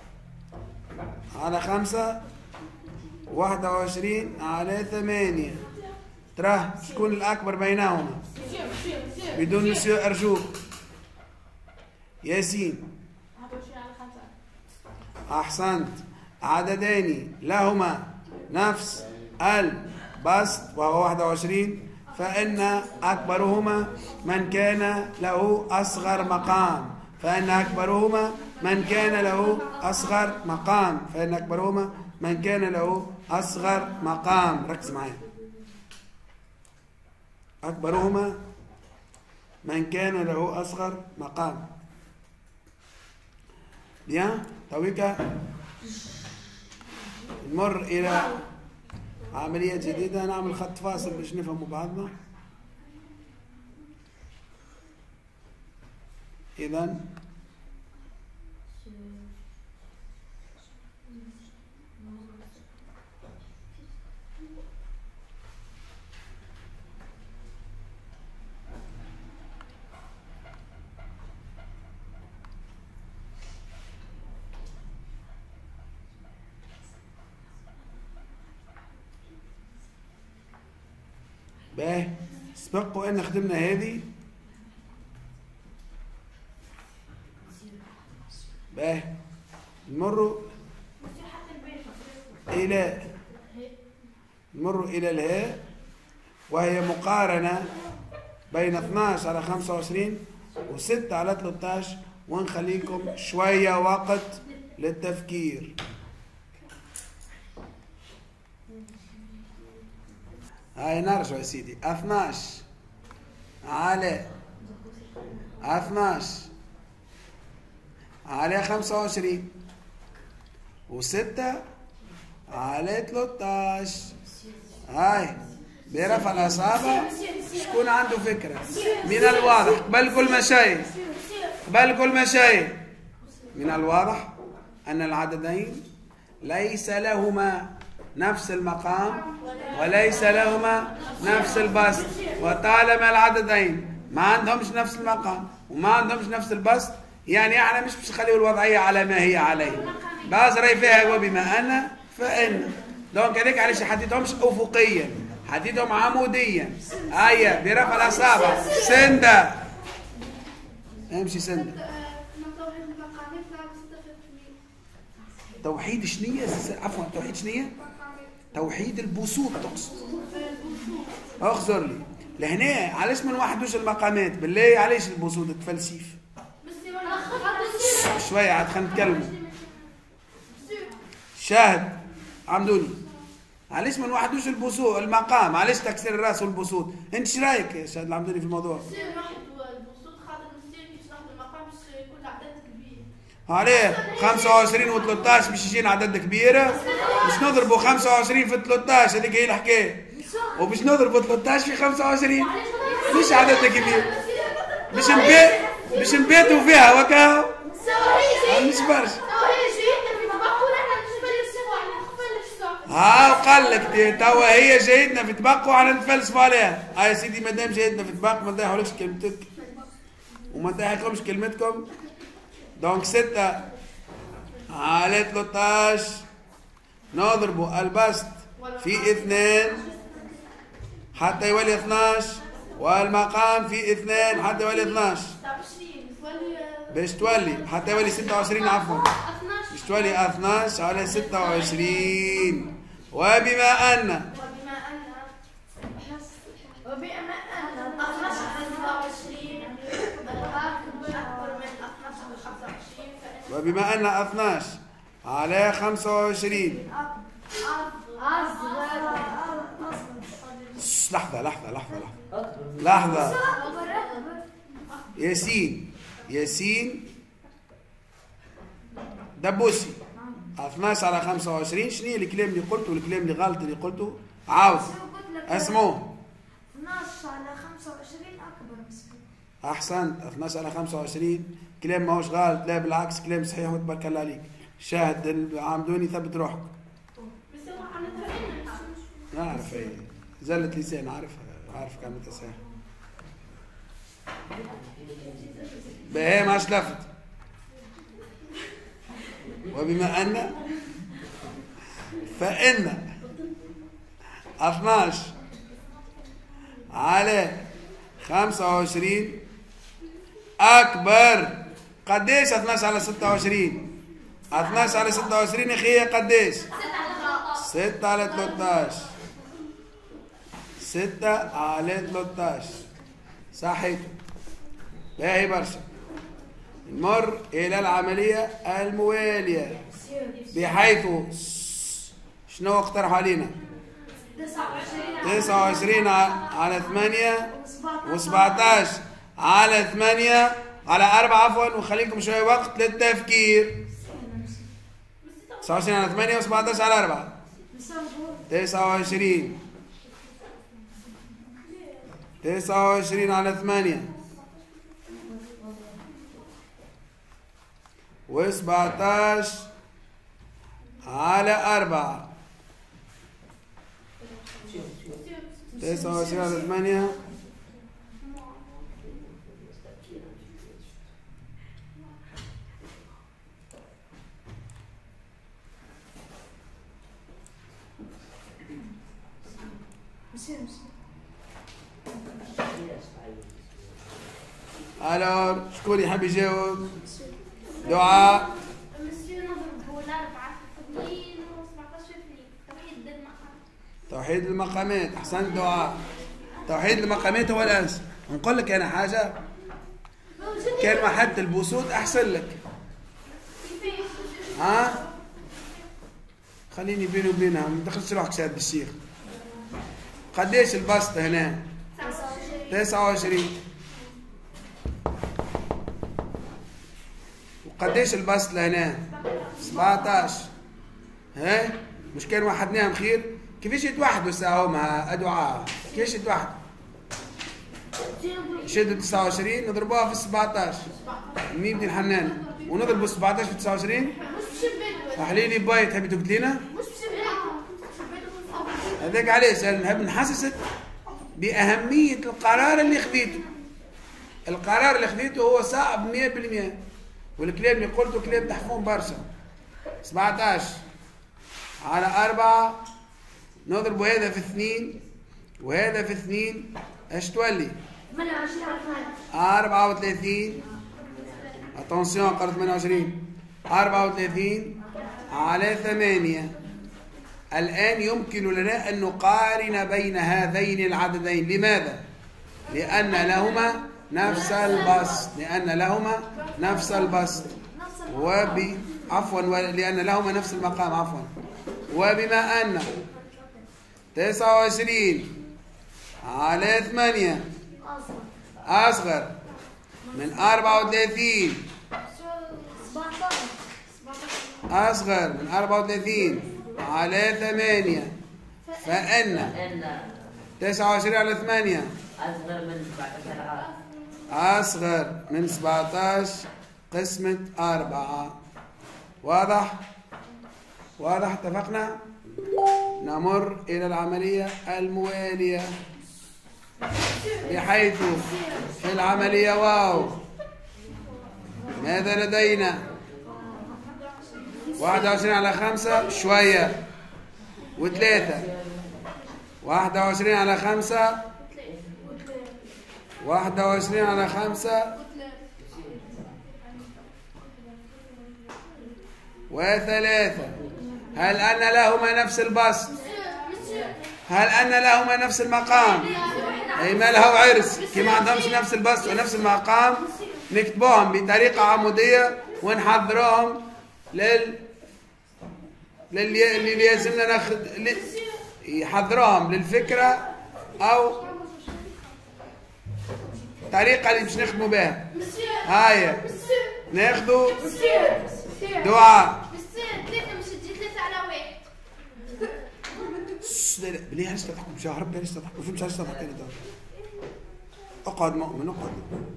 على خمسة واحد وعشرين على ثمانية. تراه شكون الأكبر بينهما؟ بدون مسيو أرجوك. ياسين. أحسنت. عددان لهما نفس البسط وهو واحد وعشرين، فإن أكبرهما من كان له أصغر مقام. فإن أكبرهما من كان له أصغر مقام. فإن أكبرهما من كان له أصغر مقام. ركز معايا. أكبرهما من كان له أصغر مقام. بيان. تويكا نمر إلى عملية جديدة. نعمل خط فاصل باش نفهموا بعضنا. إذن باه سبقوا ان خدمنا هذه. باه نمروا الى نمروا الى الهاء، وهي مقارنة بين اثناش على خمسة وعشرين وستة على ثلاثة عشر، ونخليكم شوية وقت للتفكير. هاي نرجع يا سيدي. اثناش على اثناش على خمسة وعشرين وستة على ثلاثة عشر. هاي برفع الأصابع. شكون عنده فكرة؟ من الواضح قبل كل ما شيء قبل كل ما شيء من الواضح أن العددين ليس لهما نفس المقام وليس لهما نفس البسط. وطالما العددين ما عندهمش نفس المقام وما عندهمش نفس البسط، يعني احنا مش باش نخليو الوضعيه على ما هي عليه، بس راهي فيها وبما ان فان. دونك هذيك علاش حددهمش افقيا، حددهم عموديا. هيا برفع الاصابع. سنده امشي سنده. توحيد شنية؟ عفوا توحيد شنية؟ توحيد البسوط تقصد. اخزر لي لهنا. علاش ما نوحدوش المقامات؟ بالله علاش البسوط تفلسيف؟ شوية عاد خلينا نتكلموا. شاهد عمدوني. علاش ما نوحدوش البسوط المقام؟ علاش تكسير الراس والبسوط؟ انت ايش رايك يا شاهد العمدوني في الموضوع؟ عليه خمسة وعشرين و ثلاثة عشر باش يجينا عدد كبير، باش نضربوا خمسة وعشرين في ثلاثة عشر، هذيك هي الحكايه. وباش نضربوا ثلاثة عشر في خمسة وعشرين مش عدد كبير، باش نبيت باش نبيتوا فيها وكا مش برشا. ها وقال لك توا هي جايتنا في طبق وحنا نتفلسفوا عليها. ها يا سيدي مادام جايتنا في طبق ما نضيعولكش كلمتك وما نضيعلكمش كلمتكم. دونك ستة على ثلاثة عشر نضربوا البسط في اثنين حتى يولي اثناش، والمقام في اثنين حتى يولي اثناش، باش تولي حتى يولي ستة وعشرين عفوا، باش تولي اثناش على ستة وعشرين. وبما أن وبما أن اثناش على خمسة وعشرين. لحظة لحظة لحظة لحظة لحظة ياسين ياسين دبوسي. اثناش على خمسة وعشرين شنو هي الكلام اللي قلته والكلام اللي غلط اللي قلته؟ عاود. اسمعوا. اثناش على خمسة وعشرين أكبر مسكين. احسنت، اثناش على خمسة وعشرين كلام ماهوش غلط، لا بالعكس كلام صحيح وتبارك الله عليك. شاهد العمدوني ثبت روحك. بس هو عملتها نعرف ايه زلة لسان، عارفها عارف كلمة صحيح. باهي ما لفت. وبما ان فإن اثناش على خمسة وعشرين أكبر. قديش اثناش على ستة وعشرين؟ اثناش على ستة وعشرين أخي قديش؟ ستة على ثلاثة عشر. ستة على ثلاثة عشر صحيح. باهي برشا. نمر إلى العملية الموالية بحيث شنو اقترحوا علينا؟ تسعة وعشرين على ثمانية وسبعتاش على ثمانية على أربعة عفوا، وخليكم شوية وقت للتفكير. تسعة وعشرين على ثمانية وسبعتاش على أربعة. تسعة وعشرين تسعة وعشرين على ثمانية وسبعتاش على أربعة. تسعة وعشرين على ثمانية الو شكون يحب يجاوب؟ دعاء. مسيو نضربوا الأربعة في اثنين وسبعتاش في اثنين. توحيد المقام. توحيد المقامات. أحسنت دعاء. توحيد المقامات هو الأنسب. نقول لك أنا حاجة، كان محد البسوط أحسن لك. ها؟ خليني بيني وبينها ما تدخلش روحك شاد بالشيخ. قديش البسط هنا؟ تسعة وعشرين. وقديش البسط لهنا؟ سبعتاش. ها؟ مش كان وحدناهم خير؟ كيفاش يتوحدوا ساعة مع أدعاء؟ كيفاش يتوحدوا؟ نشدوا تسعة وعشرين نضربوها في سبعتاش. مين بدي الحنانة؟ ونضربوا سبعتاش في تسعة وعشرين؟ أحليلي باي تحبي تقتلينا؟ هذاك علاش أنا نحب نحسسك بأهمية القرار اللي خذيته. القرار اللي خذيته هو صعب مية بالمية، والكلام اللي قلته كلام تحفون برشا. سبعتاش على أربعة نضربوا هذا في اثنين وهذا في اثنين، اش تولي؟ أربعة وثلاثين. اتونسيون قرأت ثمانية وعشرين. أربعة وثلاثين على ثمانية. الآن يمكن لنا أن نقارن بين هذين العددين. لماذا؟ لأن لهما نفس البسط. لأن لهما نفس البسط وب عفوا لأن لهما نفس المقام عفوا. وبما أن تسعة وعشرين على ثمانية أصغر من أربعة وثلاثين أصغر من أربعة وثلاثين على ثمانية، فإن تسعة وعشرين على ثمانية أصغر من سبعتاش. أصغر من سبعتاش قسمة أربعة. واضح؟ واضح اتفقنا؟ نمر إلى العملية الموالية بحيث في العملية واو ماذا لدينا؟ واحد وعشرين على خمسة شوية وثلاثة. واحد وعشرين على خمسة واحد وعشرين على خمسة وثلاثة. هل أن لهما نفس البسط؟ هل أن لهما نفس المقام؟ أي ما له عرس كما عندهمش نفس البسط ونفس المقام نكتبوهم بطريقة عمودية ونحضروهم لل للي اللي لازمنا ناخذ يحضروهم للفكرة أو الطريقة اللي باش نخدموا بها. هاي ناخذوا دعاء. ثلاثة مش تجي ثلاثة على واحد. بليه علاش تضحكوا مشى ربي علاش تضحكوا؟ ما فهمتش علاش تضحك انا دابا. اقعد مؤمن اقعد.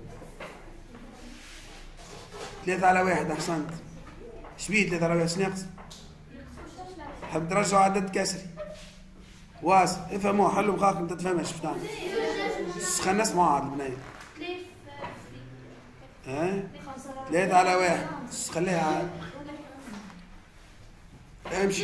ثلاثة على واحد أحسنت. شبيه ثلاثة على واحد شنو يقصد؟ حب ترجعوا عدد كسري. واس افهموا حلوا مخاكم ما تتفهمش باش تعمل. خلينا نسمعوا عاد البنات. ها؟ ثلاثة على واحد خليها عاد. امشي.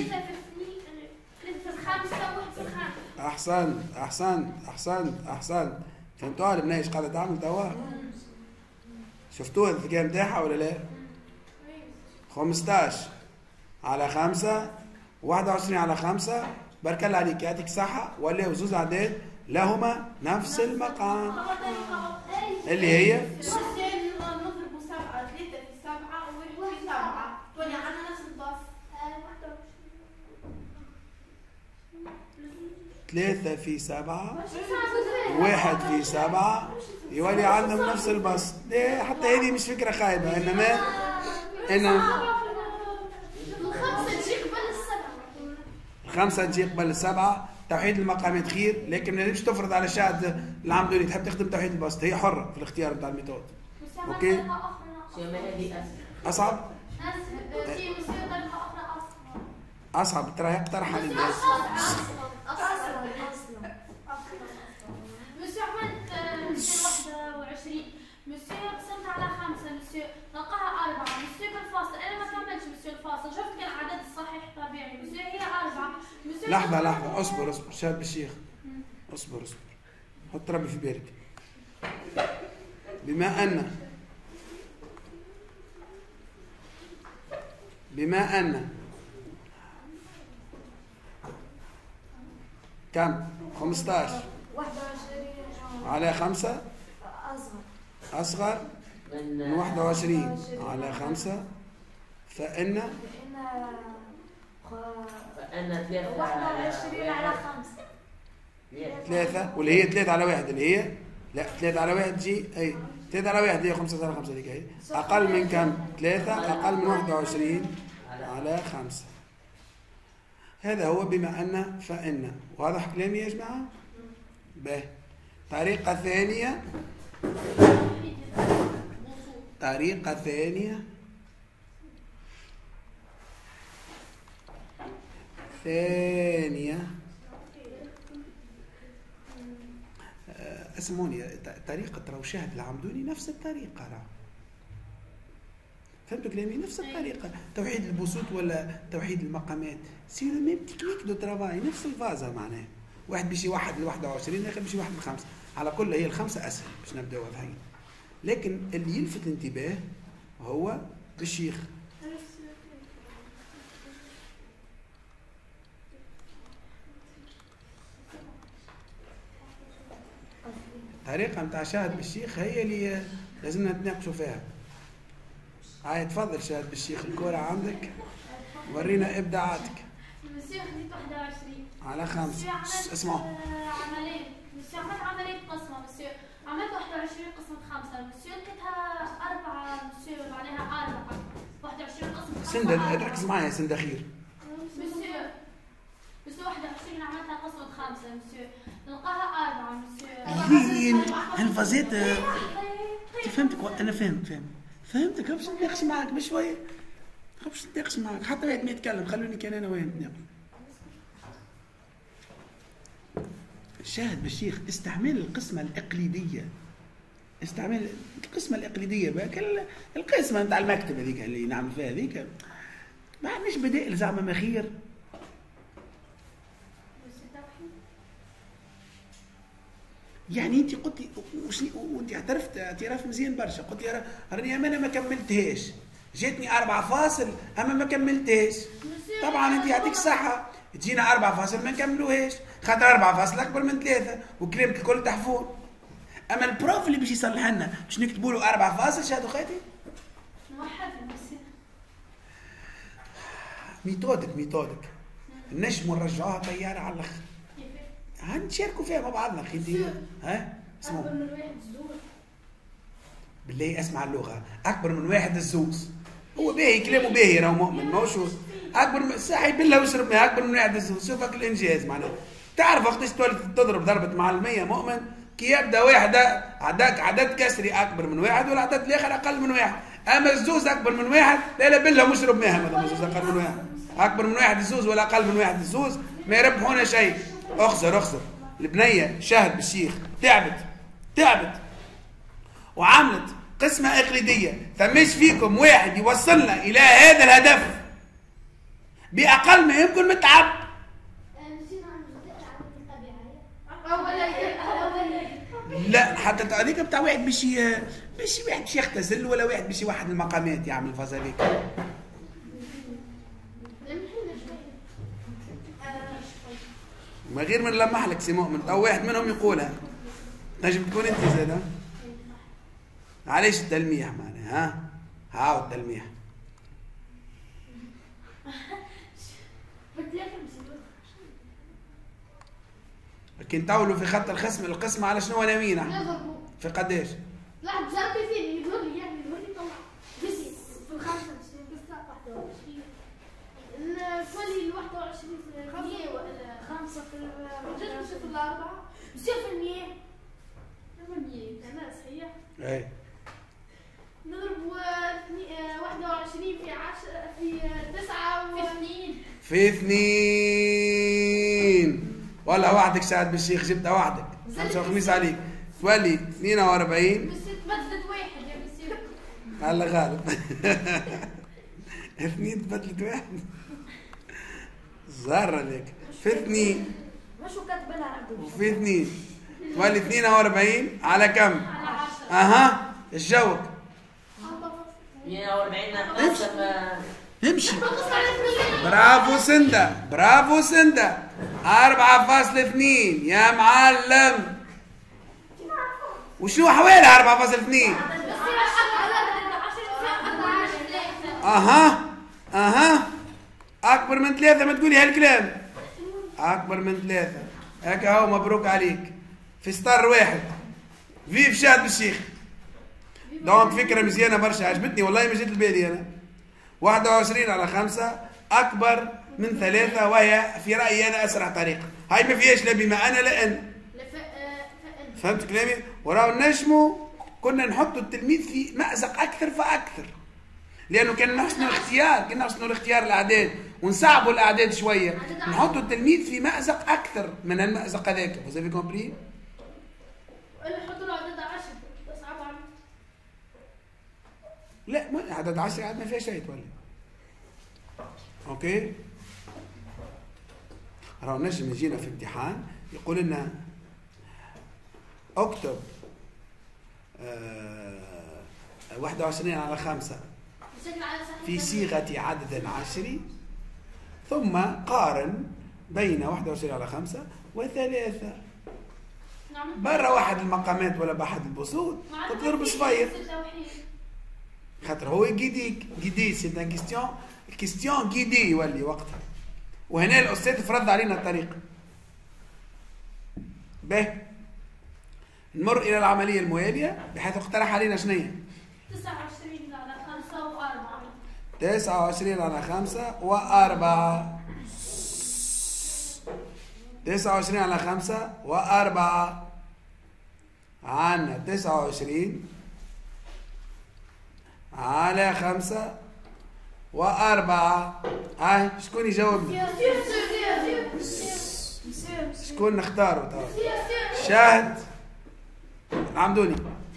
أحسنت أحسنت أحسنت أحسنت. فهمتوها البنات ايش قاعدة تعمل توا؟ شفتوها الذكاء نتاعها ولا لا؟ خمسطاش على خمسة واحد وعشرين على خمسة بارك الله عليك يعطيك صحة ولاو زوز أعداد لهما نفس المقام اللي هي نضربوا سبعة ثلاثة في سبعة وواحد في سبعة تولي عندنا نفس الباص ثلاثة في سبعة واحد في سبعة يولي عندهم نفس البسط. ليه حتى هذه مش فكرة خايبة إنما إنما الخمسة تجي قبل السبعة الخمسة تجي قبل السبعة. توحيد المقامات خير لكن ما تجيش تفرض على الشاهد العمدوني تحب تخدم توحيد البسط هي حرة في الاختيار بتاع الميثود. أوكي أصعب أصعب ترى اقترح على الناس مسيو عملت واحد وعشرين مسيو قسمت على خمسة مسيو نلقاها أربعة مسيو بالفاصل أنا ما كملتش مسيو الفاصل شفت كان العدد الصحيح طبيعي مسيو هي أربعة مسيو لحظة لحظة اصبر اصبر شاب الشيخ اصبر اصبر حط ربي في بالك. بما أن بما أن كم؟ خمسطاش واحد وعشرين على خمسة أصغر أصغر من واحد وعشرين على خمسة فإن فإن ثلاثة واحد وعشرين على خمسة ثلاثة واللي هي ثلاثة على واحد اللي هي لا ثلاثة على واحد جي أي ثلاثة على واحد هي خمسة على خمسة اللي هي أقل من كم؟ ثلاثة أقل من واحد وعشرين على خمسة. هذا هو بما أن فإن. واضح كلامي يا جماعة؟ به طريقة ثانية طريقة ثانية ثانية اسموني طريقة روشهد العمدوني نفس الطريقة راه فهمتوا كلامي؟ نفس الطريقة توحيد البسوط ولا توحيد المقامات سي لو ميم تكنيك دو ترافاي نفس الفازة معناها واحد بيجي واحد ل واحد وعشرين الاخر بيجي واحد لخمسة على كل هي الخمسة اسهل باش نبداو واضحين لكن اللي يلفت الانتباه هو بالشيخ طريقة نتاع شاهد بالشيخ هي اللي لازمنا نتناقشوا فيها. هاي تفضل شاهد بالشيخ الكرة عندك ورينا ابداعاتك. مسيو خديت واحد وعشرين على خمسة اسمعوا عملين مسيو عملت عملية قسمة مسيو عملت واحد وعشرين قسمة خمسة مسيو لقيتها أربعة مسيو عليها أربعة واحد وعشرين قسمة سند ركز معايا سند أخير مسيو مسيو واحد وعشرين عملتها قسمة خمسة مسيو نلقاها أربعة مسيو لين هالفازات فهمتك أنا فهمت فهمت فهمتك باش نتناقش معاك بشوية باش نتناقش معاك حتى واحد ما يتكلم خلوني كان أنا وين نتناقش. شاهد بالشيخ استعمال القسمة الإقليدية استعمال القسمة الإقليدية بقى القسمة نتاع المكتب هذيك اللي نعمل فيها هذيك ما عندناش بدائل زعما مخير يعني انت قلت لي وانت اعترفت اعتراف مزيان برشا قلت لي راني انا ما كملتهاش جاتني أربعة فاصل اما ما كملتهاش طبعا انت يعطيك الصحه تجينا أربعة فاصل ما نكملوهاش خاطر أربعة فاصل اكبر من ثلاثة وكلامك الكل تحفون اما البروف اللي باش يصلح لنا باش نكتبوا له أربعة فاصل شهادو خيتي نوحد المسيح ميثودك ميثودك نجموا نرجعوها طياره على الاخر هنشاركوا فيها مع بعضنا اخي انت ها اسمعوا بالله اسمع اللغه اكبر من واحد الزوز هو باهي كلامه باهي راهو مؤمن ماهوش اكبر من صحي بالله واشرب ماء اكبر من واحد الزوز شوفك الانجاز معناها تعرف وقتاش تولي تضرب ضربة معلمية مؤمن كي يبدا واحد عداك عدد كسري اكبر من واحد والعدد الاخر اقل من واحد، اما الزوز اكبر من واحد لا لا بالله مشرب ماهم هذا الزوز اقل من واحد، اكبر من واحد الزوز ولا اقل من واحد الزوز ما يربحونا شيء. اخسر اخسر. البنيه شاهد بالشيخ تعبت تعبت وعملت قسمه اقليديه، فمش فيكم واحد يوصلنا الى هذا الهدف باقل ما يمكن متعب. لا حتى هذيك بتاع واحد باش باش واحد باش يختزل ولا واحد باش يوحد المقامات يعمل الفاز هذيك. ما غير من لمح لك سي مؤمن او واحد منهم يقولها تنجم تكون انت زاده. علاش التلميح معناها ها؟ هاو التلميح. كي نطولوا في خط الخصم القسم على شنو ناويين احنا؟ في قداش؟ لا بزاف يزيد يقول لي يعني يقول لي طلع بزيد في الخمسة في الساعة واحدة وعشرين نولي ال واحد وعشرين في المية ولا خمسة في المية في الأربعة بصير في المية المية أنا صحيح؟ إيه نضرب واحدة وعشرين في عشرة في تسعة في اثنين في اثنين ولا وحدك سعد بالشيخ جبتها وحدك خمسة وخميس عليك تولي اثنين وأربعين. بس تبدلت واحد يا بصير هلا غالب اثنين تبدلت واحد زهرة لك في اثنين مش كاتبينها عندهم وفي اثنين تولي اثنين وأربعين على كم؟ على عشرة. اها الجوك اثنين وأربعين ناقص امشي. برافو سندا برافو سندا. أربعة فاصلة اثنين يا معلم. وشنو حوالي أربعة فاصلة اثنين؟ اها اها اكبر من ثلاثة. ما تقولي هالكلام اكبر من ثلاثة هكا هو. مبروك عليك في ستار واحد. فيف شاد بالشيخ. دونك فكرة مزيانة برشا عجبتني والله ما جيت لبالي انا. واحد وعشرين على خمسة اكبر من ثلاثة وهي في رأيي انا اسرع طريقة. هاي ما فيهاش لا بما انا لا ان. فهمت كلامي؟ وراو نجموا كنا نحطوا التلميذ في مأزق اكثر فاكثر. لانه كان نحسنوا الاختيار كان نحسنوا الاختيار الاعداد ونصعبوا الاعداد شويه، نحطوا التلميذ في مأزق اكثر من المأزق هذاك. vous avez compris؟ ولا نحطوا له عدد عشرة صعب عليه. لا ما عدد عشرة عاد ما فيها شيء تولي. اوكي؟ راهو نجم يجينا في امتحان يقول لنا اكتب آه واحد وعشرين على خمسة في صيغة عدد عشري ثم قارن بين واحد وعشرين على خمسة وثلاثة. برا واحد المقامات ولا بأحد البسوط تضرب صفير خاطر هو يجيديك. جيدي سي ان كيستيون الكيستيون جيدي يولي وقتها. وهنا الأستاذ فرض علينا الطريقة. به نمر إلى العملية الموالية بحيث اقترح علينا شنية؟ تسعة وعشرين على خمسة وأربعة. تسعة وعشرين على خمسة وأربعة. تسعة وعشرين على خمسة وأربعة. عنا تسعة وعشرين على خمسة وأربعة. هاي شكون يجاوبني؟ شكون نختاروا طبعا؟ شاهد عمدوني.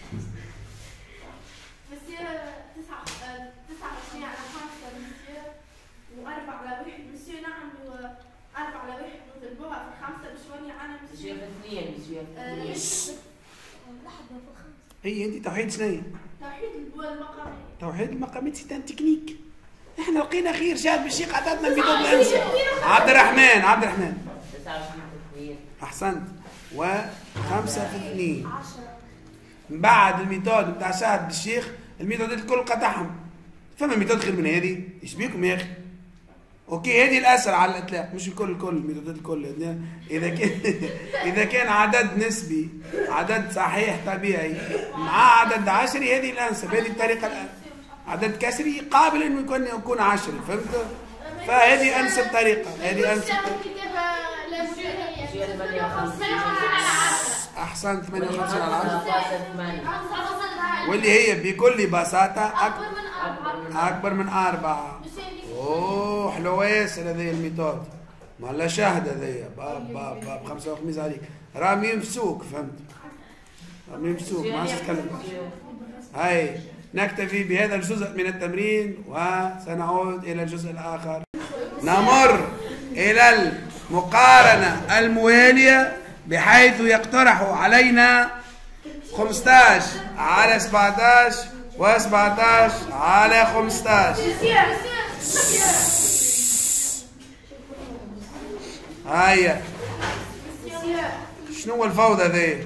هي انت توحيد شنو؟ توحيد المقامات. توحيد المقامات سي ان تكنيك. احنا لقينا خير شاهد بالشيخ عطاتنا ميثود الانسه. عبد الرحمن عبد الرحمن تسعة وعشرين في اثنين. احسنت. وخمسة في اثنين. من بعد الميثود بتاع شاهد بالشيخ الميثودات الكل قطعهم. فما ميثود خير من هذه؟ ايش بيكم يا اخي؟ اوكي هذه الاسرع على الاطلاق مش الكل الكل الميثودات الكل. اذا كان اذا كان عدد نسبي عدد صحيح طبيعي مع عدد عشري هذه الانسب. هذه الطريقه الان عدد كسري قابل انه يكون يكون عشري. فهمت؟ فهذه انسب طريقه. هذه انسب طريقه. ثمانية وخمسين أحسن ثمانية وخمسين على عشرة. ثمانية. واللي هي بكل بساطة أكبر أكبر من أربعة. أكبر من أربعة. أوه حلوة ياسر هذه الميثود. ما لا شاهد هذيا باب باب باب خمسة وخميس عليك. راهم ينفسوك فهمت؟ راهم ينفسوك ما عادش تتكلم. هاي نكتفي بهذا الجزء من التمرين وسنعود إلى الجزء الآخر. نمر إلى المقارنة الموالية بحيث يقترح علينا خمسة عشر على سبعة عشر وسبعة عشر على خمسة عشر. هيا شنو الفوضى ذي؟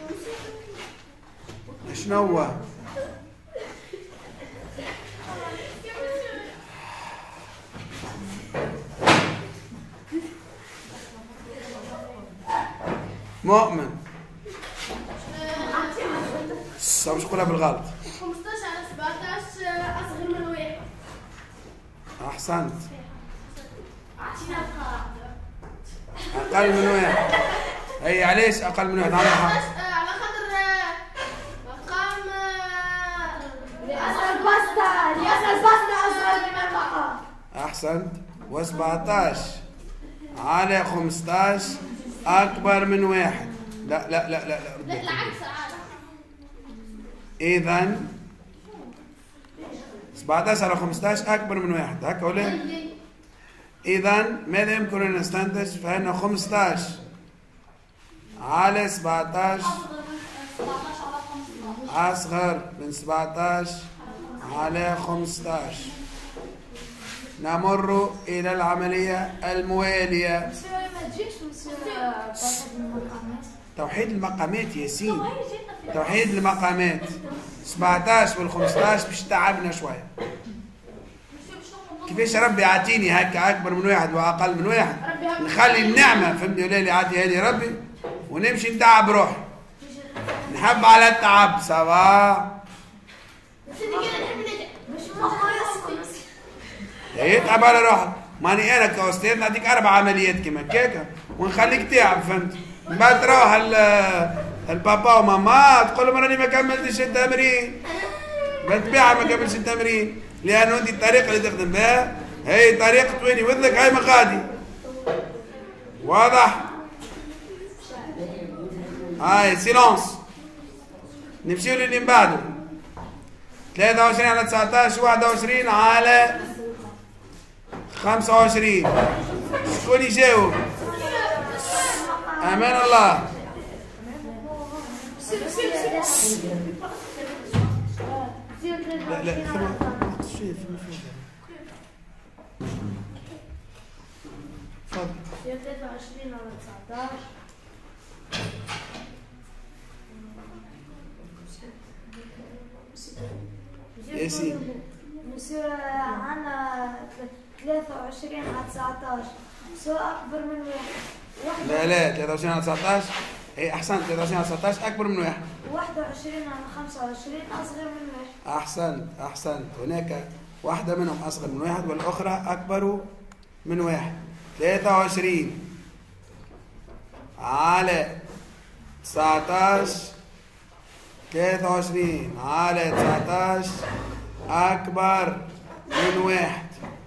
شنو هو؟ مؤمن صار مش قولها بالغلط. خمسطاش على سبعطاش أصغر من واحد. أحسنت. أعطينا القاعدة. أقل من واحد. أي علاش أقل من واحد؟ على خاطر مقام لأن البسطة لأن البسطة أصغر من المقام. أحسنت. وسبعطاش على خمسطاش أكبر من واحد. لا لا لا لا لا. لا العكس عاد. إذا سبعطاش على خمسطاش أكبر من واحد هكا ولا؟ إذا ماذا يمكن أن نستنتج؟ فإن خمسطاش على سبعطاش أصغر من سبعطاش على خمسطاش. نمر إلى العملية الموالية. توحيد المقامات ياسين. توحيد المقامات سبعطاش والخمسطاش باش تعبنا شوية. كيفاش ربي يعطيني هكا أكبر من واحد وأقل من واحد؟ نخلي النعمة فهمتني ولا اللي عطيها لي ربي ونمشي نتعب روحي. نحب على التعب سافا. يتعب على روحك. ماني أنا كأستاذ نعطيك أربع عمليات كيما هكاكا ونخليك تعب فهمت؟ من بعد تروح البابا وماما تقول لهم راني ما كملتش التمرين. بالطبيعة ما كملتش التمرين لأنه أنت الطريقة اللي تخدم بها هي طريقة وين يوذلك هاي مقادي. واضح؟ هاي سيلونس. نمشيو للي من بعده. ثلاثة وعشرين على تسعطاش واحد وعشرين على خمسة وعشرين. شكون يجاوب؟ أمان الله. لا لا نقص شيء في المفروض. تفضل. ثلاثة وعشرين على تسعطاش ياسين. يصير عندنا ثلاثة وعشرين على تسعطاش سواء أكبر من واحد. لا لا ثلاثة وعشرين على تسعطاش اي احسنت. ثلاثة وعشرين على تسعطاش اكبر من واحد. واحد وعشرين على خمسة وعشرين أصغر من واحد. احسنت احسنت. هناك واحدة منهم اصغر من واحد والاخرى اكبر من واحد. ثلاثة وعشرين على تسعطاش ثلاثة وعشرين على تسعطاش اكبر من واحد.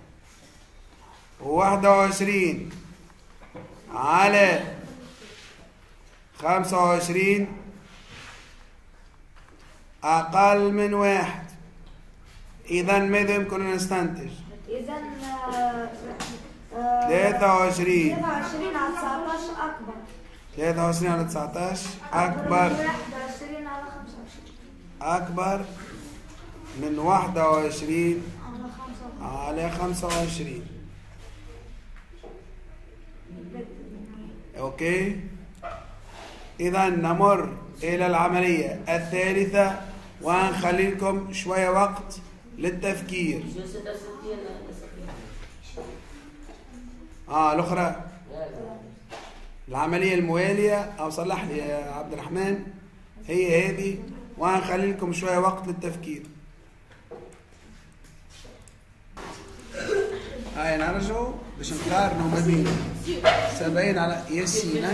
وواحد وعشرين على خمسة وعشرين أقل من واحد. إذا ماذا يمكن أن نستنتج؟ إذا ثلاثة وعشرين ثلاثة وعشرين على تسعطاش أكبر. ثلاثة وعشرين على تسعطاش أكبر. واحد وعشرين على خمسة وعشرين أكبر من واحد وعشرين على على خمسة وعشرين. أوكي. إذا نمر إلى العملية الثالثة ونخلي لكم شوية وقت للتفكير. آه الأخرى العملية الموالية أو صلح لي يا عبد الرحمن هي هذه وهنخلي لكم شوية وقت للتفكير. هاي نرجو باش نقارنوا ما بين سبعين على ياسين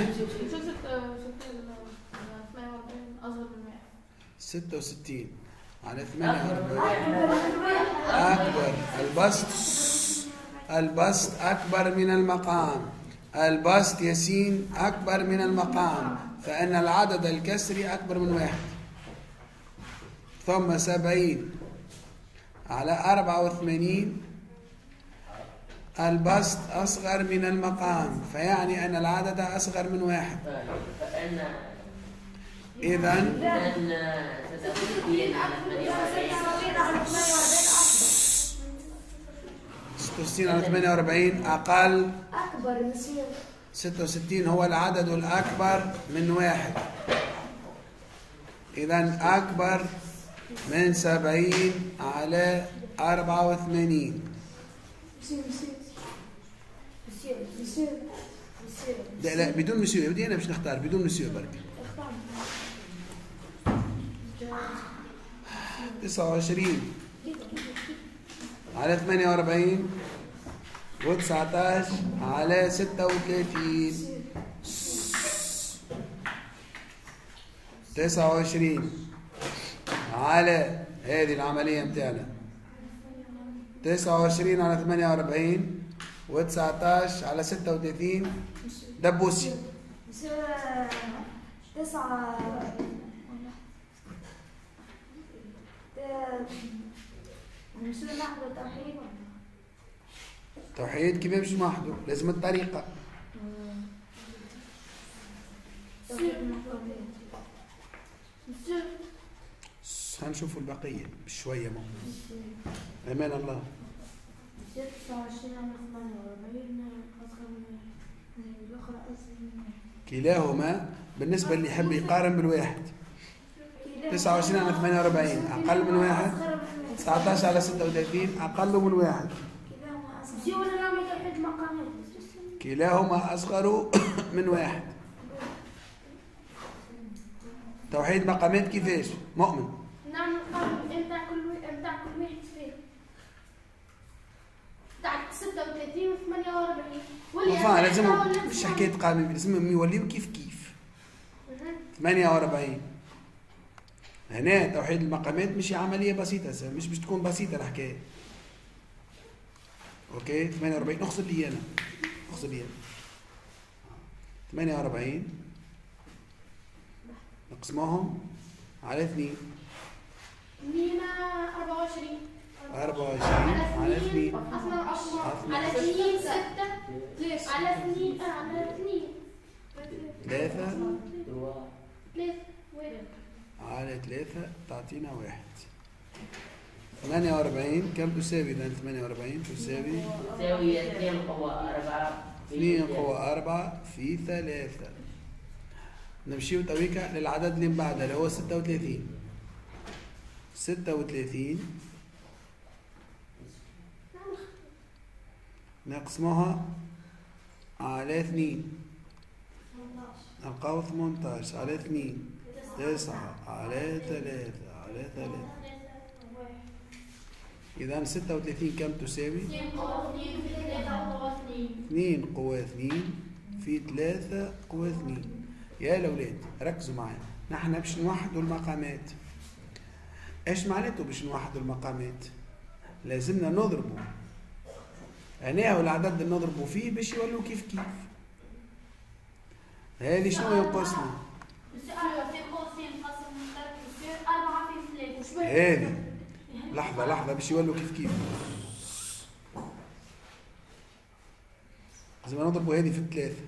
ستة وستين على ثمانية وأربعين أكبر. البسط البسط أكبر من المقام. البسط ياسين أكبر من المقام، فإن العدد الكسري أكبر من واحد. ثم سبعين على أربعة وثمانين البسط أصغر من المقام، فيعني أن العدد أصغر من واحد. إذن ستة وستين على ثمانية وأربعين أقل. أكبر. ستة وستين هو العدد الأكبر من واحد، إذن أكبر من سبعين على أربعة وثمانين. لا لا بدون مسيو، بدي أنا مش نختار بدون مسيو برك. تسعة وعشرين على ثمانية وأربعين وتسعة عشر على ستة وثلاثين. تسعة وعشرين على هذه العملية متاعنا تسعة وعشرين على ثمانية وأربعين وتسعة عشر على ستة وثلاثين. دبوسي تسعة نصير نحضر توحيد. توحيد كيف مش محضر؟ لازم الطريقة. هنشوفوا البقية بشوية مو أمان الله. كلاهما بالنسبة اللي يحب يقارن بالواحد. تسعة وعشرين على ثمانية وأربعين أقل من واحد. تسعة عشر على ستة وثلاثين أقل من واحد. كلاهما أصغر من واحد. توحيد مقامات كيفاش؟ مؤمن. نعم نقارن امتى كل امتى كل واحد فيه. تاع ستة وثلاثين و ثمانية وأربعين. والله لازم مش حكاية قانون، لازم يوليو كيف كيف. ثمانية وأربعين هنا توحيد المقامات مش عملية بسيطة، مش باش تكون بسيطة الحكاية. اوكي ثمانية وأربعين اقصد لي انا اقصد لي انا ثمانية وأربعين نقسمهم على اثنين. اثنين أربعة وعشرين. أربعة وعشرين على اثنين. على اثنين ستة. على اثنين على اثنين. ثلاثة. ثلاثة واحد. على ثلاثة تعطينا واحد. ثمانية وأربعين كم تساوي إذا؟ ثمانية وأربعين تساوي تساوي اثنين قوة أربعة اثنين قوة أربعة في ثلاثة. نمشيو تويكا للعدد اللي من بعده اللي هو ستة وثلاثين. ستة وثلاثين نقسمها على اثنين نلقاو ثمانية عشر على اثنين تسعة على ثلاثة على ثلاثة. إذا ستة وثلاثين كم تساوي؟ اثنين قوة اثنين في ثلاثة قوة اثنين. يا الأولاد ركزوا معايا، نحن باش نوحدوا المقامات. ايش معناته باش نوحدوا المقامات؟ لازمنا نضربوا هنا والعدد اللي نضربوا فيه باش يولوا كيف كيف. هذه شنو ينقصنا؟ هذه لحظة لحظة باش يولوا كيف كيف. لازم نضربوا هذه في الثلاثة.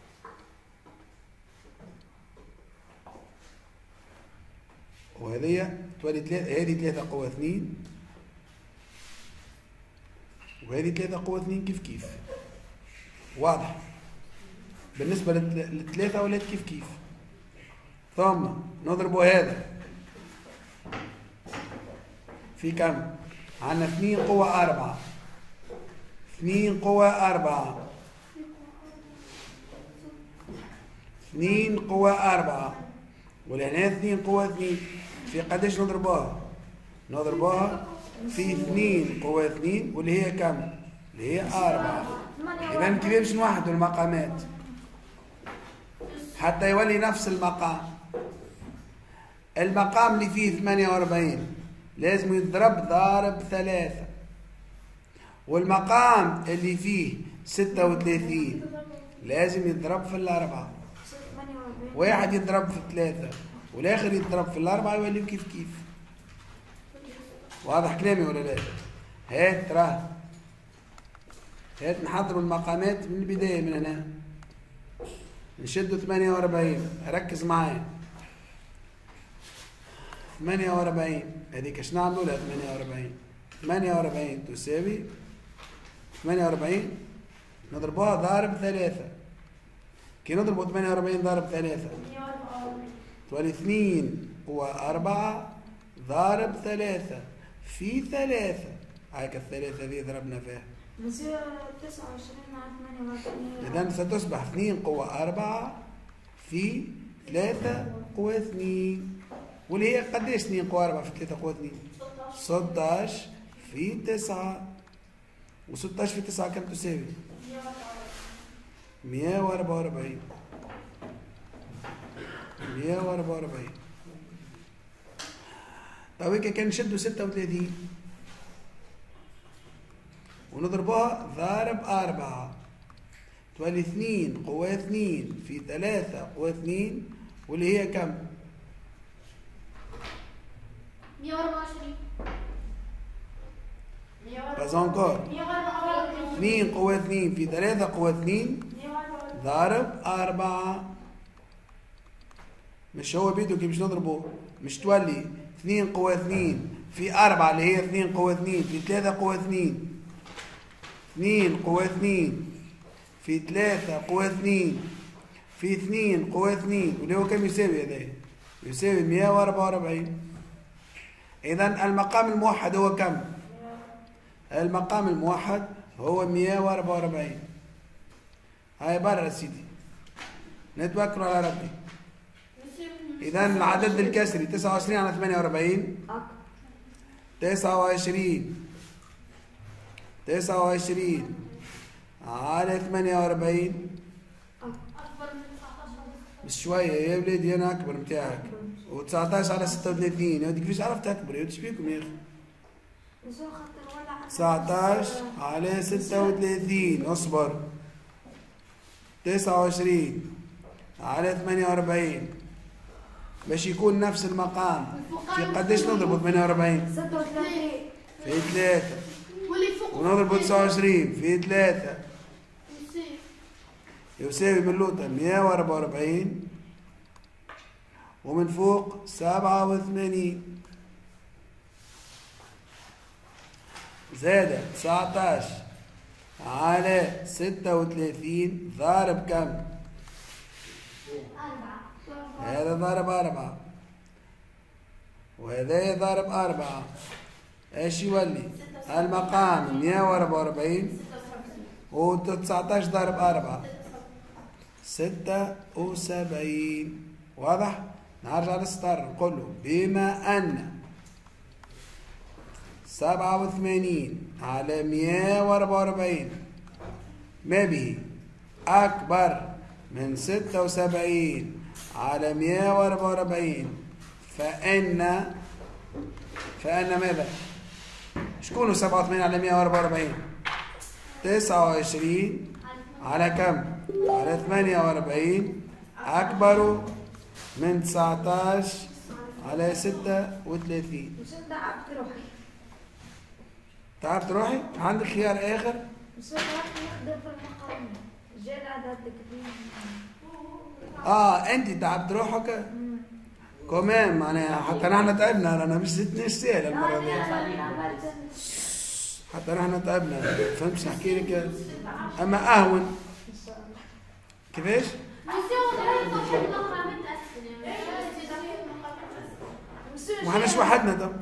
وهذه تولي ثلاثة. هذه ثلاثة قوة اثنين وهذه ثلاثة قوة اثنين كيف كيف. واضح؟ بالنسبة للثلاثة ولات كيف كيف. ثم نضربوا هذا في كم؟ عندنا اثنين قوة أربعة. اثنين قوة أربعة. اثنين قوة أربعة. ولهنا اثنين قوة اثنين. في قداش نضربوها؟ نضربوها في اثنين قوة اثنين واللي هي كم؟ اللي هي أربعة. إذا كيف باش نوحدوا المقامات حتى يولي نفس المقام؟ المقام اللي فيه ثمانية وأربعين لازم يضرب ضارب ثلاثة، والمقام اللي فيه ستة وثلاثين لازم يضرب في الأربعة. واحد يضرب في ثلاثة والآخر يضرب في الأربعة يولي كيف كيف. واضح كلامي ولا لا؟ هات راه هات نحضروا المقامات من البداية من هنا. نشدوا ثمانية وأربعين، ركز معايا. ثمانية وأربعين هذيك اش نعملوا لها؟ ثمانية وأربعين ثمانية وأربعين تساوي ثمانية وأربعين نضربوها ضارب ثلاثة. كي نضربوا ثمانية وأربعين ضارب ثلاثة تولي اثنين قوة أربعة ضارب ثلاثة في ثلاثة. هاك الثلاثة ذي ضربنا فيها نصير تسعة وعشرين مع ثمانية وأربعين. إذا ستصبح اثنين قوة أربعة في ثلاثة قوة اثنين، واللي هي قديش اثنين قوة أربعة في ثلاثة قوة اثنين؟ ستة عشر في تسعة. وستة عشر في تسعة كم تساوي؟ مئة وأربعة وأربعين. مئة وأربعة وأربعين. طيب هيك كان نشدوا ستة وثلاثين ونضربوها ضارب أربعة تولي اثنين قوة اثنين في ثلاثة قوة اثنين، واللي هي كم؟ مئة وأربعة وعشرين. باز انكور. اثنين قوة اثنين في ثلاثة قوة اثنين ضارب أربعة. مش هو بيدو كي باش نضربه؟ مش تولي اثنين قوة اثنين في أربعة اللي هي اثنين قوة اثنين في ثلاثة قوة اثنين. اثنين قوة اثنين في ثلاثة قوة اثنين في اثنين قوة اثنين، واللي هو كم يساوي هذا؟ يساوي مئة وأربعة وأربعين. إذا المقام الموحد هو كم؟ المقام الموحد هو مئة وأربعة وأربعين. هاي برا سيدي، نتوكلوا على ربي. إذا العدد الكسري تسعة وعشرين على ثمانية وأربعين تسعة وعشرين تسعة وعشرين على ثمانية وأربعين مش شوية يا ولادي، أنا أكبر متاعك. وتسعة عشر على ستة وثلاثين، هذيك كيفاش عرفت أكبر؟ يا ولدي بيكم يا أخي؟ تسعة عشر على ستة وثلاثين اصبر. تسعة وعشرين على ثمانية وأربعين باش يكون نفس المقام. في قديش نضربوا ثمانية وأربعين؟ ستة وثلاثين في ثلاثة. ونضربوا تسعة وعشرين في ثلاثة يساوي من اللوطة مئة وأربعة وأربعين، ومن فوق سبعة وثمانين زائد تسعة عشر على ستة وثلاثين ضارب كم؟ هذا ضارب أربعة وهذا ضارب أربعة. ايش يولي؟ المقام مئة وأربعة وأربعين و تسعة عشر ضارب أربعة ستة وسبعين. واضح؟ نرجع للسطر نقول له بما أن سبعة وثمانين على مئة وأربعة وأربعين ما به أكبر من ستة وسبعين على مئة وأربعة وأربعين، فإن فإن ماذا؟ شكون سبعة وثمانين على مئة وأربعة وأربعين؟ تسعة وعشرين على كم؟ على ثمانية وأربعين أكبر من تسعة عشر على ستة وثلاثين. تعبت روحي. تعبت روحي؟ عندك خيار آخر؟ بس نخدم في المقام. جاء العدد كبير. آه أنت تعبت روحك؟ كمان معناها حتى نحن تعبنا، رانا مش زدناش سهلة المرة دي. حتى نحن تعبنا، فهمتش نحكي لك؟ أما أهون. كيفاش؟ ما احناش وحدنا طب.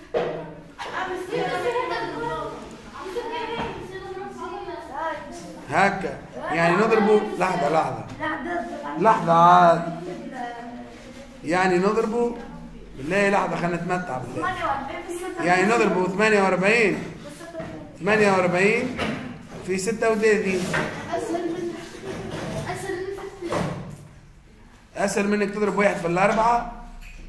هكا يعني نضربه لحظة لحظة لحظة عاد يعني نضربه بالله لحظة خلينا نتمتع بالله. يعني نضربه ثمانية وأربعين ثمانية وأربعين في ستة وثلاثين. أسهل من أسهل من ثلاثة. أسهل من إنك تضرب واحد في الأربعة،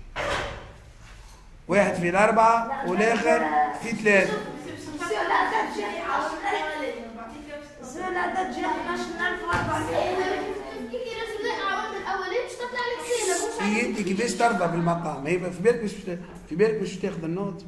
واحد في الأربعة والآخر في ثلاثة. لا تجي لا تجي اثناش ألف وأربعمية. كي رسم لي أعوام الأولين باش تطلع لك سيلة. هي أنت كيفاش ترضى بالمقام؟ هي في بالك مش في بالك مش تاخذ النوت.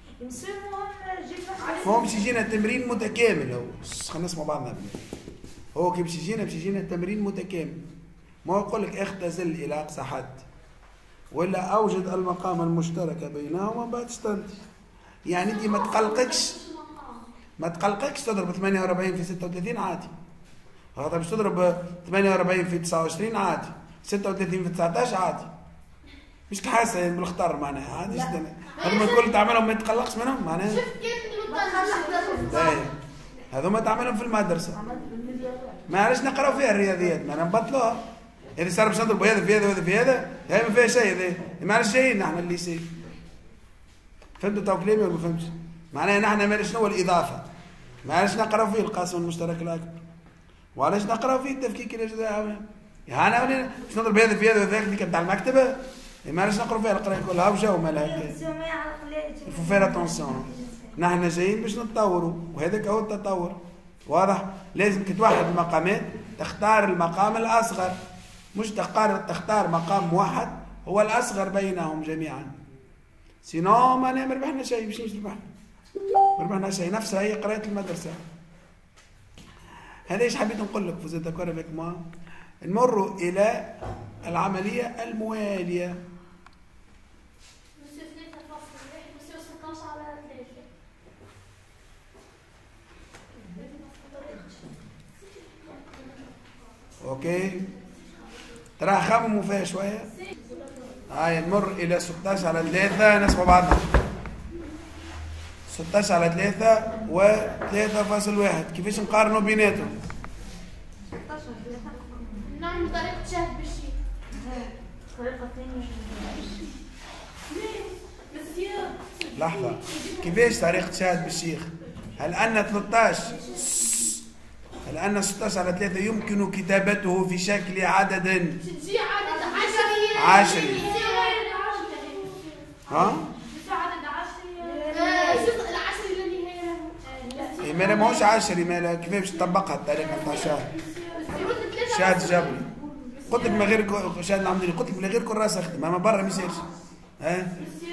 هو باش يجينا تمرين متكامل. هو خلينا نسمع بعضنا بلاد. هو كي باش يجينا باش يجينا تمرين متكامل. ما يقول لك اختزل إلى أقصى حد ولا أوجد المقام المشترك بينهما بعد تستنتج. يعني أنت ما تقلقكش ما تقلقكش تضرب ثمانية وأربعين في ستة وثلاثين عادي. هذا باش تضرب ثمانية وأربعين في تسعة وعشرين عادي. ستة وثلاثين في تسعة عشر عادي. مش كحاسة بالخطر معناها عادي. هذوما الكل تعملهم ما يتقلقش منهم معناها. شفت كيف باهي هذوما تعملهم في المدرسة. ما علاش نقراو فيها الرياضيات ما نبطلوها. إذا صار باش نضربوا هذا في هذا وهذا في هذا هاي ما فيها شيء. هذا ما علاش جايين نحن الليسي. فهمتوا تو كلامي ولا ما فهمتش؟ معناها نحن ما شنو الإضافة؟ ما علاش نقراو فيه القاسم المشترك الأكبر؟ وعلاش نقراو فيه التفكيك الأجزاء؟ يعني أنا باش نضرب هذا في هذا وهذا اللي كان تاع المكتبة. ما علاش نقراو فيها القراية كلها وجا وما لها. فو فير اتونسيون. نحن جايين باش نتطوروا وهذاك هو التطور. واضح؟ لازم كي توحد المقامات تختار المقام الأصغر. مش تختار تختار مقام موحد هو الأصغر بينهم جميعا. سينو ما ما ربحنا شيء. باش نيجي ربحنا ما ربحنا شيء. نفسها هي قراءة المدرسة. هذا ايش حبيت نقول لك فوز داكور افيك موا. نمر إلى العملية الموالية. اوكي ترى خمموا فيها شويه. هاي نمر الى ستة عشر على ثلاثة. نسمع بعضنا. ستة عشر على ثلاثة و ثلاثة فاصل واحد. كيفاش نقارنوا بيناتهم؟ نعمل طريقة شهد بالشيء. طريقة ثانية. لحظة. كيفاش طريقة شهد بالشيخ؟ هل أن ثلاثة عشر هل أن ستة عشر على ثلاثة يمكن كتابته في شكل عدد تجي عدد عشري عشري؟ ها؟ عدد عشري. شوف العشري اللي هي ما ماهوش عشري. ما كيفاش تطبقها الطريقة نتاع الشهد؟ شهد جبري. قلت لك من غير شهد العمداني قلت لك من غير كراس اخدم. اما برا ما يصيرش. ها؟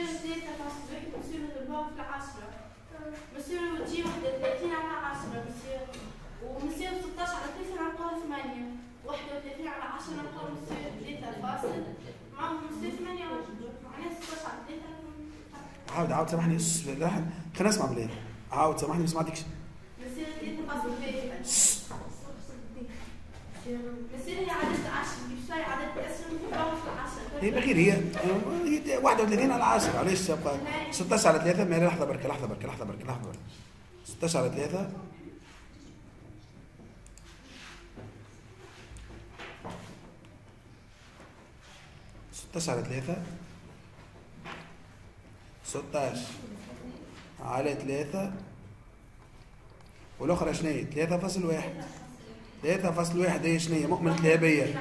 عاود عاود سامحني. خلينا نسمع بلاد. عاود سامحني ما سمعتكش. هي بغير هي هي واحد وثلاثين على عشرة. علاش تبقى ستة عشر على ثلاثة؟ ما لحظة بركة لحظة بركة لحظة بركة لحظة بركة. ستة عشر على ثلاثة ستة عشر على ثلاثة ستة عشر على ثلاثة والأخرى شنو هي؟ ثلاثة فاصل واحد. ثلاثة فاصل واحد هي شنو هي؟ مؤمنة الهبية.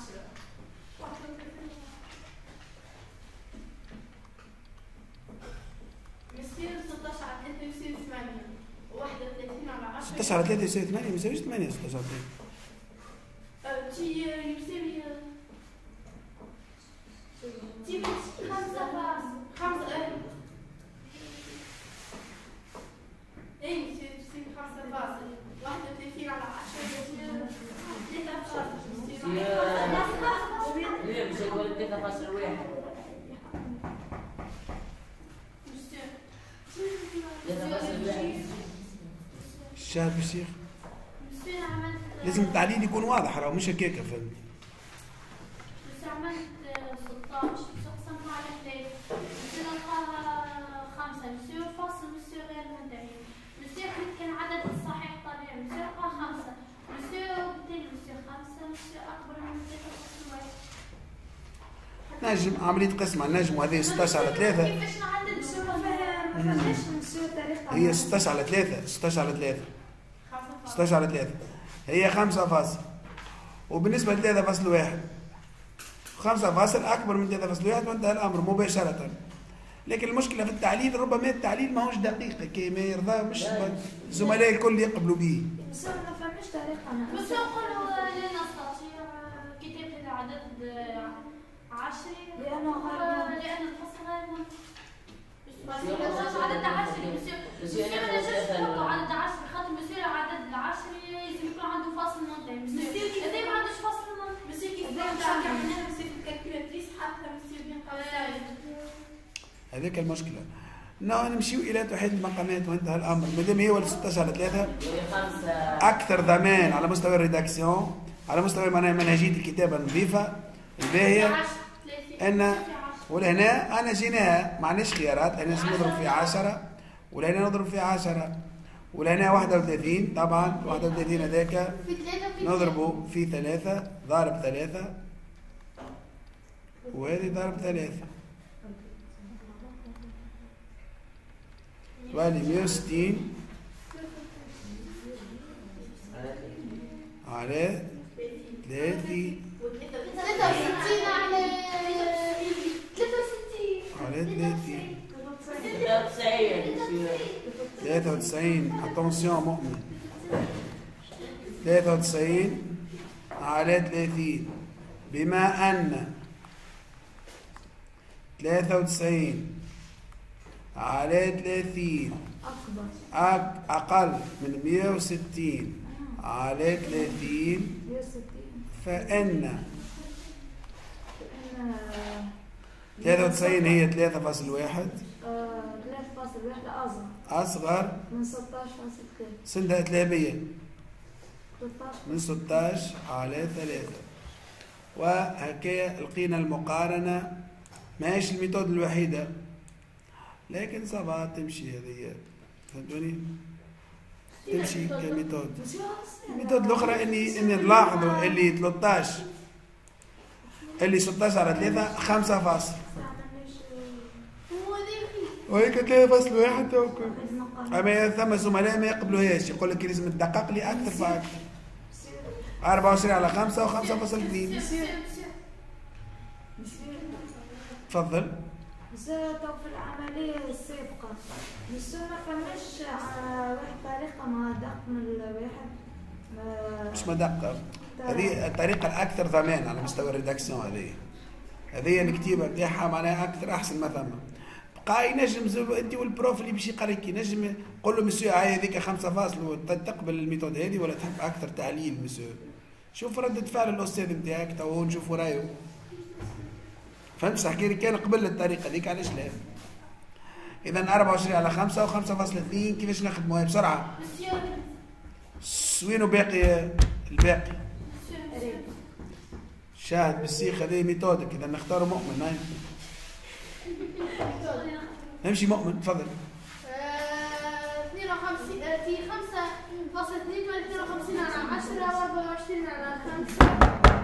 ستة عشر على ثلاثة يساوي ثمانية. ما يساويش ثمانية. ستة عشر على ثلاثة يساوي خمسة خمسة. اي يساوي خمسة فاصل واحد وثلاثين على عشرة ثلاثة فاصل. ليه مش يقول ثلاثة فاصل واحد؟ ثلاثة فاصل واحد. الشهد بالشيخ لازم التعليل يكون واضح. راه مش هكاك. فهمت؟ بس عملت ستة عشر قسمتها على ثلاثة بصير نلقاها خمسة. مسيو فاصل مسيو غير منتهي. مسيو كان عدد الصحيح طبيعي. مسيو نلقاها خمسة. مسيو بالتالي مسيو خمسة. مسيو أكبر من ثلاثة فاصل واحد. نجم عملية قسمة. نجم هذه ستة عشر على ثلاثة. كيفاش نعدد شو ما فيها ما فيهاش مسيو طريقة. هي ستة عشر على ثلاثة. ستة عشر على ثلاثة. خمسة ستة عشر على ثلاثة هي خمسة فاصل، وبالنسبة ل ثلاثة فاصل واحد خمسة فاصل أكبر من ثلاثة فاصل واحد وانتهى الأمر مباشرة. لكن المشكلة في التعليل ربما التعليل ماهوش دقيق كما يرضى مش الزملاء الكل يقبلوا به. بس ما فهمتش طريقة بس نقولوا لا نستطيع كتابة العدد عشري لأنه غير لأن الفصل غير منتظم. عدد عشري مسيو ما نجمش نحطوا عدد عشري خاطر مسيو العدد العشري لازم يكون عنده فصل منتهي. مسيو إذا ما عندوش فصل منتهي مسيو كيف عملناها مسيو في الكالكولاتريس حتى مسيو بين قوسين. هذيك المشكلة. نحن نمشيو إلى توحيد المقامات وانتهى الأمر، مادام هي ولا ستة عشر على ثلاثة أكثر ضمان على مستوى الريداكسيون، على مستوى معناها منهجية الكتابة النظيفة الباهية. أن ولهنا أنا جيناها ما عندناش خيارات، أنا لازم نضرب في عشرة ولهنا نضرب في عشرة ولهنا واحد وثلاثين. طبعا واحد وثلاثين هذاك نضربه في ثلاثة ضارب ثلاثة وهذه ضارب ثلاثة والي مئة وستين على ثلاثين ثلاثة وستين على ثلاثة وستين على ثلاثين ثلاثة ثلاثة وتسعين. اتونسيون مؤمن ثلاثة وتسعين على ثلاثين، بما أن ثلاثة وتسعين على ثلاثين أقل من مئة وستين على ثلاثين، فإن ثلاثة وتسعين هي ثلاثة فاصل واحد ثلاثة فاصل واحد أصغر أصغر من ستة عشر فاصل ثلاثة سنة إتلافية من ستة عشر على ثلاثة. وهكذا لقينا المقارنة، ماهيش الميثود الوحيدة لكن صباح تمشي هذه، فهمتوني؟ تمشي كميثود. الميثود الأخرى إني إني نلاحظوا اللي ثلاثة عشر اللي ستة عشر على ثلاثة خمسة فاصل وهيك ثلاثة فاصل واحد توكل. أما ثم زملاء ما يقبلوهاش، يقول لك لازم تدقق لي أكثر فأكثر. أربعة وعشرين على خمسة وخمسة فاصل اثنين. تفضل. بس تو في العملية السابقة بس ما فماش واحد طريقة ما دق من الواحد مش مدقة، هذه الطريقة الأكثر ضمان على مستوى الريداكسيون. هذه هذه الكتيبة نتاعها معناها أكثر أحسن ما ثم. بقى ينجم أنت والبروف اللي باش يقريك ينجم قول له مسيو هاي هذيك خمسة فاصل تقبل الميثود هذه ولا تحب أكثر تعليل مسيو؟ شوف ردة فعل الأستاذ نتاعك تو نشوفوا رأيه. فهمت احكي لك كان قبل الطريقه هذيك علاش لا. اذا أربعة وعشرين على خمسة وخمسة فاصل اثنين كيفاش نخدموها بسرعه؟ وينو باقي الباقي؟ شاهد بالسيخ هذه ميثودك. اذا نختار مؤمن. نايم نمشي مؤمن تفضل. اثنين وخمسين في خمسة فاصل اثنين واثنين وخمسين على عشرة وأربعة وعشرين على خمسة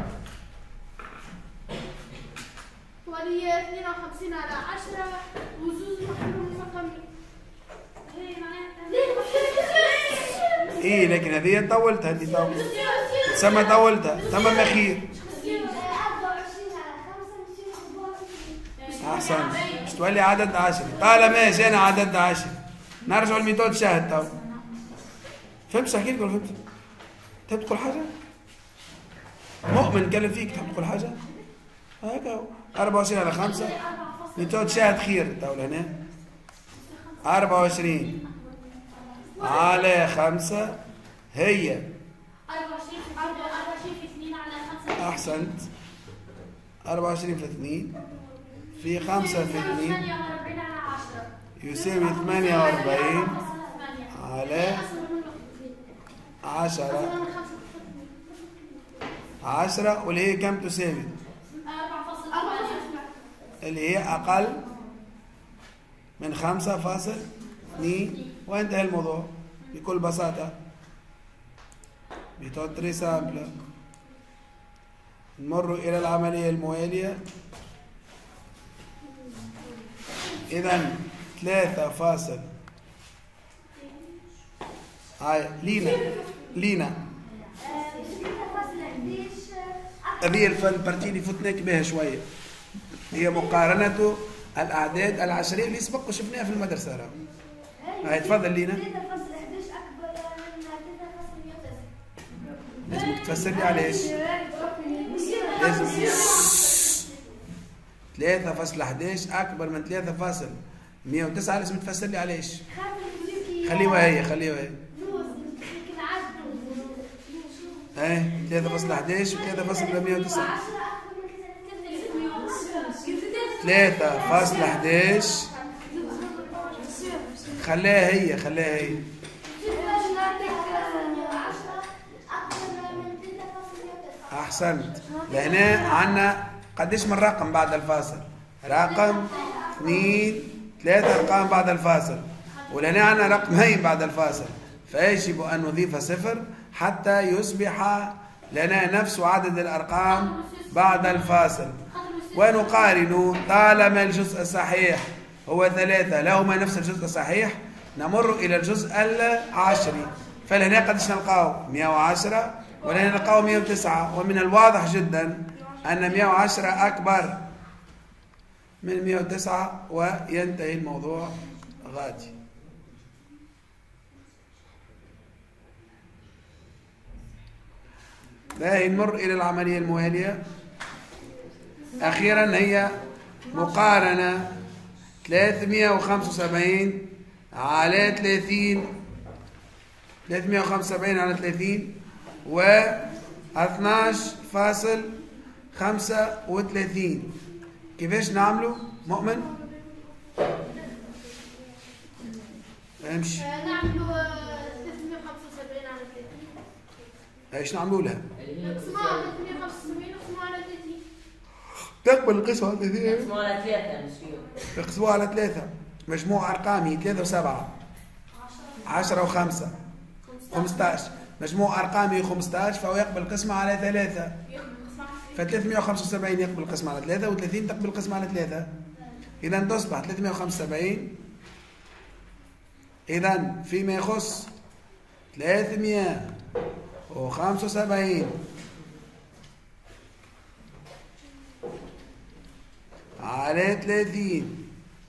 ولي اثنين وخمسين على عشرة وزوز محلول رقمي. ايه لكن هذه طولتها، هذه طولتها تسمى طولتها ثم مخير. احسن مش تولي عدد عشري. طالما جانا عدد عشري نرجع الميثود شاهد. تو فهمت احكي لك ولا فهمت؟ تحب تقول حاجه؟ مؤمن كلم فيك تحب تقول حاجه؟ هكا أربعة وعشرين على خمسة ميثود شاهد خير. تو هنا أربعة وعشرين على خمسة هي أربعة وعشرين في اثنين على خمسة. أحسنت. أربعة وعشرين في اثنين في خمسة في اثنين يساوي ثمانية وأربعين على عشرة. عشرة واللي هي كم تساوي؟ اللي هي أقل من خمسة فاصل اثنين. وانتهى الموضوع بكل بساطة. ميثود تري سامبل. نمر إلى العملية الموالية. إذا ثلاثة فاصل هاي لينا لينا هذه البارتي اللي فتناك بها شويه، هي مقارنة الأعداد العشرية اللي سبق وشفناها في المدرسة. راه هاي تفضل لينا. لازم تفسر لي علاش. لازم ثلاثة فاصلة أحد عشر أكبر من ثلاثة فاصلة مئة وتسعة، لازم تفسر لي علاش. خليوها هي خليوها هي. ايه ثلاثة فاصلة أحد عشر و ثلاثة فاصلة مئة وتسعة. ثلاثة فاصلة أحد عشر خليها هي خليها هي. أحسنت. لهنا عندنا قديش من رقم بعد الفاصل؟ رقم اثنين ثلاثة أرقام بعد الفاصل، ولهنا عندنا رقمين بعد الفاصل، فيجب أن نضيف صفر حتى يصبح لنا نفس عدد الأرقام بعد الفاصل. ونقارن طالما الجزء الصحيح هو ثلاثة لهما نفس الجزء الصحيح، نمر إلى الجزء العشري. فلهنا قديش نلقاو؟ مئة وعشرة، ولهنا نلقاو مئة وتسعة. ومن الواضح جدا أن مئة وعشرة أكبر من مئة وتسعة، وينتهي الموضوع غادي. باهي نمر إلى العملية الموالية. أخيرا هي مقارنة ثلاثمئة وخمسة وسبعين على ثلاثين، ثلاثمئة وخمسة وسبعين على ثلاثين و اثناش فاصلة خمسة وثلاثين. كيفاش نعملوا مؤمن؟ امشي. نعملوا ثلاثمئة وخمسة وسبعين على ثلاثين. ايش نعملوا لها؟ نقسموها على ثلاثمئة وخمسة وسبعين نقسموها على ثلاثين. تقبل القسمة على ثلاثين؟ نقسموها على ثلاثة مسيو. نقسموها على ثلاثة. مجموع أرقامي ثلاثة وسبعة. عشرة وخمسة. خمسة عشر. مجموع أرقامي خمسة عشر، فهو يقبل القسمة على ثلاثة. فثلاثمئة وخمسة وسبعين يقبل القسمة على ثلاثة، وثلاثين تقبل القسمة على ثلاثة. إذا تصبح ثلاثمئة وخمسة وسبعين. إذا فيما يخص ثلاثمئة وخمسة وسبعين على ثلاثين،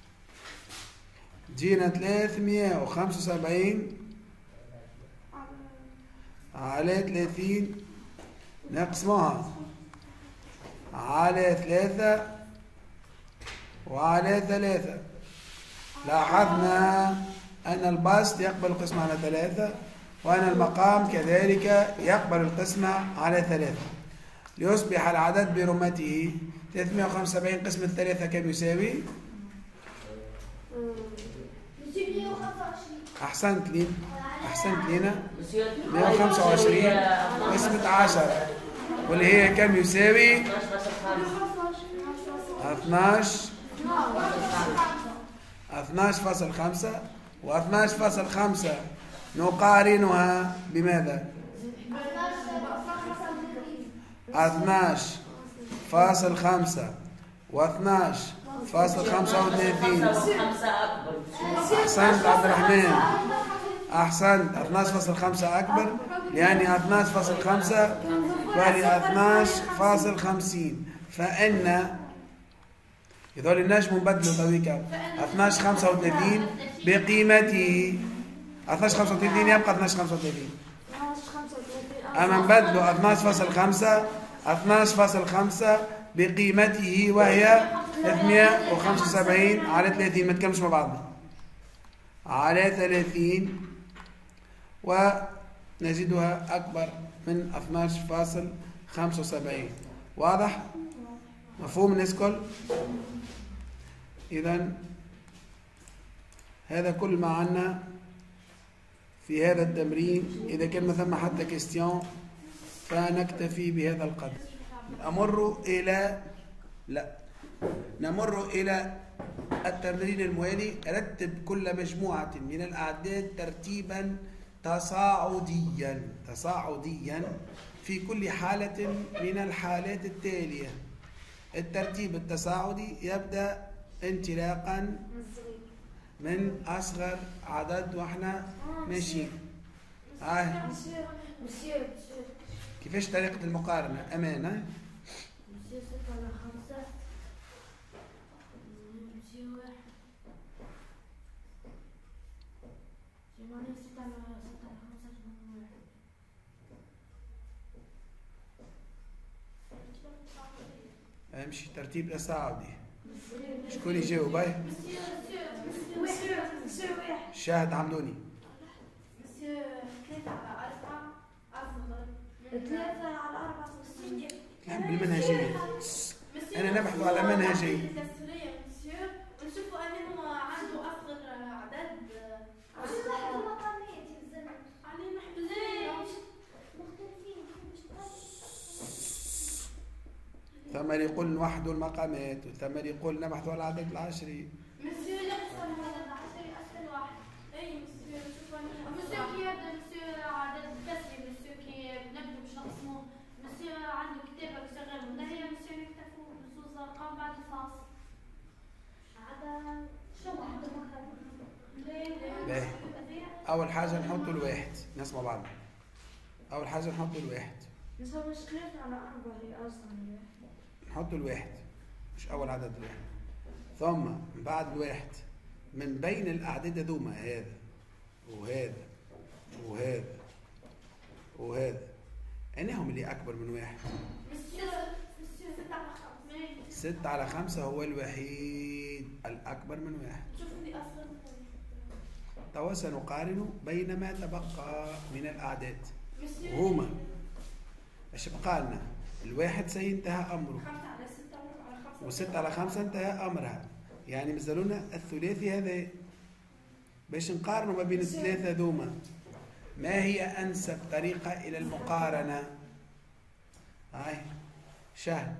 جينا ثلاثمئة وخمسة وسبعين على ثلاثين نقسمها على ثلاثة وعلى ثلاثة. لاحظنا أن البسط يقبل القسمة على ثلاثة، وأن المقام كذلك يقبل القسمة على ثلاثة، ليصبح العدد برمته ثلاثمئة وخمسة وسبعين قسمة ثلاثة كم يساوي؟ أحسنت لي أحسنت لينا. مئة وخمسة وعشرين قسمة عشرة، واللي هي كم يساوي؟ اثناش اثناش فاصل خمسة. واثناش فاصل خمسة نقارنها بماذا؟ اثناش فاصل خمسة واثناش فاصل خمسة وثلاثين. أحسنت عبد الرحمن، أحسنت. اثناش فاصل خمسة أكبر، يعني اثناش فاصل خمسة وهي اثناش فاصل خمسين. فإن يظل النجم نبدلوا تويكا اثناش خمسة وثلاثين بقيمته. اثناش خمسة وثلاثين يبقى اثناش خمسة وثلاثين. أما نبدلوا اثناش فاصل خمسة اثناش فاصل خمسة بقيمته، وهي ثلاثمئة وخمسة وسبعين على ثلاثين. ما تكلمش مع بعضنا. على ثلاثين، ونجدها أكبر من اثناش فاصل خمسة وسبعين. واضح؟ مفهوم الناس كل؟ إذا هذا كل ما عنا في هذا التمرين. إذا كان ما ثم حتى كيستيون فنكتفي بهذا القدر. نمر إلى لا نمر إلى التمرين الموالي. رتب كل مجموعة من الأعداد ترتيبا تصاعديا تصاعديا في كل حالة من الحالات التالية. الترتيب التصاعدي يبدأ انطلاقا من أصغر عدد واحنا ماشيين. آه. مسيو مسيو كيفاش طريقة المقارنة؟ أمانة. مسيو ستة على خمسة. مسيو واحد. ثمانية ستة على ستة على خمسة ثمانية واحد. امشي ترتيب تصاعدي. شكون يجاوب؟ باهي. مسيو مسيو مسيو مسيو واحد. شاهد عملوني. مسيو ثلاثة على أربعة أصغر ثلاثة على أربعة مسيو. نحب المنهجية. أنا نبحث على منهجية. التسوية مسيو ونشوفوا أنه عنده أصغر عدد. واحد المقامات يلزم. علينا حبزين مختلفين. ثم يقول نوحدوا المقامات وثم يقول نبحثوا على العدد العشري. مسيو يقسم على العشري أسفل واحد. أي مسيو شوفوا مسيو كي يبدأ مسيو عدد التسوية مسيو كي نبدأ باش نقسموه مسيو عنده كتابة شغال والنهاية مسيو يكتفوا بنصوص أرقام بعد الفاصل. عدا شو عنده مقامات؟ باهي. أول حاجة نحط الواحد، نسمع بعض. أول حاجة نحط الواحد. بس هو مش ثلاثة على أربعة هي أصلا الواحد. نحط الواحد، مش أول عدد الواحد. ثم بعد الواحد من بين الأعداد هذوما هذا وهذا وهذا وهذا أنهم اللي أكبر من واحد. مسيو مسيو ستة على خمسة. ستة على خمسة هو الوحيد الأكبر من واحد. شوف اللي أصغر من توا سنقارن بين ما تبقى من الأعداد مسيو. وهما ايش بقى لنا؟ الواحد سينتهى أمره خمسة على ستة على خمسة. وستة على خمسة انتهى أمرها، يعني مثلنا الثلاثي هذا. باش نقارنوا ما بين الثلاثة ذوما، ما هي أنسب طريقة إلى المقارنة؟ هاي شاهد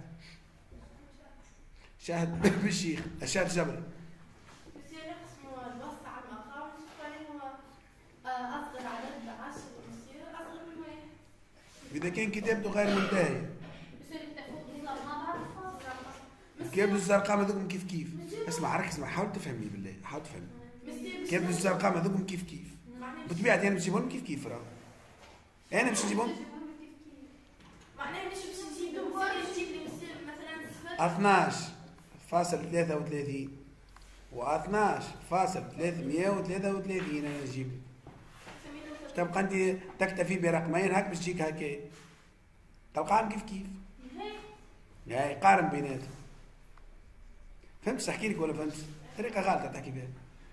شاهد بالشيخ الشاهد جبري. مسيو نقسموا الوسط على المقام ونشوفوا أنه أصغر عدد عشرة مسيو أصغر من واحد. إذا كان كتابته غير منتهية مسيو يكتفوا بالأرقام. كيف بدوز الأرقام هذوكم كيف كيف؟ اسمع ركز اسمع، حاول تفهمني بالله، حاول تفهمني. كيف بدوز الأرقام هذوكم كيف كيف؟ بطبيعة أنا باش نجيبهم كيف كيف راهو. أنا باش نجيبهم معناها مش باش نجيبهم تجيب لي مثلا صفر. اثناش فاصل ثلاثة وثلاثين و اثناش فاصل ثلاثمية وثلاثة وثلاثين أنا نجيب. تبقى أنت تكتفي برقمين هاك باش تجيك هكا تلقاهم كيف كيف. يعني قارن بيناتهم. فهمت احكي لك ولا فهمت؟ طريقة غلطة تحكي بها.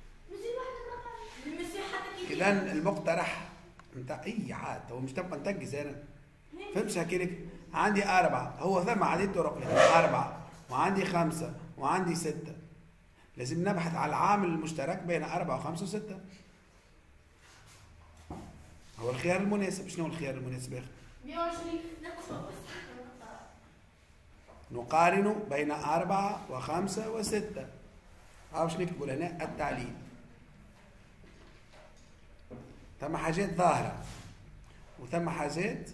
إذا المقترح نتاع أي عاد هو مش تبقى نتقز أنا. فهمت احكي لك؟ عندي أربعة، هو ثم عديد طرق لها أربعة وعندي خمسة وعندي ستة. لازم نبحث على العامل المشترك بين أربعة وخمسة وستة. هو الخيار المناسب. شنو هو الخيار المناسب يا أخي؟ مئة وعشرين نقارن بين أربعة وخمسة وستة. أو باش نكتبوا هنا التعليل. ثم حاجات ظاهرة وثم حاجات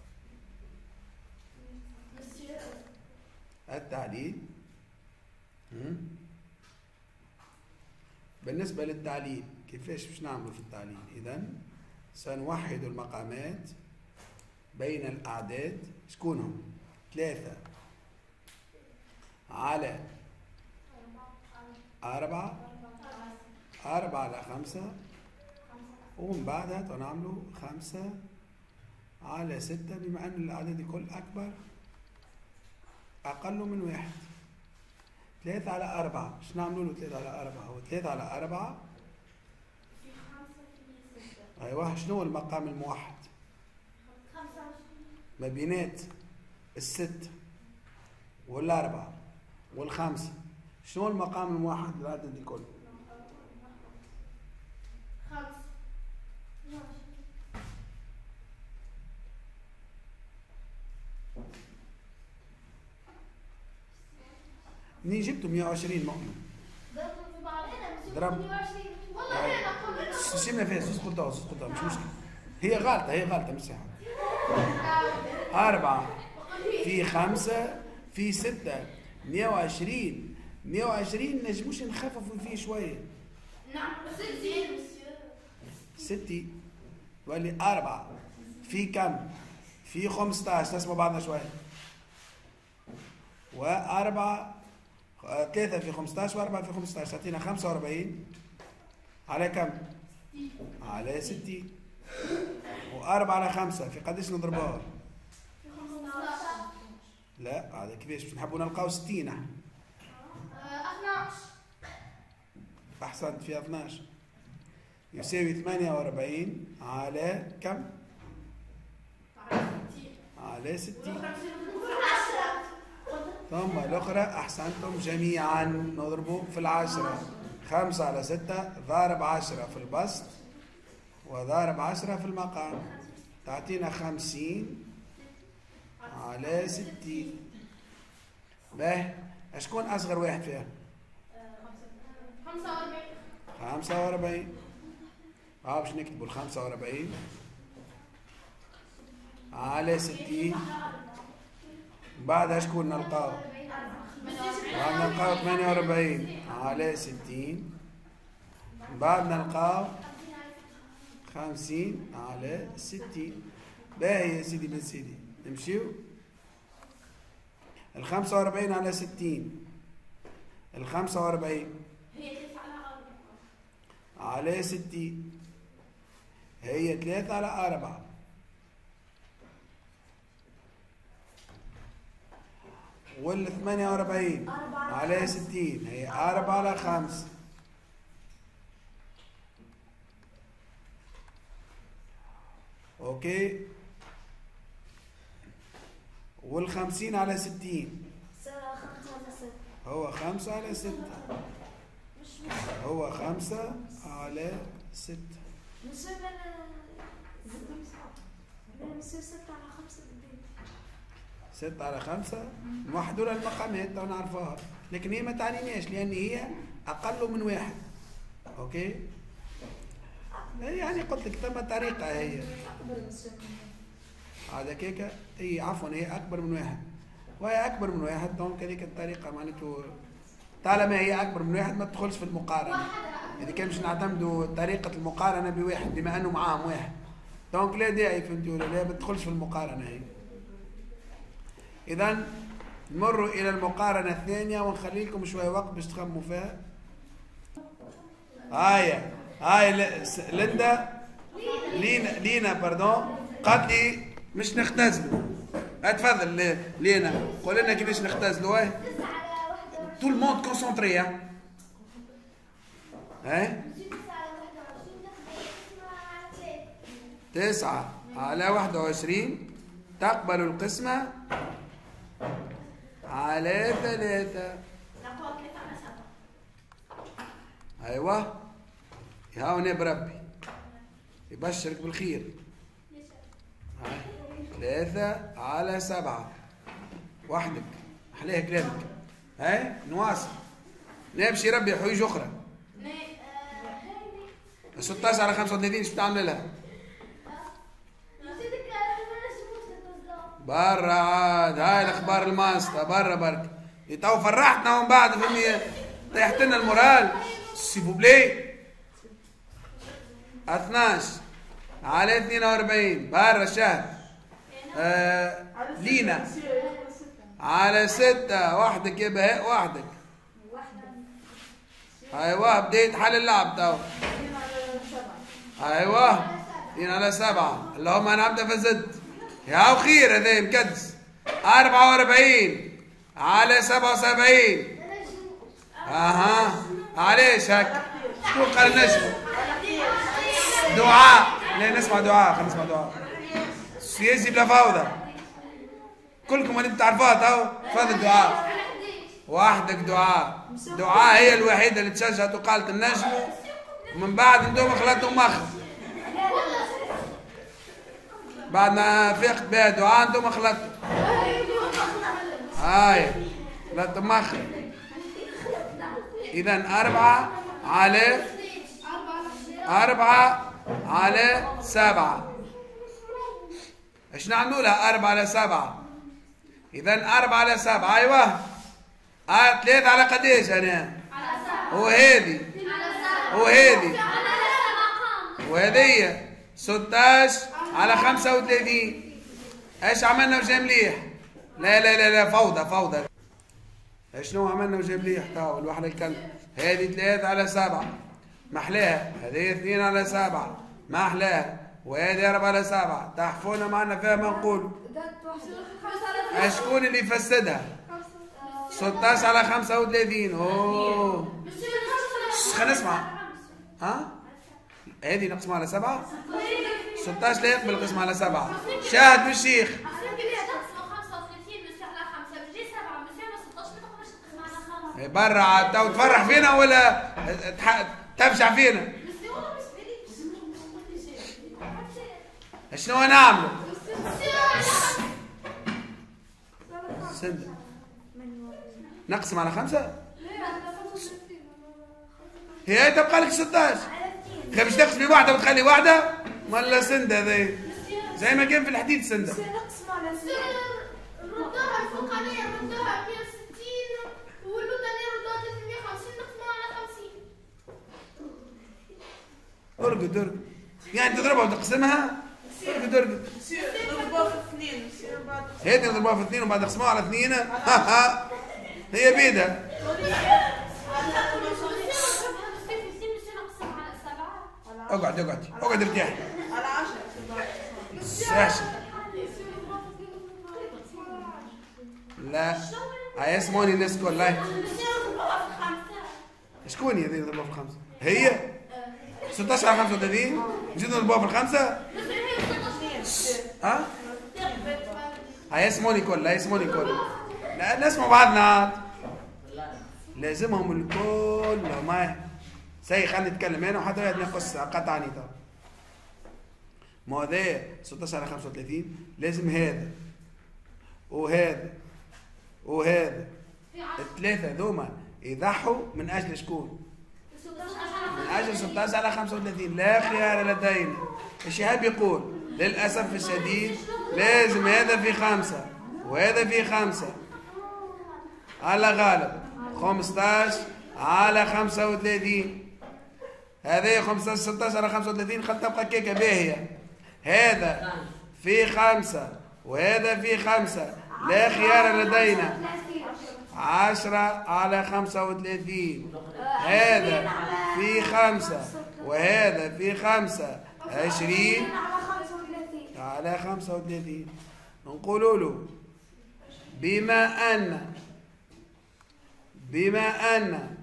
التعليل. بالنسبة للتعليل كيفاش باش نعملوا في التعليل؟ إذا سنوحد المقامات بين الأعداد. شكون هم؟ ثلاثة على أربعة أربعة على خمسة ومن بعدها تنعملوا خمسة على ستة، بما أن الأعداد الكل أكبر أقل من واحد. ثلاثة على أربعة، شو نعملوا له ثلاثة على أربعة؟ هو ثلاثة على أربعة في خمسة في ستة. أيوه. شنو هو المقام الموحد؟ خمسة وعشرين. ما بينات الستة والأربعة والخمسة شنو هو المقام الموحد للعدد الكل؟ خمسة. منين جبتوا مئة وعشرين مؤمن؟ ضربوا في بعض. ضرب. مئة وعشرين. والله أنا قلت. سيبنا فيها زوز قلتها زوز قلتها مش مشكلة. هي غلطة هي غلطة مش صحيحة. أربعة في خمسة في ستة مئة وعشرين. مئة وعشرين نجموش نخففوا فيه شوية. نعم ستين. ستي تولي أربعة في كم؟ في خمسطاش، نسمع بعضنا شوية. وأربعة ثلاثة في خمسطاش وأربعة في خمسطاش تعطينا خمسة وأربعين على كم؟ على ستين. وأربعة على خمسة في قديش نضربوها؟ في خمسطاش. لا هذا كيفاش باش نحبوا نلقاو ستين احنا؟ اثناش. أحسنت، في اثناش يساوي ثمانية وأربعين على كم؟ على ستين. ثم الأخرى أحسنتم جميعا، نضربوا في العشرة. خمسة على ستة ضارب عشرة في البسط وضارب عشرة في المقام تعطينا خمسين على ستين. باهي، أشكون أصغر واحد فيها؟ خمسة وأربعين. خمسة وأربعين. ها باش نكتبوا الخمسة وأربعين على ستين. بعدها شكون نلقاو؟ بعد نلقاو ثمانية وأربعين على ستين. بعد نلقاو خمسين على ستين. باهي يا سيدي بن سيدي، نمشيو الخمسة وأربعين على ستين. الخمسة وأربعين على ستين هي ثلاثة على أربعة. والثمانية وأربعين على ستين هي أربعة على خمسة. أوكي. والخمسين على ستين هو خمسة على ستة. هو خمسة على ستة. نسوي نسوي ستة على خمسة بالبيت. ستة على خمسة نوحدوا لها المقامات تو نعرفوها، لكن هي ما تعنيناش لأن هي أقل من واحد. أوكي؟ يعني قلت لك ثم طريقة هي. هذا كيكة هي عفوا هي أكبر من واحد، وهي أكبر من واحد دونك هذيك الطريقة معناته طالما هي أكبر من واحد ما تدخلش في المقارنة. إذا كان باش نعتمدوا طريقة المقارنة بواحد بما أنه معاهم واحد دونك لا داعي فهمتي ولا لا، ما تدخلش في المقارنة هي. إذا نمروا إلى المقارنة الثانية ونخلي لكم شوية وقت باش تخموا فيها. هاي هاي ليندا لينا لينا باردون قالت لي مش نختزلوا. اتفضل لينا قول لنا كيفاش نختزلوا. هاي تو الموند كونسونطري. هاي تسعة على واحد وعشرين تقبل القسمة على ثلاثة. أيوة يا وناب ربي يبشرك بالخير. هاي ثلاثة على سبعة وحدك أحليها كلامك. هاي نواصل نمشي ربي حويج أخرى. ستة عشر على خمسة وثلاثين شو بتعمل لها؟ برا عاد هاي الاخبار الماسطه برا برك تو فرحتنا ومن بعد فهمني طيحت لنا المورال. سيبو بلي اثناش على اثنين وأربعين برا شهر. آه لينا على ستة وحدك يا بهاء وحدك. ايوه بديت حل اللعب تو. ايوه لينا على سبعة اللهم انا عبد فزدت يا خير هذا مكدس. أربعة وأربعين على سبعة وسبعين. اها علاش هكا؟ شكون قال نجم؟ دعاء. لا نسمع دعاء، خلينا نسمع دعاء. سياسي بلا فوضى. كلكم اللي تعرفوها تو تفضل دعاء. وحدك دعاء. دعاء هي الوحيدة اللي تشجعت وقالت النجم ومن بعد انتم خلطوا مخ. بعد ما فيقت بها دعاء انتم خلطتوا. هاي خلطوا مخ. إذا أربعة على أربعة على سبعة. ايش نعملوا لها؟ أربعة على سبعة. إذا أربعة على سبعة. أيوه آه ثلاثة على قديش أنا؟ وهذه وهذه وهذه ستاش على خمسة وثلاثين. ايش عملنا وجا مليح؟ لا لا لا لا فوضى فوضى. شنو عملنا وجا مليح؟ تاو الوحدة الكلب. هذه ثلاثة على سبعة محلاها، هذه اثنين على سبعة محلاها، وهذه أربعة على سبعة. تحفونا معنا فيها ما نقول. شكون اللي فسدها؟ ستة عشر على خمسة وثلاثين. اوه خلينا نسمع. ها؟ هذه نقسمها على سبعة؟ ستة عشر لا يقبل القسم على سبعة. شاهد بالشيخ. برا عاد تو تفرح فينا ولا تفشع فينا؟ شنو نعملوا؟ سندة نقسم على خمسة؟ هي تبقى لك ستة عشر. خي باش تقسمي واحدة وتخلي واحدة؟ ولا سندة ذي زي ما كان في الحديد سندة. ردوها الفوقانية ردوها مية وستين والوطنية ردوها ثلاثمية وخمسين نقسموها على خمسين. ارقد ارقد يعني تضربها وتقسمها؟ ارقد ارقد. نضربوها في اثنين هذه نضربوها في اثنين وبعد نقسموها على اثنين. ها ها هي بيدها. اقعد اقعد اقعد ارتاح. على عشرة. لا هيسموني الناس كلها. شكون هي اللي نضربوها في الخمسة؟ هي ستة عشر على خمسة وثلاثين نزيدو نضربوها في الخمسة؟ ها؟ هيسموني كلها هيسموني كلها. لا نسمع بعضنا. لازمهم الكل ما سي خلينا نتكلم هنا وحتى واحد نقص قطعني. طب ما هو ذا ستة عشر على خمسة وثلاثين لازم هذا وهذا وهذا الثلاثة ذوما يضحوا من أجل شكون؟ من أجل ستة عشر على خمسة وثلاثين. لا خيار لدينا. الشهاب يقول للأسف الشديد لازم هذا في خمسة وهذا في خمسة على غالب خمسة عشر على خمسة وثلاثين. هذه خمسة عشر ستة عشر على خمسة وثلاثين خل تبقى كيكة باهية. هذا في خمسة وهذا في خمسة. لا خيار لدينا. عشرة على خمسة وثلاثين. هذا في خمسة وهذا في خمسة. عشرين على خمسة وثلاثين. نقولوا له بما أن بما أن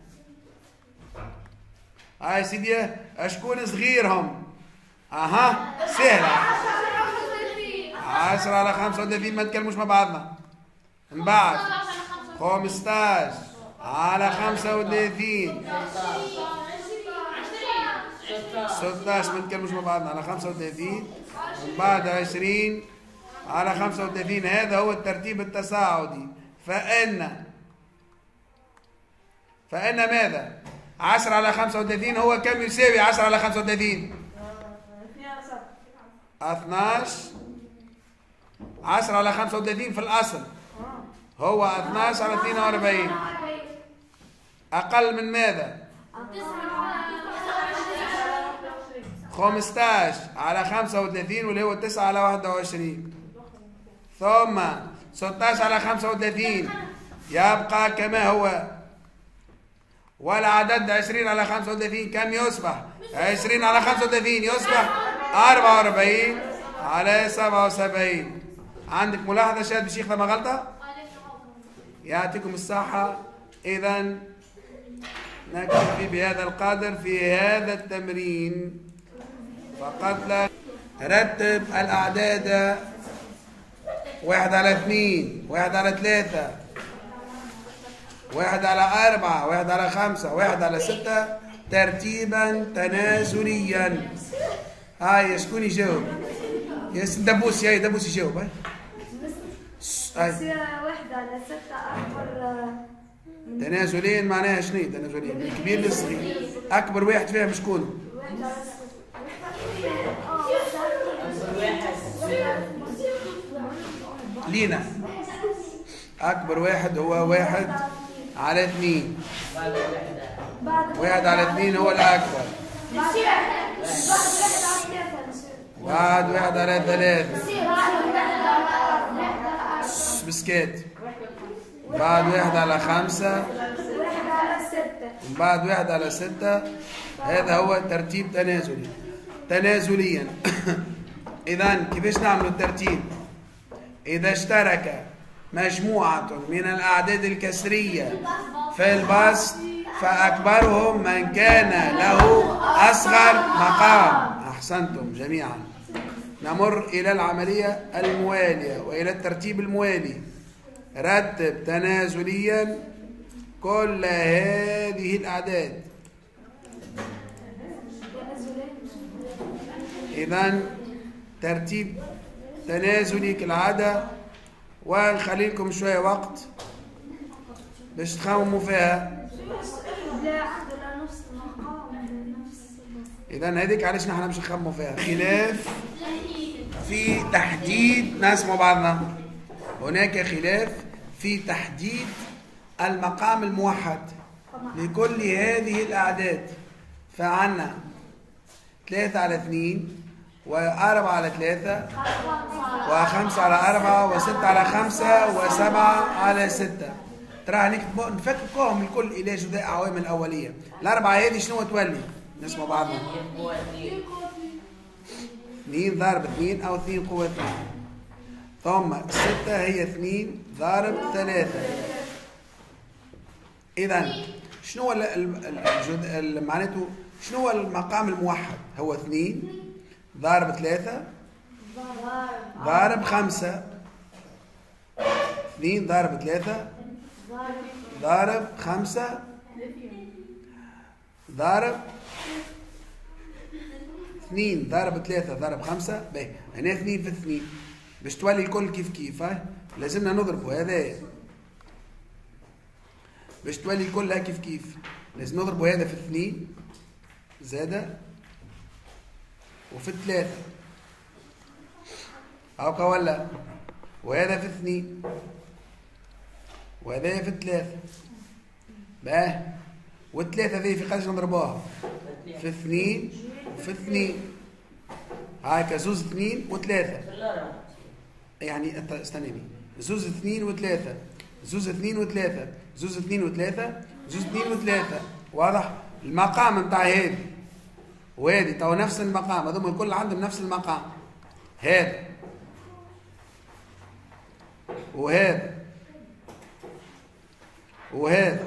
هاي سيدي أشكون صغيرهم. أها سهلة. عشرة على خمسة وثلاثين ما نتكلموش مع بعضنا. من بعد خمسة عشر على خمسة وثلاثين. ستة عشر ما نتكلموش مع بعضنا على خمسة وثلاثين. من بعد عشرين على خمسة وثلاثين. هذا هو الترتيب التصاعدي. فإن فإن ماذا؟ عشرة على خمسة وثلاثين هو كم يساوي عشرة على خمسة وثلاثين؟ اثناش. عشرة على خمسة وثلاثين في الأصل هو اثناش على اثنين وأربعين. أقل من ماذا؟ خمسة عشر على خمسة وثلاثين واللي هو تسعة على واحد وعشرين. ثم ستة عشر على خمسة وثلاثين يبقى كما هو. والعدد عشرين على خمسة وثلاثين كم يصبح؟ عشرين على خمسة وثلاثين يصبح أربعة وأربعين على سبعة وسبعين. عندك ملاحظة شاهد بشيخ لما غلطة؟ يعطيكم الصحة. إذا نكتفي بهذا القدر في هذا التمرين فقط. لا رتب الأعداد واحد على اثنين واحد على ثلاثة واحد على أربعة واحد على خمسة واحد على ستة ترتيبا تنازليا. هاي شكون يجاوب؟ يا دبوس يا دبوس يجاوب. هاي واحد على ستة أكبر. تنازليا معناها شنو تنازليا؟ من الكبير للصغير. أكبر واحد فيهم شكون؟ واحد على ستة. لينا أكبر واحد هو واحد على اثنين. واحد على اثنين هو الأكبر. بعد واحد على ثلاثة بسكيت، بعد واحد على خمسة، بعد واحد على ستة. هذا هو ترتيب تنازلي تنازليا. إذا كيفاش نعمل الترتيب؟ إذا اشترك مجموعة من الأعداد الكسرية في البسط فأكبرهم من كان له أصغر مقام. أحسنتم جميعا. نمر إلى العملية الموالية وإلى الترتيب الموالي. رتب تنازليا كل هذه الأعداد. إذن ترتيب تنازلي كالعادة، ونخلي لكم شوية وقت باش تخمموا فيها. إذن هذيك علاش نحن باش نخمموا فيها. خلاف في تحديد، نسمع بعضنا، هناك خلاف في تحديد المقام الموحد لكل هذه الأعداد. فعنا ثلاثة على اثنين، وأربعة على ثلاثة، وخمسة على أربعة، وستة على خمسة، وسبعة على ستة. ترى نفككوهم الكل إلى جزاء عوامل أولية. الأربعة هذه شنو تولي؟ نسمع بعضنا. اثنين ضرب اثنين أو اثنين قوة اثنين. ثم ستة هي اثنين ضرب ثلاثة. إذا شنو ال معناته شنو هو المقام الموحد؟ هو اثنين ضرب ثلاثة ضرب خمسة. اثنين ضرب ثلاثة ضرب خمسة ضرب اثنين ضرب ثلاثة ضرب خمسة. باهي هنا اثنين في اثنين باش تولي الكل كيف كيف. هاي لازمنا نضربوا هذا باش تولي الكل كيف كيف. لازم نضربوا هذا في اثنين زادة وفي ثلاثة هاكا ولا، وهذا في اثنين وهذا في ثلاثة. باه والثلاثة ذي في قداش نضربوها؟ في اثنين وفي اثنين. هاكا زوز اثنين وثلاثة. يعني انت استناني، زوز اثنين وثلاثة، زوز اثنين وثلاثة، زوز اثنين وثلاثة، زوز اثنين وثلاثة. واضح؟ المقام نتاع هذه وهذه تو نفس المقام، هذوما الكل عندهم نفس المقام. هذا وهذا وهذا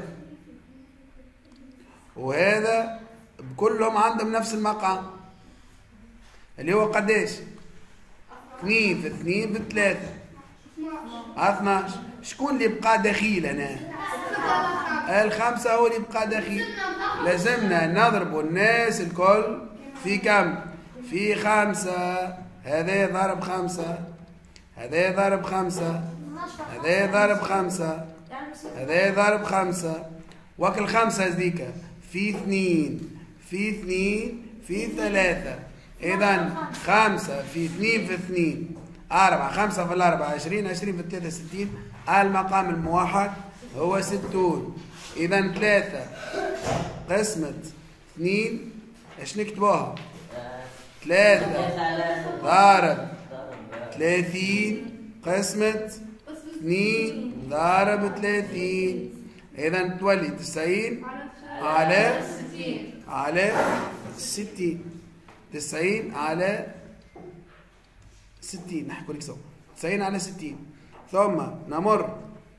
وهذا كلهم عندهم نفس المقام اللي هو قداش؟ اثنين في اثنين في ثلاثة اثناش. شكون اللي بقى دخيل هنا؟ الخمسة هو اللي بقى دخيل. لازمنا نضربوا الناس الكل في كم؟ في خمسة. هذا ضرب خمسة، هذا ضرب خمسة، هذا ضرب خمسة، هذا ضرب خمسة. وكل خمسة ذيك في اثنين في اثنين في ثلاثة. إذا خمسة في اثنين في اثنين أربعة، خمسة في الأربعة عشرين، عشرين في الثلاثة ستين. المقام الموحد هو ستون. إذا ثلاثة قسمة اثنين ايش نكتبوها؟ ثلاثة ضارب ثلاثين قسمة اثنين ضارب ثلاثين. إذا تولي تسعين على على ستين. تسعين على ستين. نحكوا لك سوا تسعين على ستين. ثم نمر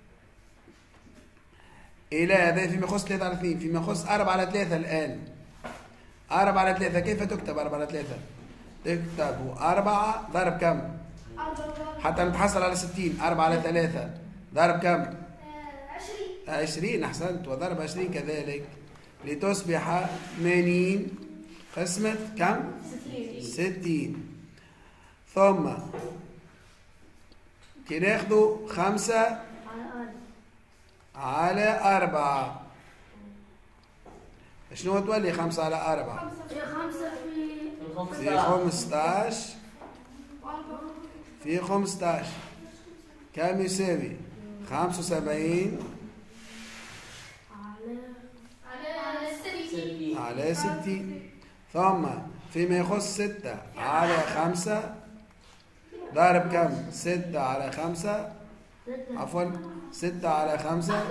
إلى هذا فيما يخص ثلاثة على اثنين، فيما يخص أربعة على ثلاثة. الآن أربعة على ثلاثة كيف تكتب؟ أربعة على ثلاثة تكتب أربعة ضرب كم؟ حتى نتحصل على ستين. أربعة على ثلاثة ضرب كم؟ عشرين. عشرين أحسنت. وضرب عشرين كذلك لتصبح ثمانين قسمة كم؟ ستين. ثم كي ناخذوا خمسة على أربعة شنو تولي؟ خمسة على أربعة في خمستاش في خمستاش كم يساوي؟ خمسة وسبعين على ستين. ثم فيما يخص ستة على خمسة ضارب كم؟ ستة على خمسة، عفوا ستة على خمسة،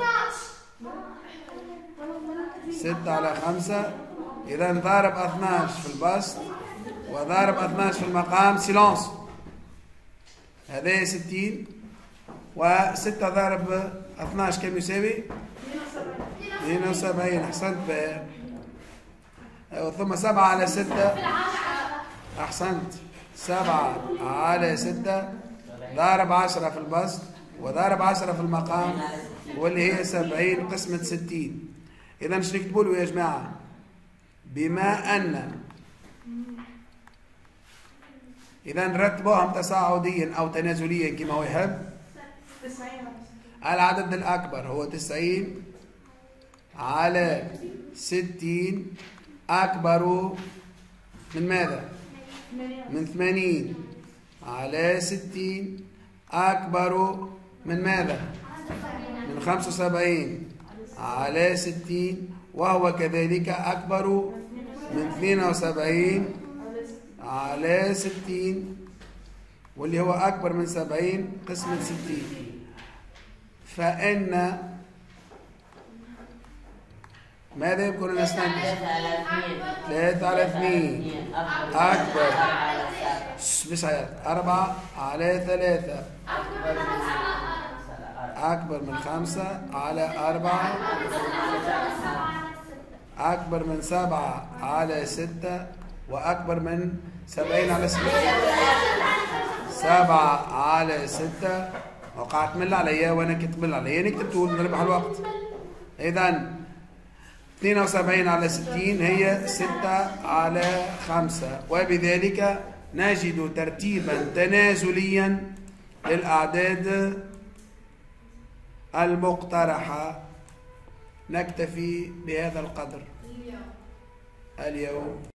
ستة على خمسة، إذا ضارب اثناش في البسط وضارب اثناش في المقام. سيلونس. هذا ستين وستة ضارب اثناش كم يساوي؟ اثنين وسبعين. أحسنت بقى. ثم سبعة على ستة. أحسنت. سبعة على ستة ضارب عشرة في البسط وضارب عشرة في المقام واللي هي سبعين قسمة ستين. إذا ايش نكتبوا له يا جماعة؟ بما أن إذا نرتبوهم تصاعديا أو تنازليا كما هو يحب. العدد الأكبر هو تسعين على ستين أكبر من ماذا؟ من ثمانين على ستين أكبر من ماذا؟ من خمسة وسبعين على ستين، وهو كذلك أكبر من اثنين وسبعين على ستين، واللي هو أكبر من سبعين قسمة ستين. فإن ماذا يمكن أن نستنتج؟ ثلاثة على اثنين أكبر مش عيال أربعة على ثلاثة أكبر من خمسة على أربعة أكبر من سبعة على ستة وأكبر من سبعين على ستة. سبعة على ستة وقعت تمل عليا وأنا كنت تمل عليا نكتب طول نربح الوقت. إذا اثنين وسبعين على ستين هي ستة على خمسة، وبذلك نجد ترتيبا تنازليا للأعداد المقترحة. نكتفي بهذا القدر اليوم.